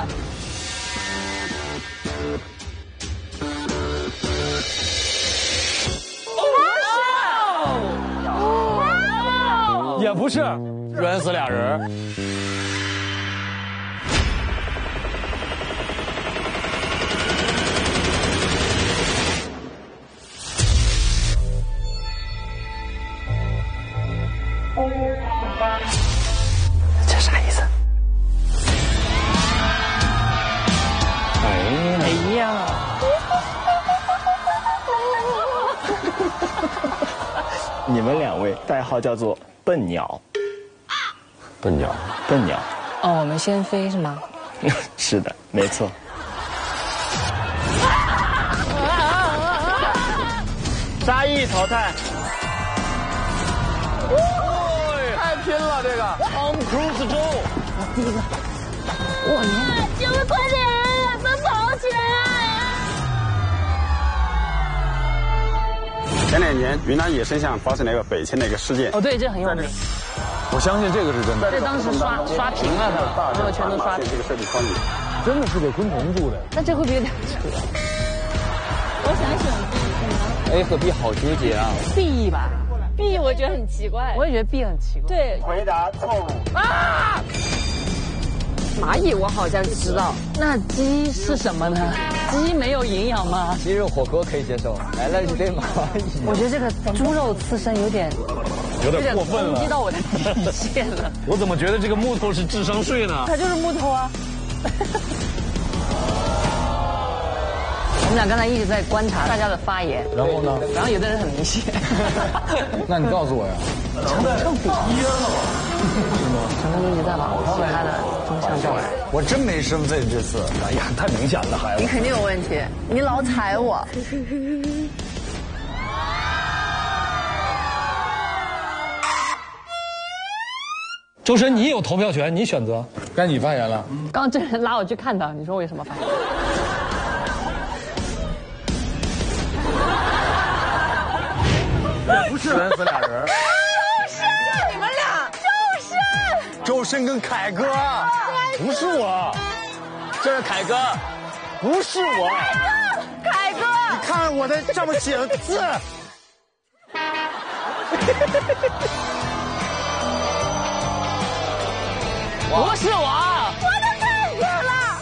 也不是， 冤死俩人。 你们2位代号叫做笨鸟。 笨鸟。 笨鸟。 哦，我们先飞是吗？ 是的，没错。沙溢淘汰。 太拼了，这个。 Tom Cruise 周。 第一个。哇， 救命！快点，奔跑起来！ 前2年，云南野生象发生了一个北迁的一个事件。 哦，对，这很有名。 我相信这个是真的。 这当时刷屏了的，这个全都刷屏。 这个设计方面， 真的是给昆虫住的。 那这会不会有点扯？ 我想选 B， A 和 B 好纠结啊。 B 吧 B 我觉得很奇怪。 我也觉得 B 很奇怪。 对， 回答错误。 啊！ 蚂蚁我好像知道， 那鸡是什么呢？鸡没有营养吗？ 鸡肉火锅可以接受，来了一堆蚂蚁。 我觉得这个猪肉刺身有点过分了， 冲击到我的底线了。 我怎么觉得这个木头是智商税呢？ 它就是木头啊。我们俩刚才一直在观察大家的发言， 然后呢？ 然后有的人很明显。 那你告诉我呀。 成比约了吧？成哥一直在往其他的方向过来。 我真没生分这次。 哎呀，太明显了，孩子。 你肯定有问题，你老踩我。 周深，你有投票权，你选择。 该你发言了。 刚刚这人拉我去看他，你说我有什么发言？ 不是人死俩人。 你们俩， 周深跟凯哥。 不是我，这是凯哥，不是我。 凯哥， 你看我的上面写的字。 不是我， 我的太远了，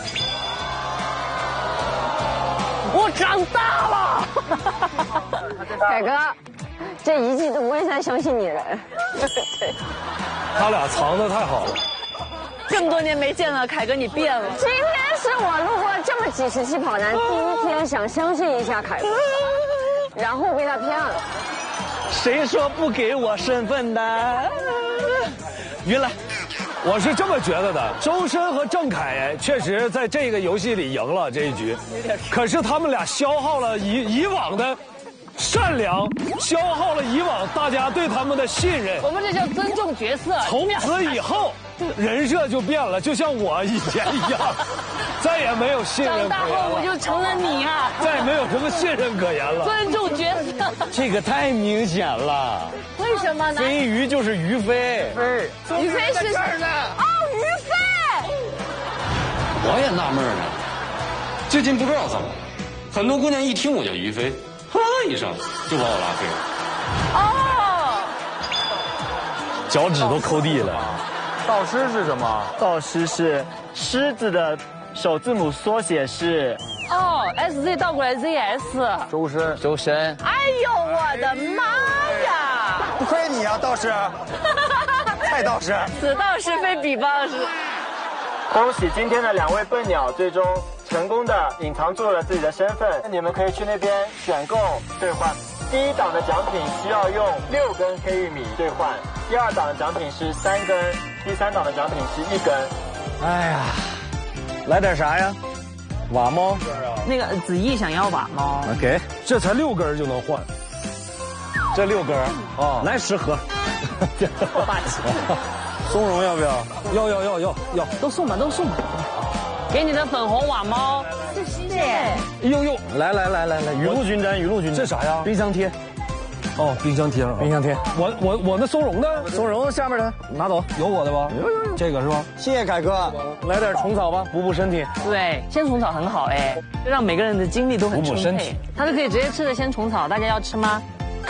我长大了。 凯哥，这一季度我也在相信你人。对， 他俩藏得太好了。 这么多年没见了，凯哥你变了。 今天是我路过这么几十期跑男第一天，想相信一下凯哥，然后被他骗了。 谁说不给我身份的？晕了。 我是这么觉得的，周深和郑恺确实在这个游戏里赢了这一局，可是他们俩消耗了以往的善良，消耗了以往大家对他们的信任。 我们这叫尊重角色。 从此以后，人设就变了，就像我以前一样，再也没有信任可言了。 长大后我就成了你啊， 再也没有什么信任可言了。 尊重角色， 这个太明显了。 为什么呢？ 飞鱼就是于飞， 于飞是这儿呢。哦，于飞。 我也纳闷呢，最近不知道怎么，很多姑娘一听我叫于飞，哼一声就把我拉飞了。 哦， 脚趾都抠地了。 道师是什么？ 道师是狮子的首字母缩写是。 哦 ，SZ 倒过来 ZS。 周深。 哎呦我的妈呀！ 不亏你啊，道士。蔡道士。 此道是非彼道是。 恭喜今天的2位笨鸟，最终成功的隐藏住了自己的身份。你们可以去那边选购兑换。第1档的奖品需要用6根黑玉米兑换，第2档的奖品是3根，第3档的奖品是1根。 哎呀，来点啥呀？瓦猫。 那个子毅想要瓦猫。 给， 这才6根就能换。 这6根啊，来10盒。 霸气。 松茸要不要？ 要， 都送吧，都送吧。给你的粉红瓦猫， 谢谢。 哎呦， 来，雨露均沾， 这啥呀？ 冰箱贴。 哦，冰箱贴。我那松茸呢？ 松茸下面的拿走， 有我的吧？有，这个是吧？ 谢谢凯哥，来点虫草吧，补身体。 对，鲜虫草很好哎，让每个人的精力都很充沛。 补身体， 它是可以直接吃的鲜虫草，大家要吃吗？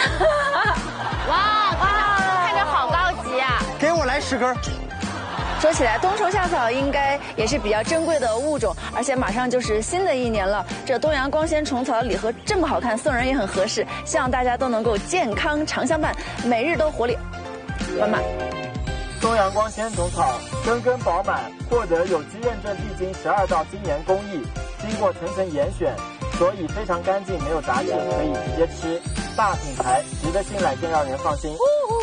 哇，看着好高级啊！ 给我来10根。 说起来，冬虫夏草应该也是比较珍贵的物种，而且马上就是新的一年了。这东阳光纤虫草的礼盒这么好看，送人也很合适。希望大家都能够健康常相伴，每日都活力满满。 东阳光纤虫草根根饱满，获得有机认证地精12道精研工艺，经过层层严选，所以非常干净，没有杂质，可以直接吃。 大品牌，值得信赖，更让人放心。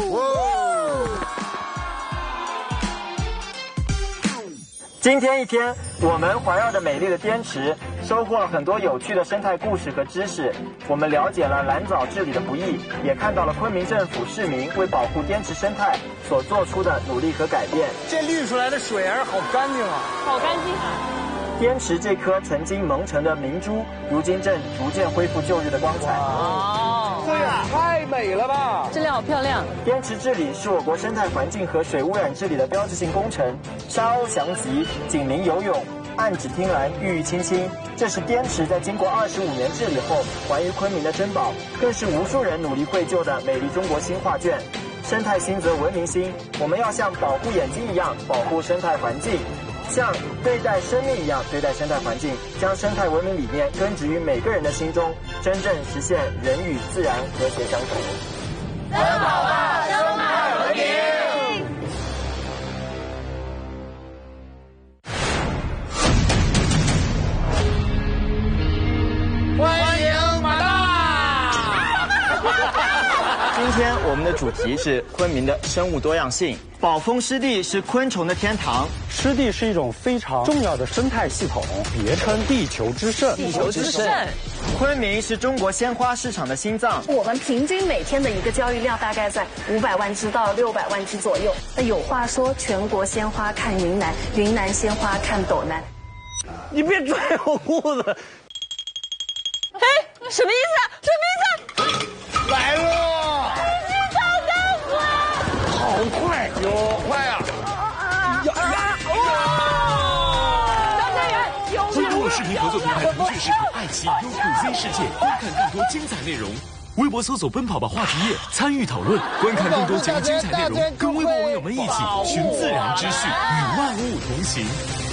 今天一天，我们环绕着美丽的滇池，收获了很多有趣的生态故事和知识。我们了解了蓝藻治理的不易，也看到了昆明政府市民为保护滇池生态所做出的努力和改变。 这滤出来的水儿好干净啊！ 好干净。 滇池这颗曾经蒙尘的明珠，如今正逐渐恢复旧日的光彩。 对呀，太美了吧！ 质量好漂亮。 滇池治理是我国生态环境和水污染治理的标志性工程，沙鸥翔集，警民游泳，岸芷汀兰，郁郁青青。这是滇池在经过25年治理后还于昆明的珍宝，更是无数人努力绘就的美丽中国新画卷。生态兴则文明兴，我们要像保护眼睛一样保护生态环境。像对待生命一样对待生态环境，将生态文明理念根植于每个人的心中，真正实现人与自然和谐相处。 奔跑吧，生态文明！欢迎马大！ 今天我们的主题是昆明的生物多样性。宝丰湿地是昆虫的天堂， 湿地是一种非常重要的生态系统，别称地球之肾。 地球之肾。昆明是中国鲜花市场的心脏。 我们平均每天的一个交易量大概在500万只到600万只左右。那有话说，全国鲜花看云南，云南鲜花看斗南。 你别拽我裤子！ 哎，什么意思？什么意思？ 来了！好快哟，快呀！ 通过视频合作平台腾讯视频、爱奇艺、优酷 Z 世界，观看更多精彩内容。微博搜索“奔跑吧”话题页，参与讨论，观看更多节目精彩内容，跟微博网友们一起寻自然之序，与万物同行。